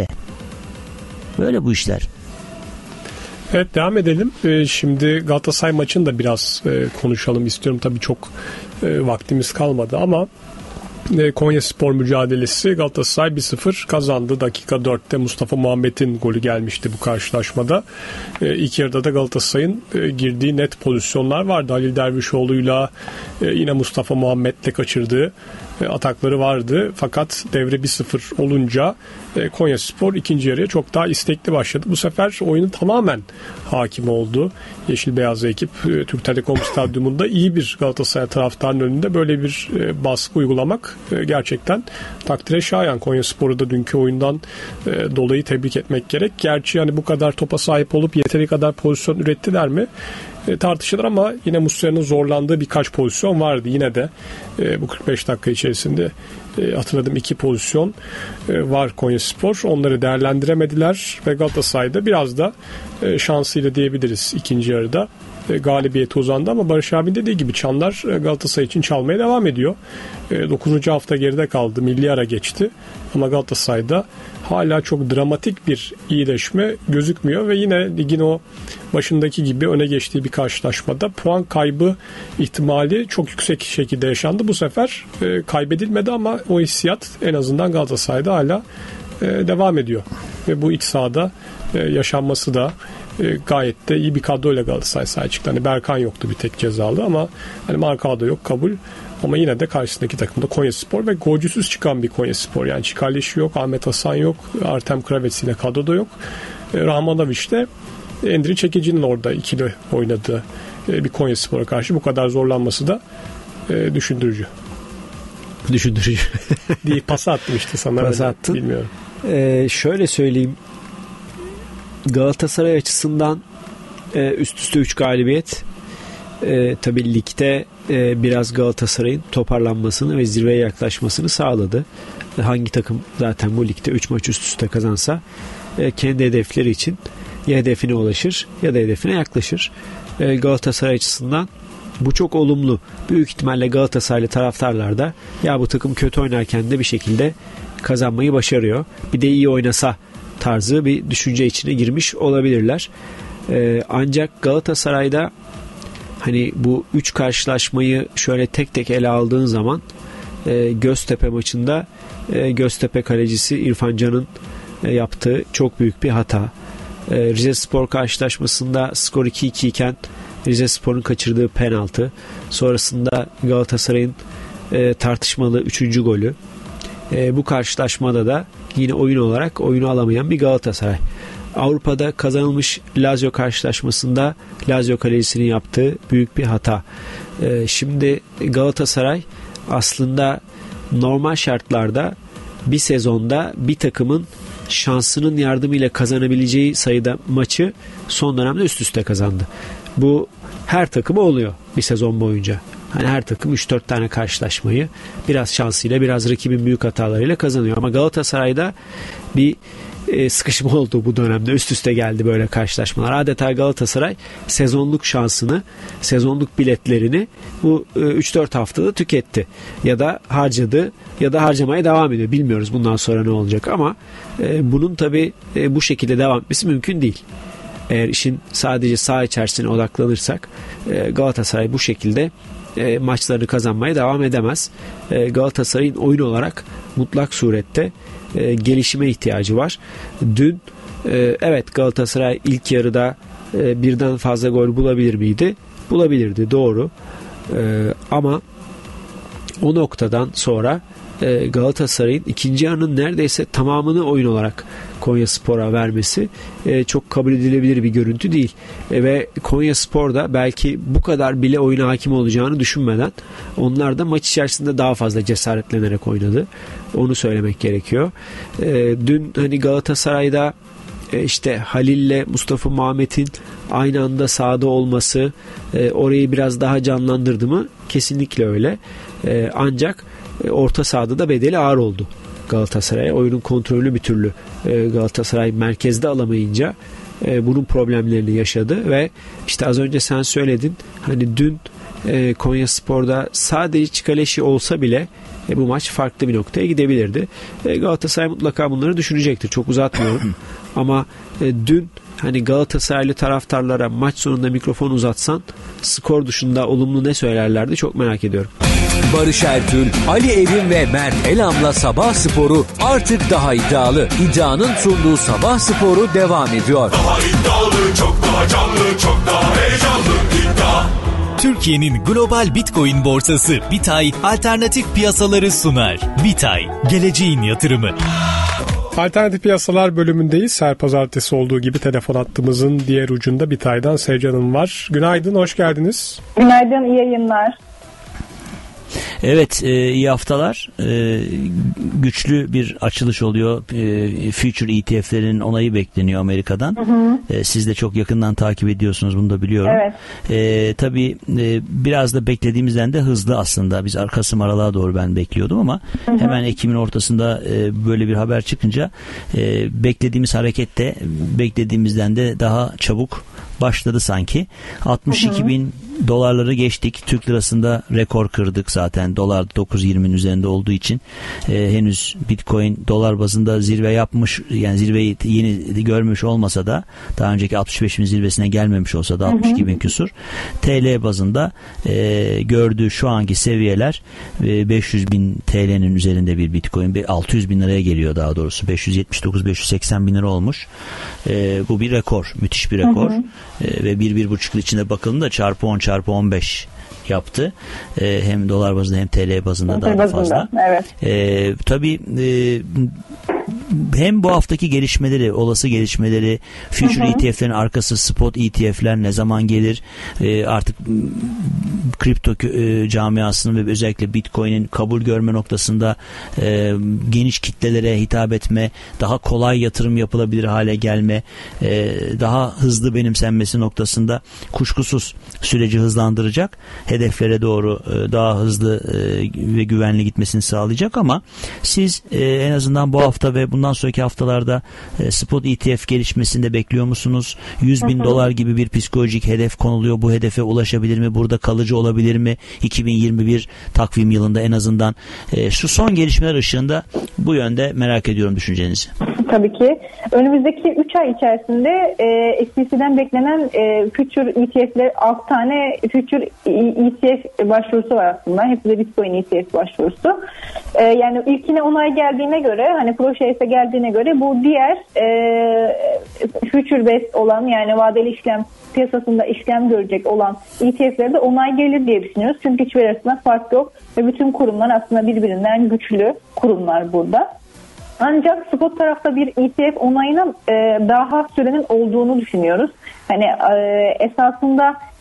Böyle bu işler. Evet, devam edelim. Ee, şimdi Galatasaray maçını da biraz e, konuşalım istiyorum. Tabii çok e, vaktimiz kalmadı ama e, Konyaspor mücadelesi, Galatasaray bir sıfır kazandı. Dakika dörtte Mustafa Muhammed'in golü gelmişti bu karşılaşmada. E, ilk yarıda da Galatasaray'ın e, girdiği net pozisyonlar vardı. Halil Dervişoğlu'yla e, yine Mustafa Muhammed'le kaçırdığı atakları vardı. Fakat devre bir sıfır olunca e, Konyaspor ikinci yarıya çok daha istekli başladı. Bu sefer oyunun tamamen hakim oldu. Yeşil Beyazlı ekip e, Türk Telekom Stadyumunda iyi bir Galatasaray taraftarının önünde böyle bir e, baskı uygulamak e, gerçekten takdire şayan. Konyaspor'u da dünkü oyundan e, dolayı tebrik etmek gerek. Gerçi yani bu kadar topa sahip olup yeteri kadar pozisyon ürettiler mi? E, tartışılır ama yine Muslera'nın zorlandığı birkaç pozisyon vardı. Yine de e, bu kırk beş dakika içerisinde e, hatırladım iki pozisyon e, var Konyaspor. Onları değerlendiremediler ve Galatasaray'da biraz da e, şansıyla diyebiliriz ikinci yarıda e, galibiyete uzandı ama Barış abi dediği gibi çanlar e, Galatasaray için çalmaya devam ediyor. E, dokuzuncu hafta geride kaldı. Milli ara geçti. Ama Galatasaray'da hala çok dramatik bir iyileşme gözükmüyor ve yine ligin o başındaki gibi öne geçtiği bir karşılaşmada puan kaybı ihtimali çok yüksek şekilde yaşandı. Bu sefer e, kaybedilmedi ama o hissiyat en azından Galatasaray'da hala e, devam ediyor. Ve bu iç sahada e, yaşanması da e, gayet de iyi bir kadroyla Galatasaray sahaya çıktı. Hani Berkan yoktu bir tek cezalı ama hani Markao da yok, kabul. Ama yine de karşısındaki takımda Konyaspor ve golcüsüz çıkan bir Konyaspor. Yani Çikalişi yok, Ahmet Hasan yok, Artem Kravets ile kadroda yok. E, Rahmanovic de Endri Çekici'nin orada ikili oynadığı e, bir Konyaspor'a karşı bu kadar zorlanması da e, düşündürücü. Düşündürücü. Diye pas attım işte sana. Pas attın. Bilmiyorum. Ee, şöyle söyleyeyim. Galatasaray açısından e, üst üste üç galibiyet. E, tabii ligde e, biraz Galatasaray'ın toparlanmasını ve zirveye yaklaşmasını sağladı. E, hangi takım zaten bu ligde üç maç üst üste kazansa e, kendi hedefleri için ya hedefine ulaşır ya da hedefine yaklaşır. E, Galatasaray açısından bu çok olumlu. Büyük ihtimalle Galatasaraylı taraftarlar da ya bu takım kötü oynarken de bir şekilde kazanmayı başarıyor. Bir de iyi oynasa tarzı bir düşünce içine girmiş olabilirler. E, ancak Galatasaray'da hani bu üç karşılaşmayı şöyle tek tek ele aldığın zaman e, Göztepe maçında e, Göztepe kalecisi İrfan Can'ın e, yaptığı çok büyük bir hata. E, Rizespor karşılaşmasında skor iki iki iken Rizespor'un kaçırdığı penaltı. Sonrasında Galatasaray'ın e, tartışmalı üçüncü golü. E, bu karşılaşmada da yine oyun olarak oyunu alamayan bir Galatasaray. Avrupa'da kazanılmış Lazio karşılaşmasında Lazio kalecisinin yaptığı büyük bir hata. Ee, şimdi Galatasaray aslında normal şartlarda bir sezonda bir takımın şansının yardımıyla kazanabileceği sayıda maçı son dönemde üst üste kazandı. Bu her takıma oluyor bir sezon boyunca. Hani her takım üç dört tane karşılaşmayı biraz şansıyla, biraz rakibin büyük hatalarıyla kazanıyor. Ama Galatasaray'da bir e, sıkışma oldu bu dönemde. Üst üste geldi böyle karşılaşmalar. Adeta Galatasaray sezonluk şansını, sezonluk biletlerini bu e, üç dört haftada tüketti. Ya da harcadı ya da harcamaya devam ediyor. Bilmiyoruz bundan sonra ne olacak ama e, bunun tabii e, bu şekilde devam etmesi mümkün değil. Eğer işin sadece saha içerisine odaklanırsak e, Galatasaray bu şekilde e, maçlarını kazanmaya devam edemez. E, Galatasaray'ın oyun olarak mutlak surette e, gelişime ihtiyacı var. Dün e, evet Galatasaray ilk yarıda e, birden fazla gol bulabilir miydi? Bulabilirdi, doğru. E, ama o noktadan sonra e, Galatasaray'ın ikinci yarının neredeyse tamamını oyun olarak Konyaspor'a vermesi e, çok kabul edilebilir bir görüntü değil. E, ve Konyaspor da belki bu kadar bile oyuna hakim olacağını düşünmeden onlar da maç içerisinde daha fazla cesaretlenerek oynadı. Onu söylemek gerekiyor. E, dün hani Galatasaray'da e, işte Halil'le Mustafa Muhammed'in aynı anda sahada olması e, orayı biraz daha canlandırdı mı? Kesinlikle öyle. E, ancak e, orta sahada da bedeli ağır oldu Galatasaray'a. Oyunun kontrolü bir türlü e, Galatasaray merkezde alamayınca e, bunun problemlerini yaşadı ve işte az önce sen söyledin, hani dün e, Konyaspor'da sadece Çikaleşi olsa bile e, bu maç farklı bir noktaya gidebilirdi. E, Galatasaray mutlaka bunları düşünecektir. Çok uzatmıyorum. Ama e, dün hani Galatasaraylı taraftarlara maç sonunda mikrofon uzatsan skor dışında olumlu ne söylerlerdi çok merak ediyorum. Barış Ertül, Ali Evin ve Mert Elam'la Sabah Sporu artık daha iddialı. İddianın sunduğu Sabah Sporu devam ediyor. Daha iddialı, çok daha canlı, çok daha heyecanlı. İddia. Türkiye'nin global Bitcoin borsası Bitay alternatif piyasaları sunar. Bitay, geleceğin yatırımı. Alternatif piyasalar bölümündeyiz. Her pazartesi olduğu gibi telefon hattımızın diğer ucunda Bitay'dan Sevcan'ın var. Günaydın, hoş geldiniz. Günaydın, iyi yayınlar. Evet, e, iyi haftalar. E, güçlü bir açılış oluyor. E, Future E T F'lerin onayı bekleniyor Amerika'dan. Hı hı. E, siz de çok yakından takip ediyorsunuz, bunu da biliyorum. Evet. E, tabii e, biraz da beklediğimizden de hızlı aslında. Biz Kasım aralığa doğru ben bekliyordum ama hı hı. hemen Ekim'in ortasında e, böyle bir haber çıkınca e, beklediğimiz hareket de beklediğimizden de daha çabuk başladı sanki. altmış iki bin dolarları geçtik. Türk lirasında rekor kırdık zaten. Dolar dokuz yirminin üzerinde olduğu için e, henüz Bitcoin dolar bazında zirve yapmış, yani zirveyi yeni görmüş olmasa da, daha önceki altmış beş bin zirvesine gelmemiş olsa da altmış iki bin küsur, T L bazında e, gördüğü şu anki seviyeler e, beş yüz bin T L'nin üzerinde bir Bitcoin, altı yüz bin liraya geliyor daha doğrusu. beş yüz yetmiş dokuz beş yüz seksen bin lira olmuş. E, bu bir rekor. Müthiş bir rekor. Hı hı. E, ve bir bir buçuk yıl içinde bakıldığında çarpı on çarpı on beş yaptı. E, hem dolar bazında hem T L bazında daha da fazla. Evet. E, tabii e, hem bu haftaki gelişmeleri, olası gelişmeleri, future hı hı. E T F'lerin arkası, spot E T F'ler ne zaman gelir, e, artık kripto e, camiasının ve özellikle Bitcoin'in kabul görme noktasında e, geniş kitlelere hitap etme, daha kolay yatırım yapılabilir hale gelme, e, daha hızlı benimsenmesi noktasında kuşkusuz süreci hızlandıracak, hedeflere doğru e, daha hızlı e, ve güvenli gitmesini sağlayacak. Ama siz e, en azından bu hafta ve bundan sonraki haftalarda e, spot E T F gelişmesinde bekliyor musunuz? yüz bin dolar gibi bir psikolojik hedef konuluyor. Bu hedefe ulaşabilir mi? Burada kalıcı olabilir mi? iki bin yirmi bir takvim yılında en azından e, şu son gelişmeler ışığında bu yönde merak ediyorum düşüncenizi. Tabii ki. Önümüzdeki üç ay içerisinde e, S E C'den beklenen e, Future E T F'ler, altı tane Future E T F başvurusu var aslında. Hepsi de Bitcoin E T F başvurusu. E, yani ilkine onay geldiğine göre, hani proje ise geldiğine göre bu diğer e, Future based olan, yani vadeli işlem piyasasında işlem görecek olan E T F'lerde onay gelir diye düşünüyoruz. Çünkü hiçbir arasında fark yok ve bütün kurumlar aslında birbirinden güçlü kurumlar burada. Ancak spot tarafta bir E T F onayına e, daha sürenin olduğunu düşünüyoruz. Hani e, esasında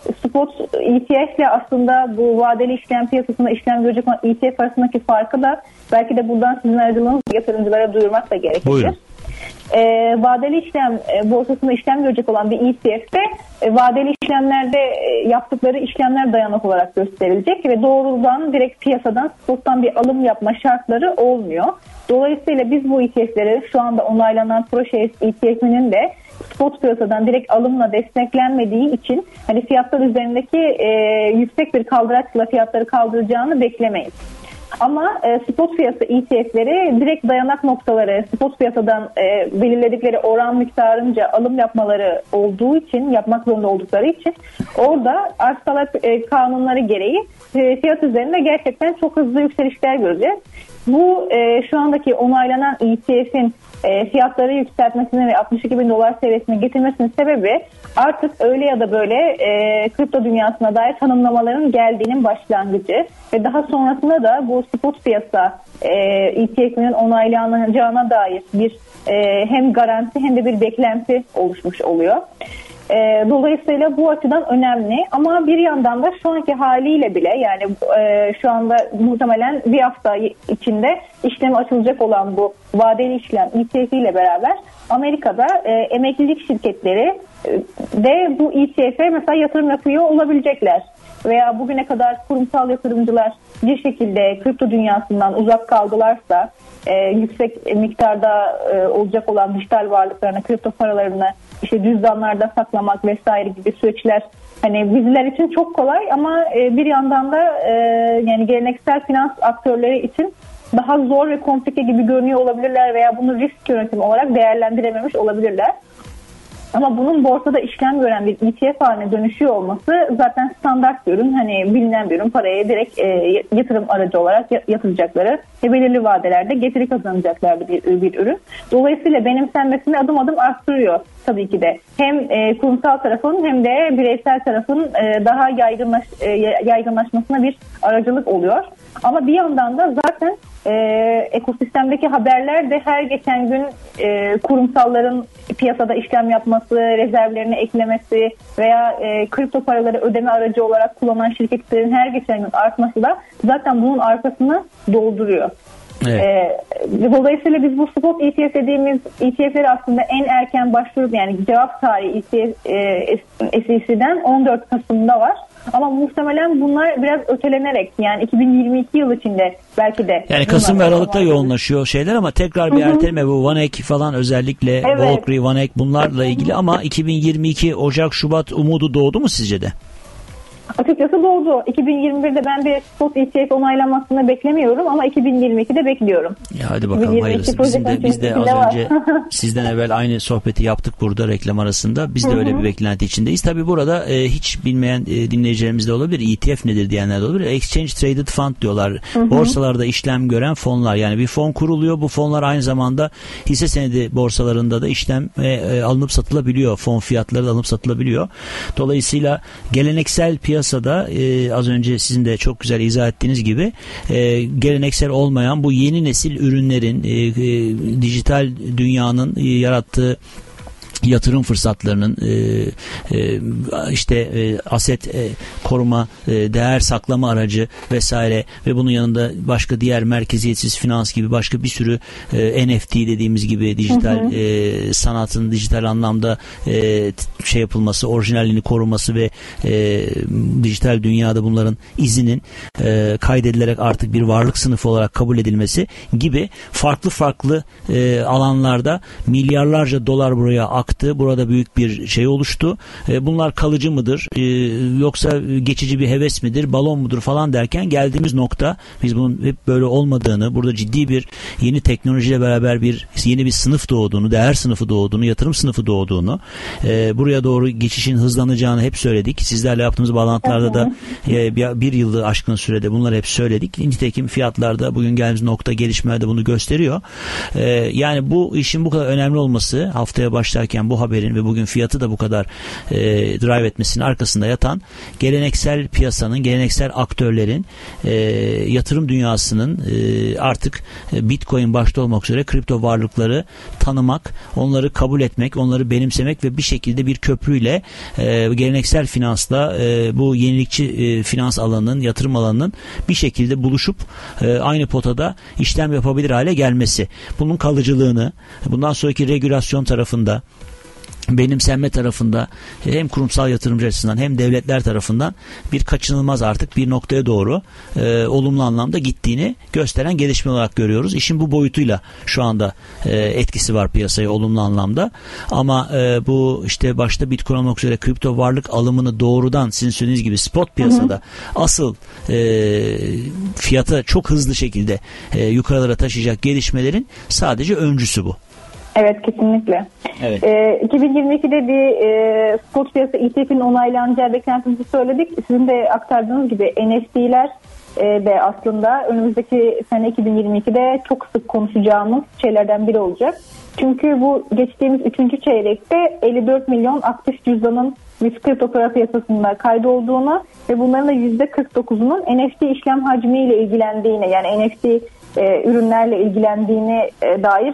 spot E T F ile aslında bu vadeli işlem piyasasında işlem görecek olan E T F arasındaki farkı da belki de buradan sizin aracılığınız yatırımcılara duyurmak da gerekir. Buyurun. E, vadeli işlem e, borsasında işlem görecek olan bir E T F'de e, vadeli işlemlerde e, yaptıkları işlemler dayanak olarak gösterilecek ve doğrudan direkt piyasadan spottan bir alım yapma şartları olmuyor. Dolayısıyla biz bu E T F'leri şu anda onaylanan ProShares E T F'inin de spot piyasadan direkt alımla desteklenmediği için hani fiyatlar üzerindeki e, yüksek bir kaldıraçla fiyatları kaldıracağını beklemeyiz. Ama e, spot piyasa E T F'leri direkt dayanak noktaları spot piyasadan e, belirledikleri oran miktarınca alım yapmaları olduğu için, yapmak zorunda oldukları için orada arz talep e, kanunları gereği e, fiyat üzerinde gerçekten çok hızlı yükselişler göreceğiz. Bu e, şu andaki onaylanan E T F'in e, fiyatları yükseltmesine ve altmış iki bin dolar seviyesine getirmesinin sebebi artık öyle ya da böyle e, kripto dünyasına dair tanımlamaların geldiğinin başlangıcı ve daha sonrasında da bu spot piyasa e, E T F'nin onaylanacağına dair bir e, hem garanti hem de bir beklenti oluşmuş oluyor. E, dolayısıyla bu açıdan önemli ama bir yandan da şu anki haliyle bile yani e, şu anda muhtemelen bir hafta içinde işlemi açılacak olan bu vadeli işlem E T F ile beraber Amerika'da e, emeklilik şirketleri e, de bu E T F'e mesela yatırım yapıyor olabilecekler. Veya bugüne kadar kurumsal yatırımcılar bir şekilde kripto dünyasından uzak kaldılarsa e, yüksek miktarda e, olacak olan dijital varlıklarını, kripto paralarını işte cüzdanlarda saklamak vesaire gibi süreçler hani bizler için çok kolay ama e, bir yandan da e, yani geleneksel finans aktörleri için daha zor ve komplike gibi görünüyor olabilirler veya bunu risk yönetimi olarak değerlendirememiş olabilirler. Ama bunun borsada işlem gören bir E T F haline dönüşüyor olması zaten standart bir ürün, hani bilinen bir ürün, paraya direkt e, yatırım aracı olarak yatıracakları ve belirli vadelerde getiri kazanacakları bir, bir ürün. Dolayısıyla benimsenmesini adım adım arttırıyor tabii ki de. Hem e, kurumsal tarafın hem de bireysel tarafın e, daha yaygınlaş, e, yaygınlaşmasına bir aracılık oluyor. Ama bir yandan da zaten e, ekosistemdeki haberler de her geçen gün e, kurumsalların piyasada işlem yapması, rezervlerini eklemesi veya e, kripto paraları ödeme aracı olarak kullanan şirketlerin her geçen gün artması da zaten bunun arkasını dolduruyor. Evet. E, dolayısıyla biz bu spot E T F dediğimiz E T F'leri aslında en erken başvurup yani cevap tarihi E S E C'den on dört Kasım'da var. Ama muhtemelen bunlar biraz ötelenerek yani iki bin yirmi iki yıl içinde belki de. Yani Kasım ve Aralık'ta yoğunlaşıyor şeyler ama tekrar bir erteleme bu Vanek falan özellikle evet. Valkyrie, Vanek bunlarla ilgili ama iki bin yirmi iki Ocak, Şubat umudu doğdu mu sizce de? Açıkçası doğdu. iki bin yirmi birde ben bir spot E T F onaylanmasını beklemiyorum ama iki bin yirmi ikide bekliyorum. Ya hadi bakalım hayırlısı. Bizim de, biz de az önce sizden evvel aynı sohbeti yaptık burada reklam arasında. Biz de Hı-hı. öyle bir beklenti içindeyiz. Tabii burada e, hiç bilmeyen e, dinleyicilerimiz de olabilir. E T F nedir diyenler de olabilir. Exchange Traded Fund diyorlar. Hı-hı. Borsalarda işlem gören fonlar. Yani bir fon kuruluyor. Bu fonlar aynı zamanda hisse senedi borsalarında da işlem e, e, alınıp satılabiliyor. Fon fiyatları da alınıp satılabiliyor. Dolayısıyla geleneksel piyasada e, az önce sizin de çok güzel izah ettiğiniz gibi e, geleneksel olmayan bu yeni nesil ürünlerin e, e, dijital dünyanın e, yarattığı yatırım fırsatlarının e, e, işte e, aset e, koruma, e, değer saklama aracı vesaire ve bunun yanında başka diğer merkeziyetsiz finans gibi başka bir sürü e, N F T dediğimiz gibi dijital hı hı. E, sanatın dijital anlamda e, şey yapılması, orijinalliğini koruması ve e, dijital dünyada bunların izinin e, kaydedilerek artık bir varlık sınıfı olarak kabul edilmesi gibi farklı farklı e, alanlarda milyarlarca dolar buraya aktı. Burada büyük bir şey oluştu. Bunlar kalıcı mıdır? Yoksa geçici bir heves midir? Balon mudur falan derken geldiğimiz nokta biz bunun hep böyle olmadığını, burada ciddi bir yeni teknolojiyle beraber bir yeni bir sınıf doğduğunu, değer sınıfı doğduğunu, yatırım sınıfı doğduğunu, buraya doğru geçişin hızlanacağını hep söyledik. Sizlerle yaptığımız bağlantılarda da bir yılı aşkın sürede bunları hep söyledik. Nitekim fiyatlarda bugün geldiğimiz nokta gelişmelerde bunu gösteriyor. Yani bu işin bu kadar önemli olması haftaya başlarken gereken bu haberin ve bugün fiyatı da bu kadar e, drive etmesinin arkasında yatan geleneksel piyasanın, geleneksel aktörlerin, e, yatırım dünyasının e, artık e, Bitcoin başta olmak üzere kripto varlıkları tanımak, onları kabul etmek, onları benimsemek ve bir şekilde bir köprüyle e, geleneksel finansla e, bu yenilikçi e, finans alanının, yatırım alanının bir şekilde buluşup e, aynı potada işlem yapabilir hale gelmesi. Bunun kalıcılığını bundan sonraki regülasyon tarafında, benimsenme tarafında hem kurumsal yatırımcı açısından hem devletler tarafından bir kaçınılmaz artık bir noktaya doğru e, olumlu anlamda gittiğini gösteren gelişme olarak görüyoruz. İşin bu boyutuyla şu anda e, etkisi var piyasaya olumlu anlamda. Ama e, bu işte başta Bitcoin olmak üzere kripto varlık alımını doğrudan sizin söylediğiniz gibi spot piyasada hı hı. asıl e, fiyata çok hızlı şekilde e, yukarılara taşıyacak gelişmelerin sadece öncüsü bu. Evet, kesinlikle. Evet. Ee, iki bin yirmi ikide bir e, spot piyasa E T F'in onaylanacağı beklentimizi söyledik. Sizin de aktardığınız gibi N F T'ler e, de aslında önümüzdeki sene iki bin yirmi ikide çok sık konuşacağımız şeylerden biri olacak. Çünkü bu geçtiğimiz üçüncü çeyrekte elli dört milyon aktif cüzdanın biz kripto para piyasasında kaydolduğunu ve bunların da yüzde kırk dokuzunun N F T işlem hacmiyle ilgilendiğini, yani N F T e, ürünlerle ilgilendiğine e, dair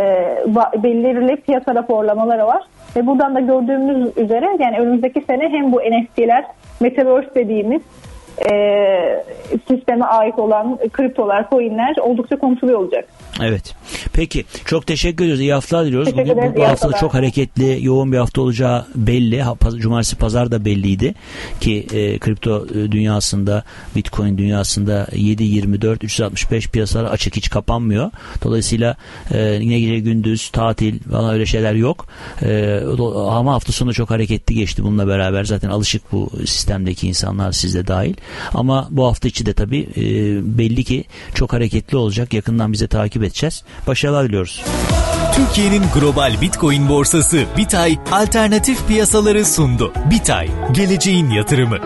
e, belirli piyasa raporlamaları var. Ve buradan da gördüğümüz üzere yani önümüzdeki sene hem bu N F T'ler, Metaverse dediğimiz e, sisteme ait olan kriptolar, coinler oldukça konuşuluyor olacak. Evet. Peki. Çok teşekkür ediyoruz. İyi haftalar diliyoruz. Teşekkür Bugün, ederiz, bu, bu hafta haftalar. çok hareketli, yoğun bir hafta olacağı belli. Cumartesi, pazar da belliydi ki e, kripto dünyasında, Bitcoin dünyasında yedi yirmi dört üç yüz altmış beş piyasalar açık, hiç kapanmıyor. Dolayısıyla e, yine gece gündüz tatil falan öyle şeyler yok. E, ama hafta sonu çok hareketli geçti bununla beraber. Zaten alışık bu sistemdeki insanlar, siz de dahil. Ama bu hafta içi de tabii e, belli ki çok hareketli olacak. Yakından bize takip edeceğiz. Başarılar diliyoruz. Türkiye'nin global Bitcoin borsası Bitay alternatif piyasaları sundu. Bitay, geleceğin yatırımı.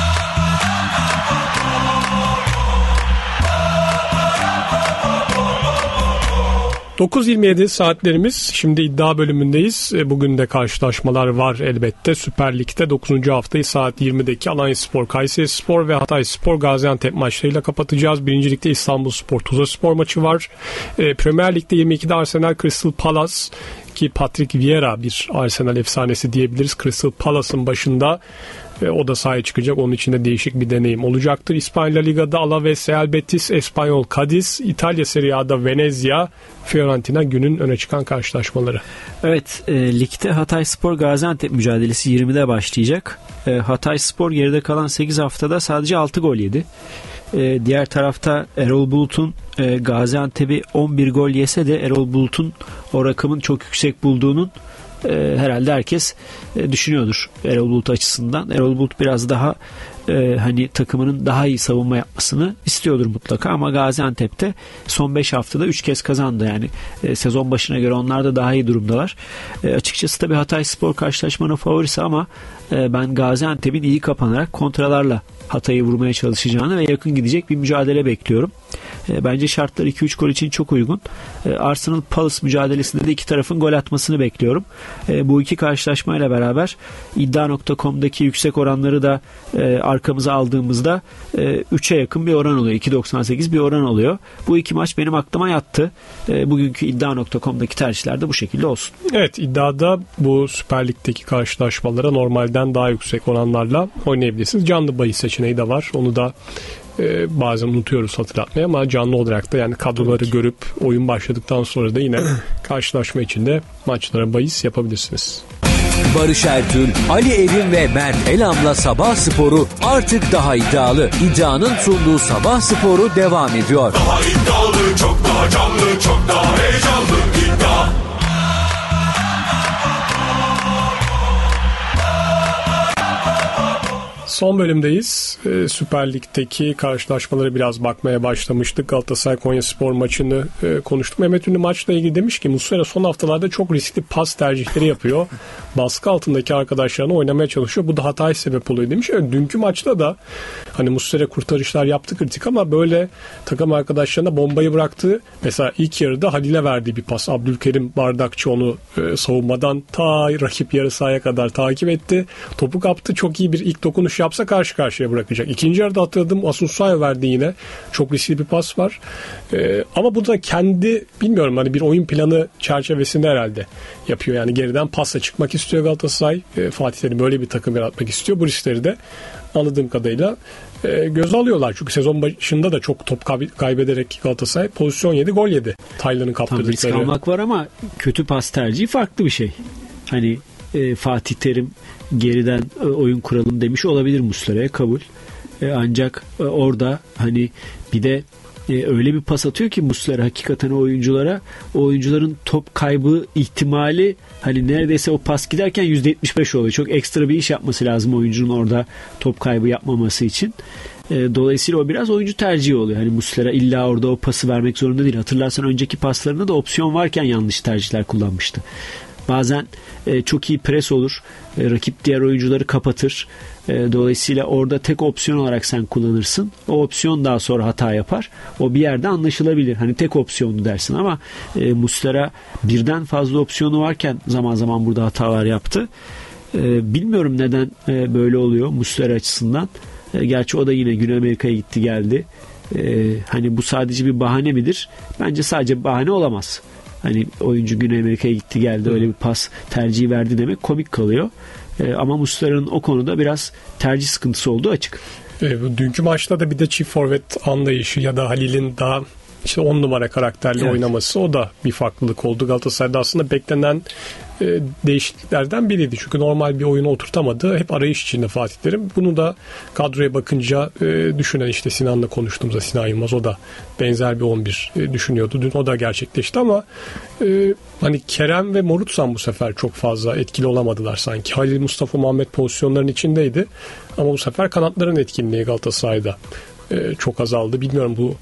dokuz yirmi yedi saatlerimiz. Şimdi iddia bölümündeyiz. Bugün de karşılaşmalar var elbette. Süper Lig'de dokuzuncu haftayı saat yirmideki Alanyaspor, Kayserispor ve Hatayspor Gaziantep maçlarıyla kapatacağız. birinci Lig'de İstanbulspor, Tuzlaspor maçı var. E, Premier Lig'de yirmi ikide Arsenal Crystal Palace, ki Patrick Vieira bir Arsenal efsanesi diyebiliriz. Crystal Palace'ın başında. Ve o da sahaya çıkacak. Onun için de değişik bir deneyim olacaktır. İspanya Liga'da Alaves, Real Betis, Espanyol Cadiz, İtalya Serie A'da Venezia, Fiorentina günün öne çıkan karşılaşmaları. Evet, e, ligde Hatayspor Gaziantep mücadelesi yirmide başlayacak. E, Hatayspor geride kalan sekiz haftada sadece altı gol yedi. E, diğer tarafta Erol Bulut'un e, Gaziantep'i on bir gol yese de Erol Bulut'un o rakamın çok yüksek bulduğunun e, herhalde herkes e, düşünüyordur Erol Bulut açısından. Erol Bulut biraz daha e, hani takımının daha iyi savunma yapmasını istiyordur mutlaka, ama Gaziantep'te son beş haftada üç kez kazandı. Yani e, sezon başına göre onlar da daha iyi durumdalar. E, açıkçası tabii Hatayspor karşılaşmanın favorisi, ama e, ben Gaziantep'in iyi kapanarak kontralarla Hatay'ı vurmaya çalışacağını ve yakın gidecek bir mücadele bekliyorum. E, bence şartlar iki üç gol için çok uygun. E, Arsenal Palace mücadelesinde de iki tarafın gol atmasını bekliyorum. E, bu iki karşılaşmayla beraber iddia nokta com'daki yüksek oranları da e, arkamıza aldığımızda e, üçe yakın bir oran oluyor. iki doksan sekiz bir oran oluyor. Bu iki maç benim aklıma yattı. E, bugünkü iddia nokta com'daki tercihler de bu şekilde olsun. Evet, iddiada bu Süper Lig'deki karşılaşmalara normalden daha yüksek oranlarla oynayabilirsiniz. Canlı bahis seçeneği de var. Onu da e, bazen unutuyoruz hatırlatmaya, ama canlı olarak da yani kadroları görüp oyun başladıktan sonra da yine karşılaşma içinde maçlara bahis yapabilirsiniz. Barış Ertül, Ali Evin ve Mert Elam'la Sabah Sporu artık daha iddialı. İddianın sunduğu Sabah Sporu devam ediyor. Daha iddialı, çok daha canlı, çok daha heyecanlı. İddia. Son bölümdeyiz. Ee, Süper Lig'deki karşılaşmaları biraz bakmaya başlamıştık. Galatasaray Konyaspor maçını e, konuştuk. Mehmet Ünlü maçla ilgili demiş ki Muslera son haftalarda çok riskli pas tercihleri yapıyor. Baskı altındaki arkadaşlarına oynamaya çalışıyor. Bu da hataya sebep oluyor demiş. Evet, dünkü maçta da hani Muslera kurtarışlar yaptı kritik ama böyle takım arkadaşlarına bombayı bıraktı. Mesela ilk yarıda Halil'e verdiği bir pas. Abdülkerim Bardakçı onu e, savunmadan ta rakip yarı sahaya kadar takip etti. Topu kaptı. Çok iyi bir ilk dokunuş yapsa karşı karşıya bırakacak. İkinci yarıda hatırladım Asunsa'ya verdi yine. Çok riskli bir pas var. Ee, ama bu da kendi bilmiyorum hani bir oyun planı çerçevesinde herhalde yapıyor. Yani geriden pasla çıkmak istiyor Galatasaray. Ee, Fatih Terim böyle bir takım yaratmak istiyor. Bu riskleri de anladığım kadarıyla e, göze alıyorlar. Çünkü sezon başında da çok top kaybederek Galatasaray pozisyon yedi, gol yedi. Taylan'ın kaptırdıkları. Tam risk almak var ama kötü pas tercihi farklı bir şey. Hani e, Fatih Terim geriden e, oyun kuralım demiş olabilir Muslera'ya, kabul. E, ancak e, orada hani bir de e, öyle bir pas atıyor ki Muslera hakikaten o oyunculara, o oyuncuların top kaybı ihtimali hani neredeyse o pas giderken yüzde yetmiş beş oluyor. Çok ekstra bir iş yapması lazım oyuncunun orada top kaybı yapmaması için. E, dolayısıyla o biraz oyuncu tercihi oluyor. Hani Muslera illa orada o pası vermek zorunda değil. Hatırlarsan önceki paslarında da opsiyon varken yanlış tercihler kullanmıştı. Bazen e, çok iyi pres olur. E, rakip diğer oyuncuları kapatır. E, dolayısıyla orada tek opsiyon olarak sen kullanırsın. O opsiyon daha sonra hata yapar. O bir yerde anlaşılabilir. Hani tek opsiyonu dersin ama e, Muslera birden fazla opsiyonu varken zaman zaman burada hatalar yaptı. E, bilmiyorum neden e, böyle oluyor Muslera açısından. E, gerçi o da yine Güney Amerika'ya gitti geldi. E, hani bu sadece bir bahane midir? Bence sadece bahane olamaz. Hani oyuncu Güney Amerika'ya gitti geldi öyle bir pas tercihi verdi demek komik kalıyor. Ee, ama Muslera'nın o konuda biraz tercih sıkıntısı olduğu açık. E, bu dünkü maçta da bir de çift forvet anlayışı ya da Halil'in daha işte on numara karakterli evet. oynaması, o da bir farklılık oldu. Galatasaray'da aslında beklenen e, değişikliklerden biriydi. Çünkü normal bir oyunu oturtamadı. Hep arayış içinde Fatih Terim. Bunu da kadroya bakınca e, düşünen işte Sinan'la konuştuğumuzda Sinan Yılmaz, o da benzer bir on bir e, düşünüyordu. Dün o da gerçekleşti ama e, hani Kerem ve Morutsan bu sefer çok fazla etkili olamadılar sanki. Halil, Mustafa Muhammed pozisyonların içindeydi. Ama bu sefer kanatların etkinliği Galatasaray'da e, çok azaldı. Bilmiyorum, bu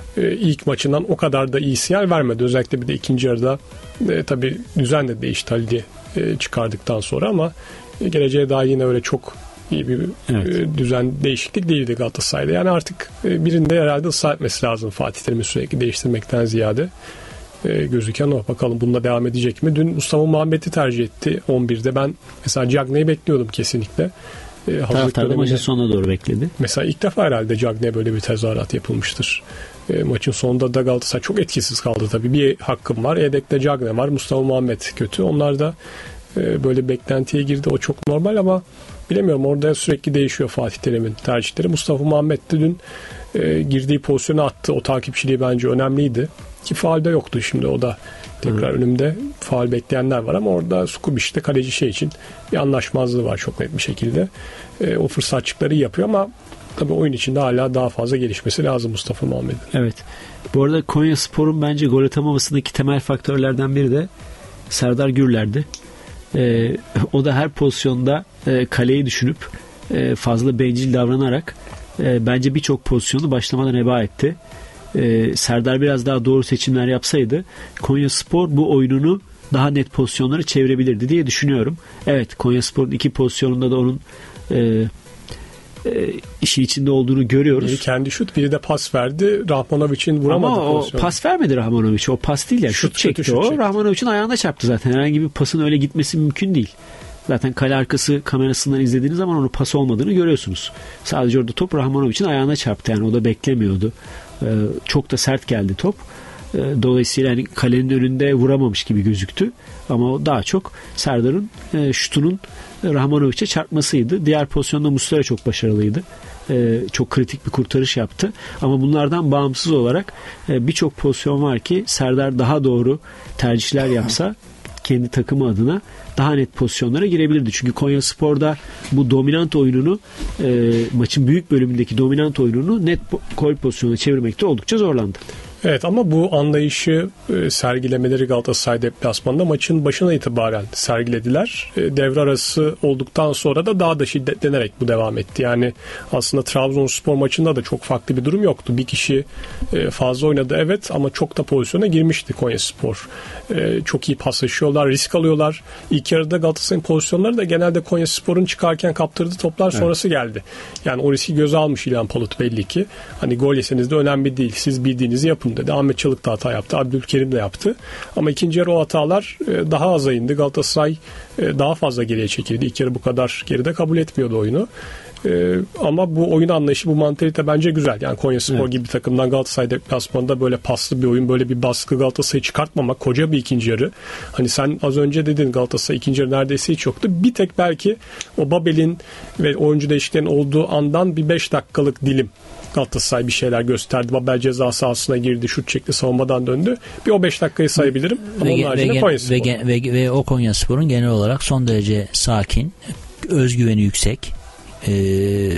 İlk maçından o kadar da iyi sinyal vermedi. Özellikle bir de ikinci yarıda e, tabii düzen de değişti Halil'i e, çıkardıktan sonra ama e, geleceğe daha yine öyle çok iyi bir evet. e, düzen değişiklik değildi Galatasaray'da. Yani artık e, birinde herhalde ısrar etmesi lazım Fatih Terim'i sürekli değiştirmekten ziyade. E, gözüken o. Bakalım bununla devam edecek mi? Dün Mustafa Muhammed'i tercih etti on birde. Ben mesela Cagney'i bekliyordum kesinlikle. E, Taraftar da maçın sonuna doğru bekledi. Mesela ilk defa herhalde Cagney'e böyle bir tezahürat yapılmıştır. E, maçın sonunda da Galatasaray çok etkisiz kaldı tabii. Bir hakkım var. Yedekte Cagney var. Mustafa Muhammed kötü. Onlar da e, böyle beklentiye girdi. O çok normal ama bilemiyorum. Orada sürekli değişiyor Fatih Terim'in tercihleri. Mustafa Muhammed de dün e, girdiği pozisyonu attı. O takipçiliği bence önemliydi. Ki faul de yoktu şimdi. O da tekrar Hı. önümde faul bekleyenler var ama orada Skubiş'te kaleci şey için bir anlaşmazlığı var çok net bir şekilde. E, o fırsatçıkları yapıyor ama tabii oyun içinde hala daha fazla gelişmesi lazım Mustafa Muhammed'in. Evet. Bu arada Konyaspor'un bence gol atamamasındaki temel faktörlerden biri de Serdar Gürler'di. Ee, o da her pozisyonda e, kaleyi düşünüp e, fazla bencil davranarak e, bence birçok pozisyonu başlamadan heba etti. E, Serdar biraz daha doğru seçimler yapsaydı Konyaspor bu oyununu daha net pozisyonlara çevirebilirdi diye düşünüyorum. Evet, Konyaspor'un iki pozisyonunda da onun e, E, işi içinde olduğunu görüyoruz. Biri kendi şut, biri de pas verdi. Rahmanovic'in vuramadı ama pozisyonu. O pas vermedi Rahmanovic. O pas değil ya. Şut, şut çekti şut o. Çekti. Rahmanovic'in ayağına çarptı zaten. Herhangi bir pasın öyle gitmesi mümkün değil. Zaten kale arkası kamerasından izlediğiniz zaman onun pas olmadığını görüyorsunuz. Sadece orada top Rahmanovic'in ayağına çarptı. Yani o da beklemiyordu. Ee, çok da sert geldi top. Ee, dolayısıyla hani kalenin önünde vuramamış gibi gözüktü. Ama o daha çok Serdar'ın e, şutunun Rahmanovic'e çarpmasıydı. Diğer pozisyonda Muslera çok başarılıydı. Ee, çok kritik bir kurtarış yaptı. Ama bunlardan bağımsız olarak e, birçok pozisyon var ki Serdar daha doğru tercihler yapsa kendi takımı adına daha net pozisyonlara girebilirdi. Çünkü Konyaspor'da bu dominant oyununu e, maçın büyük bölümündeki dominant oyununu net gol pozisyonuna çevirmekte oldukça zorlandı. Evet, ama bu anlayışı e, sergilemeleri Galatasaray deplasmanında maçın başına itibaren sergilediler. E, devre arası olduktan sonra da daha da şiddetlenerek bu devam etti. Yani aslında Trabzonspor maçında da çok farklı bir durum yoktu. Bir kişi e, fazla oynadı evet, ama çok da pozisyona girmişti Konyaspor. E, çok iyi paslaşıyorlar, risk alıyorlar. İlk yarıda Galatasaray'ın pozisyonları da genelde Konyaspor'un çıkarken kaptırdığı toplar sonrası evet. geldi. Yani o riski göze almış İlhan Palut belli ki. Hani gol yeseniz de önemli değil. Siz bildiğinizi yapın dedi. Ahmet Çalık da hata yaptı. Abdülkerim de yaptı. Ama ikinci yarı o hatalar daha aza indi. Galatasaray daha fazla geriye çekildi. İlk yarı bu kadar geride kabul etmiyordu oyunu. Ee, ama bu oyun anlayışı, bu mantalite bence güzel. Yani Konyaspor evet. gibi bir takımdan Galatasaray deplasmanında böyle paslı bir oyun, böyle bir baskı Galatasaray'ı çıkartmamak, koca bir ikinci yarı. Hani sen az önce dedin Galatasaray ikinci yarı neredeyse hiç yoktu. Bir tek belki o Babel'in ve oyuncu değişikliklerinin olduğu andan bir beş dakikalık dilim Galatasaray bir şeyler gösterdi. Babel ceza sahasına girdi, şut çekti, savunmadan döndü. Bir o beş dakikayı sayabilirim. Ama ve, ve, Konyaspor. Ve, ve, ve o Konyaspor'un genel olarak son derece sakin, özgüveni yüksek, Ee,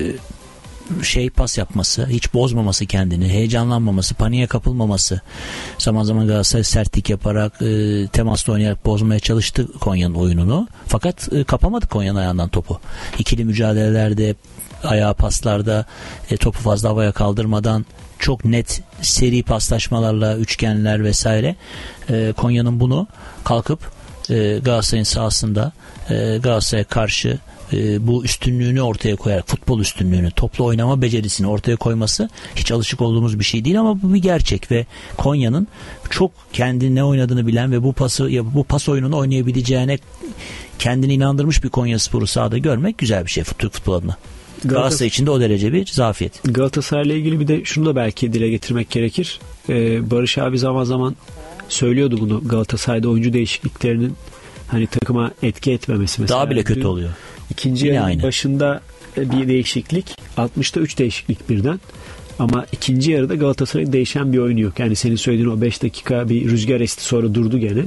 şey pas yapması, hiç bozmaması kendini, heyecanlanmaması, paniğe kapılmaması, zaman zaman Galatasaray sertlik yaparak, e, temasla oynayarak bozmaya çalıştı Konya'nın oyununu. Fakat e, kapamadı Konya'nın ayağından topu. İkili mücadelelerde, ayağa paslarda e, topu fazla havaya kaldırmadan çok net seri paslaşmalarla, üçgenler vesaire e, Konya'nın bunu kalkıp e, Galatasaray'ın sahasında e, Galatasaray'a karşı bu üstünlüğünü ortaya koyarak, futbol üstünlüğünü, toplu oynama becerisini ortaya koyması hiç alışık olduğumuz bir şey değil, ama bu bir gerçek ve Konya'nın çok kendi ne oynadığını bilen ve bu pası, bu pas oyununu oynayabileceğine kendini inandırmış bir Konyaspor'u sahada görmek güzel bir şey Türk futbol adına. Galatasaray için de o derece bir zafiyet. Galatasaray'la ilgili bir de şunu da belki dile getirmek gerekir. Ee, Barış abi zaman zaman söylüyordu bunu, Galatasaray'da oyuncu değişikliklerinin hani takıma etki etmemesi mesela. Daha bile kötü oluyor. İkinci yarının başında bir değişiklik, altmışta üç değişiklik birden. Ama ikinci yarıda Galatasaray'ın değişen bir oyunu yok. Yani senin söylediğin o beş dakika bir rüzgar esti, sonra durdu gene.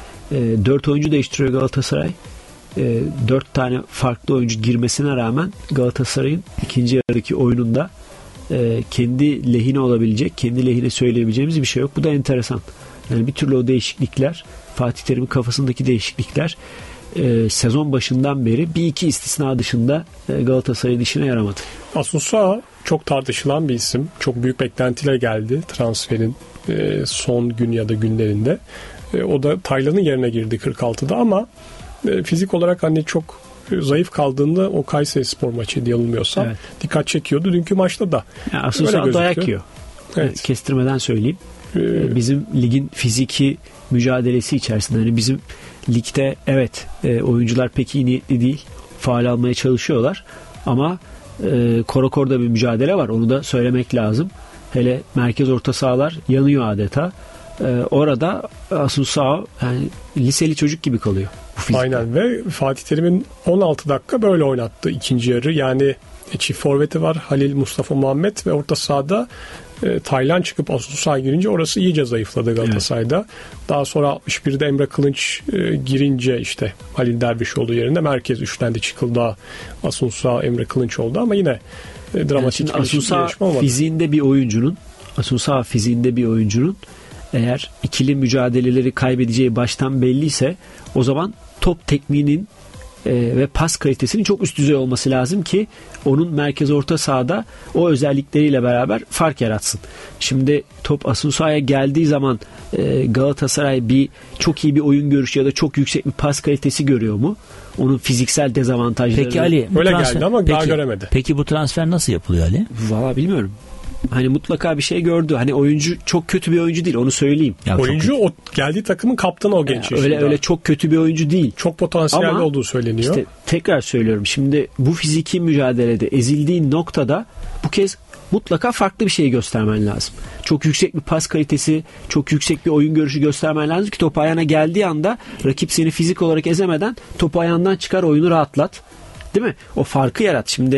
E, dört oyuncu değiştiriyor Galatasaray. E, dört tane farklı oyuncu girmesine rağmen Galatasaray'ın ikinci yarıdaki oyununda e, kendi lehine olabilecek, kendi lehine söyleyebileceğimiz bir şey yok. Bu da enteresan. Yani bir türlü o değişiklikler, Fatih Terim'in kafasındaki değişiklikler Ee, sezon başından beri bir iki istisna dışında e, Galatasaray'ın işine yaramadı. Asusa çok tartışılan bir isim. Çok büyük beklentiler geldi transferin e, son gün ya da günlerinde. E, o da Taylan'ın yerine girdi kırk altıda, ama e, fizik olarak hani çok zayıf kaldığında o Kayserispor maçı diye yanılmıyorsam evet. dikkat çekiyordu. Dünkü maçta da. Yani Asusa dayak yiyor. Evet. Kestirmeden söyleyeyim. Ee, bizim ligin fiziki mücadelesi içerisinde, hani bizim ligde evet e, oyuncular pek iyi niyetli değil, faul almaya çalışıyorlar ama e, korokorda bir mücadele var, onu da söylemek lazım. Hele merkez orta sahalar yanıyor adeta. E, orada Asusa yani liseli çocuk gibi kalıyor. Aynen, ve Fatih Terim'in on altı dakika böyle oynattı ikinci yarı. Yani çift forveti var, Halil, Mustafa Muhammed ve orta sahada e, Taylan çıkıp Asusa'ya girince orası iyice zayıfladı Galatasaray'da. Evet. Daha sonra altmış birde Emre Kılınç e, girince işte Halil Dervişoğlu yerine merkez üçlendi, çıkıldı. Asusa, Emre Kılınç oldu, ama yine e, dramatik yani bir Asusa fiziğinde bir oyuncunun Asusa fiziğinde bir oyuncunun eğer ikili mücadeleleri kaybedeceği baştan belliyse, o zaman top tekniğinin e, ve pas kalitesinin çok üst düzey olması lazım ki onun merkez orta sahada o özellikleriyle beraber fark yaratsın. Şimdi top Asusa'ya geldiği zaman e, Galatasaray bir çok iyi bir oyun görüşü ya da çok yüksek bir pas kalitesi görüyor mu? Onun fiziksel dezavantajları. Peki Ali, öyle transfer, geldi ama peki, daha göremedi. Peki bu transfer nasıl yapılıyor Ali? Valla bilmiyorum. Hani mutlaka bir şey gördü. Hani oyuncu çok kötü bir oyuncu değil, onu söyleyeyim. Ya oyuncu o geldiği takımın kaptanı o genç yani öyle öyle çok kötü bir oyuncu değil. Çok potansiyelli ama olduğu söyleniyor. İşte tekrar söylüyorum. Şimdi bu fiziki mücadelede ezildiğin noktada bu kez mutlaka farklı bir şey göstermen lazım. Çok yüksek bir pas kalitesi, çok yüksek bir oyun görüşü göstermen lazım ki top ayağına geldiği anda rakip seni fizik olarak ezemeden topu ayağından çıkar, oyunu rahatlat. Değil mi? O farkı yarat. Şimdi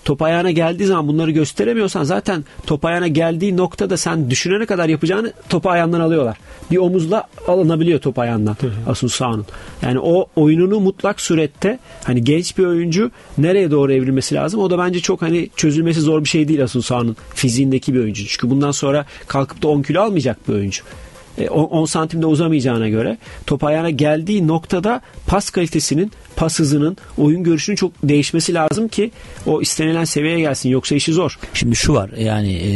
top ayağına geldiği zaman bunları gösteremiyorsan zaten top ayağına geldiği noktada sen düşünene kadar yapacağını topu ayağından alıyorlar. Bir omuzla alınabiliyor top ayağından Asunsa'nın. Yani o oyununu mutlak surette hani genç bir oyuncu nereye doğru evrilmesi lazım? O da bence çok hani çözülmesi zor bir şey değil Asunsa'nın fiziğindeki bir oyuncu. Çünkü bundan sonra kalkıp da on kilo almayacak bir oyuncu. on santimde uzamayacağına göre top ayağına geldiği noktada pas kalitesinin, pas hızının, oyun görüşünün çok değişmesi lazım ki o istenilen seviyeye gelsin. Yoksa işi zor. Şimdi şu var yani e,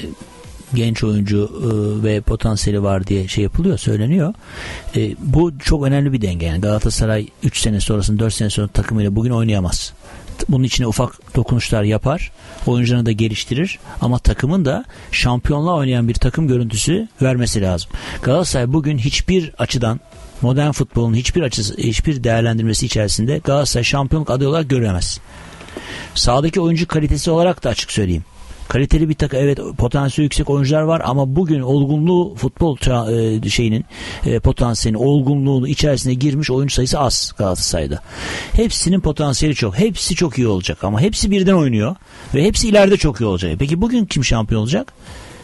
genç oyuncu e, ve potansiyeli var diye şey yapılıyor, söyleniyor. E, bu çok önemli bir denge. Yani Galatasaray üç sene sonrasında, dört sene sonra takımıyla bugün oynayamaz. Bunun içine ufak dokunuşlar yapar. Oyuncularını da geliştirir. Ama takımın da şampiyonluğa oynayan bir takım görüntüsü vermesi lazım. Galatasaray bugün hiçbir açıdan, modern futbolun hiçbir açısı, hiçbir değerlendirmesi içerisinde Galatasaray şampiyonluk adayı olarak görülemez. Sahadaki oyuncu kalitesi olarak da açık söyleyeyim. Kaliteli bir takım, evet, potansiyeli yüksek oyuncular var ama bugün olgunluğu, futbol e, şeyinin e, potansiyelinin olgunluğunu içerisine girmiş oyuncu sayısı az Galatasaray'da. Hepsinin potansiyeli çok. Hepsi çok iyi olacak ama hepsi birden oynuyor ve hepsi ileride çok iyi olacak. Peki bugün kim şampiyon olacak?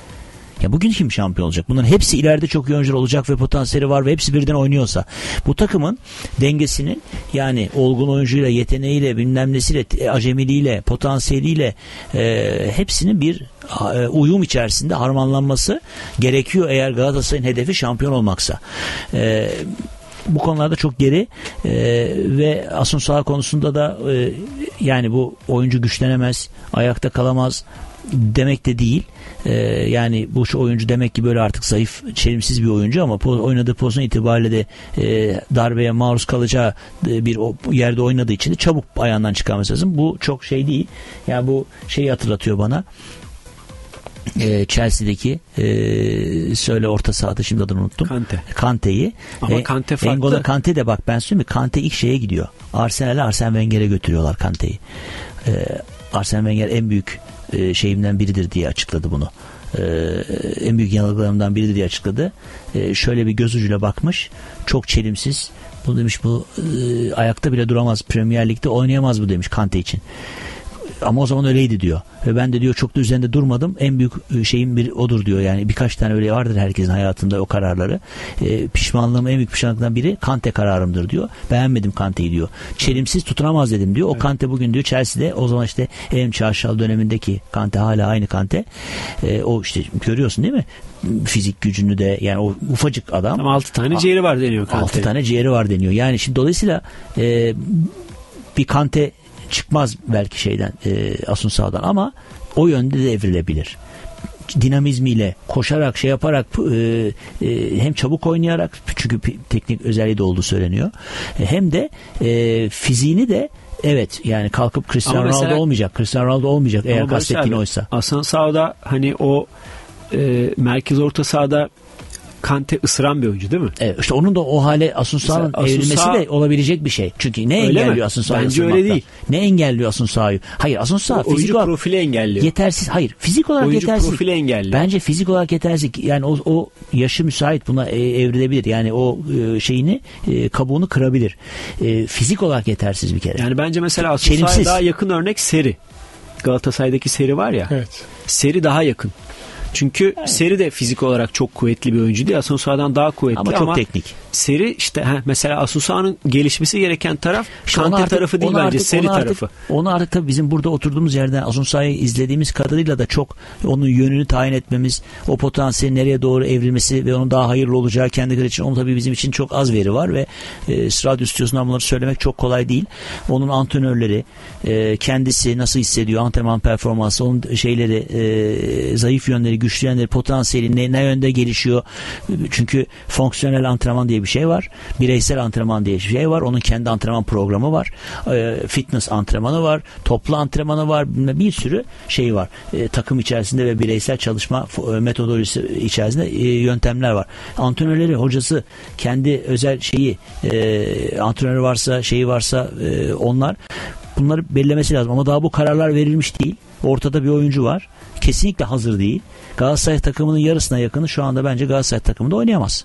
Ya bugün kim şampiyon olacak? Bunların hepsi ileride çok iyi oyuncular olacak ve potansiyeli var ve hepsi birden oynuyorsa bu takımın dengesinin, yani olgun oyuncuyla, yeteneğiyle, bilmem nesiyle, acemiliğiyle, potansiyeliyle e, hepsinin bir e, uyum içerisinde harmanlanması gerekiyor eğer Galatasaray'ın hedefi şampiyon olmaksa. E, bu konularda çok geri e, ve Asunsao konusunda da e, yani bu oyuncu güçlenemez, ayakta kalamaz demek de değil. Ee, yani bu şu oyuncu demek ki böyle artık zayıf, çelimsiz bir oyuncu ama po- oynadığı pozisyon itibariyle de e, darbeye maruz kalacağı e, bir o, yerde oynadığı için de çabuk ayağından çıkarması lazım. Bu çok şey değil. Yani bu şeyi hatırlatıyor bana. E, Chelsea'deki e, söyle orta sahada, şimdi adını unuttum. Kante. Kante'yi. Ama e, Kante farklı. N'Golo Kante de bak ben söyleyeyim mi? Kante ilk şeye gidiyor. Arsenal'e, Arsene Wenger'e götürüyorlar Kante'yi. E, Arsene Wenger en büyük e, şeyimden biridir diye açıkladı bunu. Ee, en büyük yanılgılarımdan biridir diye açıkladı. Ee, şöyle bir göz ucuyla bakmış. Çok çelimsiz. Bu demiş, bu e, ayakta bile duramaz. Premier Lig'de oynayamaz bu demiş Kante için. Ama o zaman öyleydi diyor. Ve ben de diyor çok da üzerinde durmadım. En büyük şeyim bir odur diyor. Yani birkaç tane öyle vardır herkesin hayatında o kararları. E, pişmanlığım, en büyük pişmanlıktan biri Kante kararımdır diyor. Beğenmedim Kante'yi diyor. Çelimsiz tutunamaz dedim diyor. O evet. Kante bugün diyor Chelsea'de, o zaman işte Em Çarşal dönemindeki Kante hala aynı Kante. E, o işte görüyorsun değil mi? Fizik gücünü de, yani o ufacık adam. Ama altı tane ciğeri var deniyor Kante. altı tane ciğeri var deniyor. Yani şimdi dolayısıyla e, bir Kante çıkmaz belki şeyden, e, Asunsao'dan ama o yönde de evrilebilir. Dinamizmiyle, koşarak, şey yaparak, e, e, hem çabuk oynayarak, çünkü teknik özelliği de olduğu söyleniyor. E, hem de e, fiziğini de, evet, yani kalkıp Cristiano Ronaldo olmayacak. Cristiano Ronaldo olmayacak eğer kastettiğin oysa. Asunsao'da hani o e, merkez orta sahada Kante ısıran bir oyuncu değil mi? Evet, işte onun da o hale Asunsao'nun evrilmesi de olabilecek bir şey. Çünkü ne öyle engelliyor Asunsao'yu? Bence öyle değil. Ne engelliyor Asunsao'yu? Hayır, Asunsao fizik oyuncu olarak profili engelliyor. Yetersiz. Hayır, fizik olarak oyuncu yetersiz. Oyuncu profili engelliyor. Bence fizik olarak yetersiz. Yani o, o yaşı müsait buna evrilebilir. Yani o şeyini, kabuğunu kırabilir. Fizik olarak yetersiz bir kere. Yani bence mesela Asunsao'ya daha yakın örnek Seri. Galatasaray'daki Seri var ya. Evet. Seri daha yakın. Çünkü evet. Seri de fizik olarak çok kuvvetli bir oyuncu değil. Asunsao'dan daha kuvvetli ama çok ama teknik. Seri işte heh, mesela Asunsao'nun gelişmesi gereken taraf işte Kante artık, tarafı değil bence artık, Seri artık, tarafı. Onu artık tabii bizim burada oturduğumuz yerden Asunsao'yu izlediğimiz kadarıyla da çok onun yönünü tayin etmemiz, o potansiyelin nereye doğru evrilmesi ve onun daha hayırlı olacağı kendi için, onun tabii bizim için çok az veri var ve e, radyo stüdyosundan bunları söylemek çok kolay değil. Onun antrenörleri, e, kendisi nasıl hissediyor, antrenman performansı, onun şeyleri, e, zayıf yönleri, güçlü yönleri, potansiyeli ne, ne yönde gelişiyor. Çünkü fonksiyonel antrenman diye bir şey var. Bireysel antrenman diye bir şey var. Onun kendi antrenman programı var. E, fitness antrenmanı var. Toplu antrenmanı var. Bir sürü şey var. E, takım içerisinde ve bireysel çalışma e, metodolojisi içerisinde e, yöntemler var. Antrenörleri, hocası, kendi özel şeyi, e, antrenörü varsa, şeyi varsa e, onlar bunları belirlemesi lazım. Ama daha bu kararlar verilmiş değil. Ortada bir oyuncu var. Kesinlikle hazır değil. Galatasaray takımının yarısına yakını şu anda bence Galatasaray takımında oynayamaz.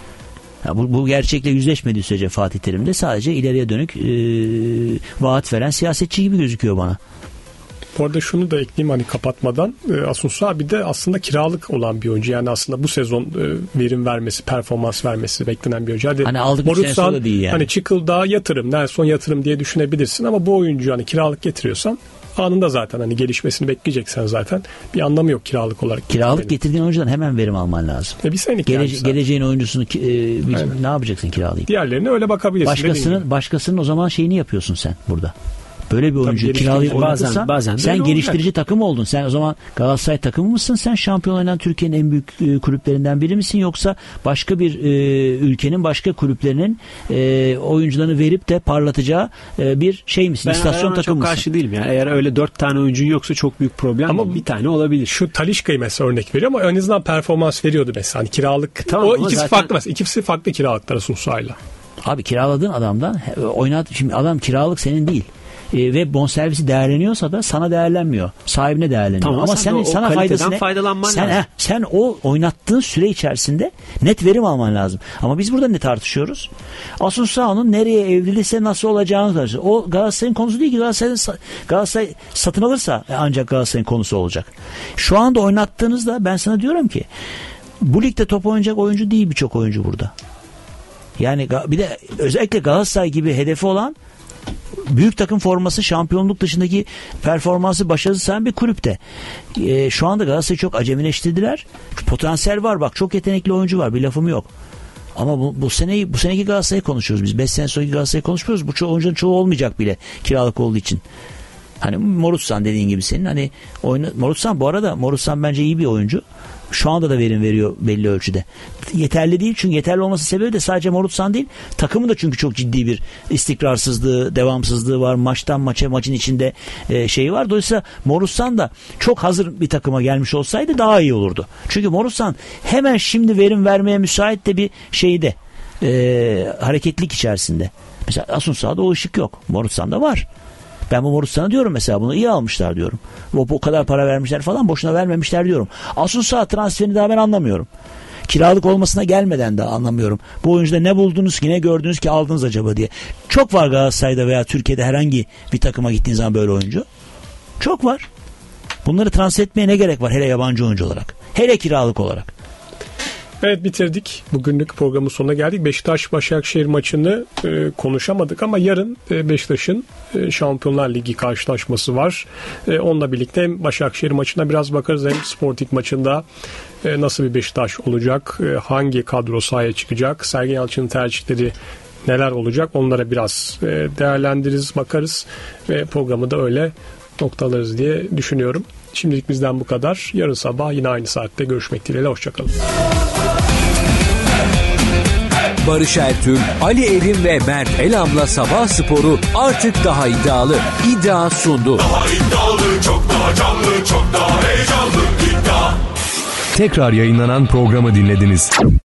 Ya bu, bu gerçekle yüzleşmediği sürece Fatih Terim'de sadece ileriye dönük e, vaat veren siyasetçi gibi gözüküyor bana. Bu arada şunu da ekleyeyim hani kapatmadan. E, Asunsao abi de aslında kiralık olan bir oyuncu. Yani aslında bu sezon e, verim vermesi, performans vermesi beklenen bir oyuncu. Hadi hani aldık bir sene sonra değil yani. Hani Çıkıldağ yatırım, Nelson yatırım diye düşünebilirsin ama bu oyuncu hani kiralık getiriyorsan anında zaten hani gelişmesini bekleyeceksen zaten bir anlamı yok kiralık olarak. Kiralık benim. Getirdiğin oyuncudan hemen verim alman lazım. E bir senelik Gelece- geleceğin oyuncusunu e, bir, ne yapacaksın kiralayıp? Diğerlerine öyle bakabilirsin. Başkasının başkasının o zaman şeyini yapıyorsun sen burada. Böyle bir oyuncu kiralayıp oynatırsan bazen sen geliştirici takım oldun. Sen o zaman Galatasaray takımı mısın? Sen şampiyon oynayan Türkiye'nin en büyük e, kulüplerinden biri misin? Yoksa başka bir e, ülkenin başka kulüplerinin e, oyuncularını verip de parlatacağı e, bir şey misin? Ben İstasyon takımı çok mısın? karşı değilim ya. Eğer öyle dört tane oyuncun yoksa çok büyük problem. Ama bir tane olabilir. Şu Talisca'yı mesela örnek veriyor ama en azından performans veriyordu mesela. Hani kiralık. Tamam, o ikisi zaten... farklı mesela. İkisi farklı kiralıklar Asunsao'yla. Abi kiraladığın adamdan oynat. Şimdi adam kiralık senin değil. E, ve bonservisi değerleniyorsa da sana değerlenmiyor. Sahibine değerleniyor. Tamam, ama sen sen sana faydası ne? Faydalanman sen, lazım. Heh, sen o oynattığın süre içerisinde net verim alman lazım. Ama biz burada ne tartışıyoruz? Asunsao'nun nereye evrilirse nasıl olacağını tartışıyoruz. O Galatasaray'ın konusu değil ki. Galatasaray'ın, Galatasaray satın alırsa ancak Galatasaray'ın konusu olacak. Şu anda oynattığınızda ben sana diyorum ki bu ligde top oynayacak oyuncu değil birçok oyuncu burada. Yani bir de özellikle Galatasaray gibi hedefi olan büyük takım forması, şampiyonluk dışındaki performansı başarılı sayan bir kulüpte. E, şu anda Galatasaray'ı çok acemileştirdiler. Potansiyel var bak, çok yetenekli oyuncu var, bir lafım yok. Ama bu, bu seneyi bu seneki Galatasaray'ı konuşuyoruz biz. beş sene sonraki Galatasaray'ı konuşmuyoruz. Bu ço- oyuncunun çoğu olmayacak bile kiralık olduğu için. Hani Morutsan dediğin gibi senin hani oyunu, Morutsan bu arada Morutsan bence iyi bir oyuncu. Şu anda da verim veriyor belli ölçüde. Yeterli değil çünkü yeterli olması sebebi de sadece Morutsan değil. Takımın da çünkü çok ciddi bir istikrarsızlığı, devamsızlığı var. Maçtan maça maçın içinde e, şeyi var. Dolayısıyla Morutsan da çok hazır bir takıma gelmiş olsaydı daha iyi olurdu. Çünkü Morutsan hemen şimdi verim vermeye müsait de bir şeyde e, hareketlik içerisinde. Mesela Asunsao'da o ışık yok. Morutsan'da var. Ben bu Morutsan'a diyorum mesela, bunu iyi almışlar diyorum. O, o kadar para vermişler falan, boşuna vermemişler diyorum. Asunsao transferini daha ben anlamıyorum. Kiralık olmasına gelmeden de anlamıyorum. Bu oyuncuda ne buldunuz ki, ne gördünüz ki aldınız acaba diye. Çok var Galatasaray'da veya Türkiye'de herhangi bir takıma gittiğiniz zaman böyle oyuncu. Çok var. Bunları transfer etmeye ne gerek var hele yabancı oyuncu olarak? Hele kiralık olarak. Evet, bitirdik. Bugünlük programın sonuna geldik. Beşiktaş-Başakşehir maçını e, konuşamadık ama yarın e, Beşiktaş'ın e, Şampiyonlar Ligi karşılaşması var. E, onunla birlikte hem Başakşehir maçına biraz bakarız hem Sporting maçında e, nasıl bir Beşiktaş olacak, e, hangi kadro sahaya çıkacak, Sergen Yalçın'ın tercihleri neler olacak, onlara biraz e, değerlendiririz, bakarız ve programı da öyle noktalarız diye düşünüyorum. Şimdilik bizden bu kadar. Yarın sabah yine aynı saatte görüşmek dileğiyle. Hoşçakalın. Barış Ertül, Ali Erim ve Mert Elam'la Sabah Sporu artık daha iddialı. İddia sundu. Daha iddialı, çok daha canlı, çok daha heyecanlı. İddia. Tekrar yayınlanan programı dinlediniz.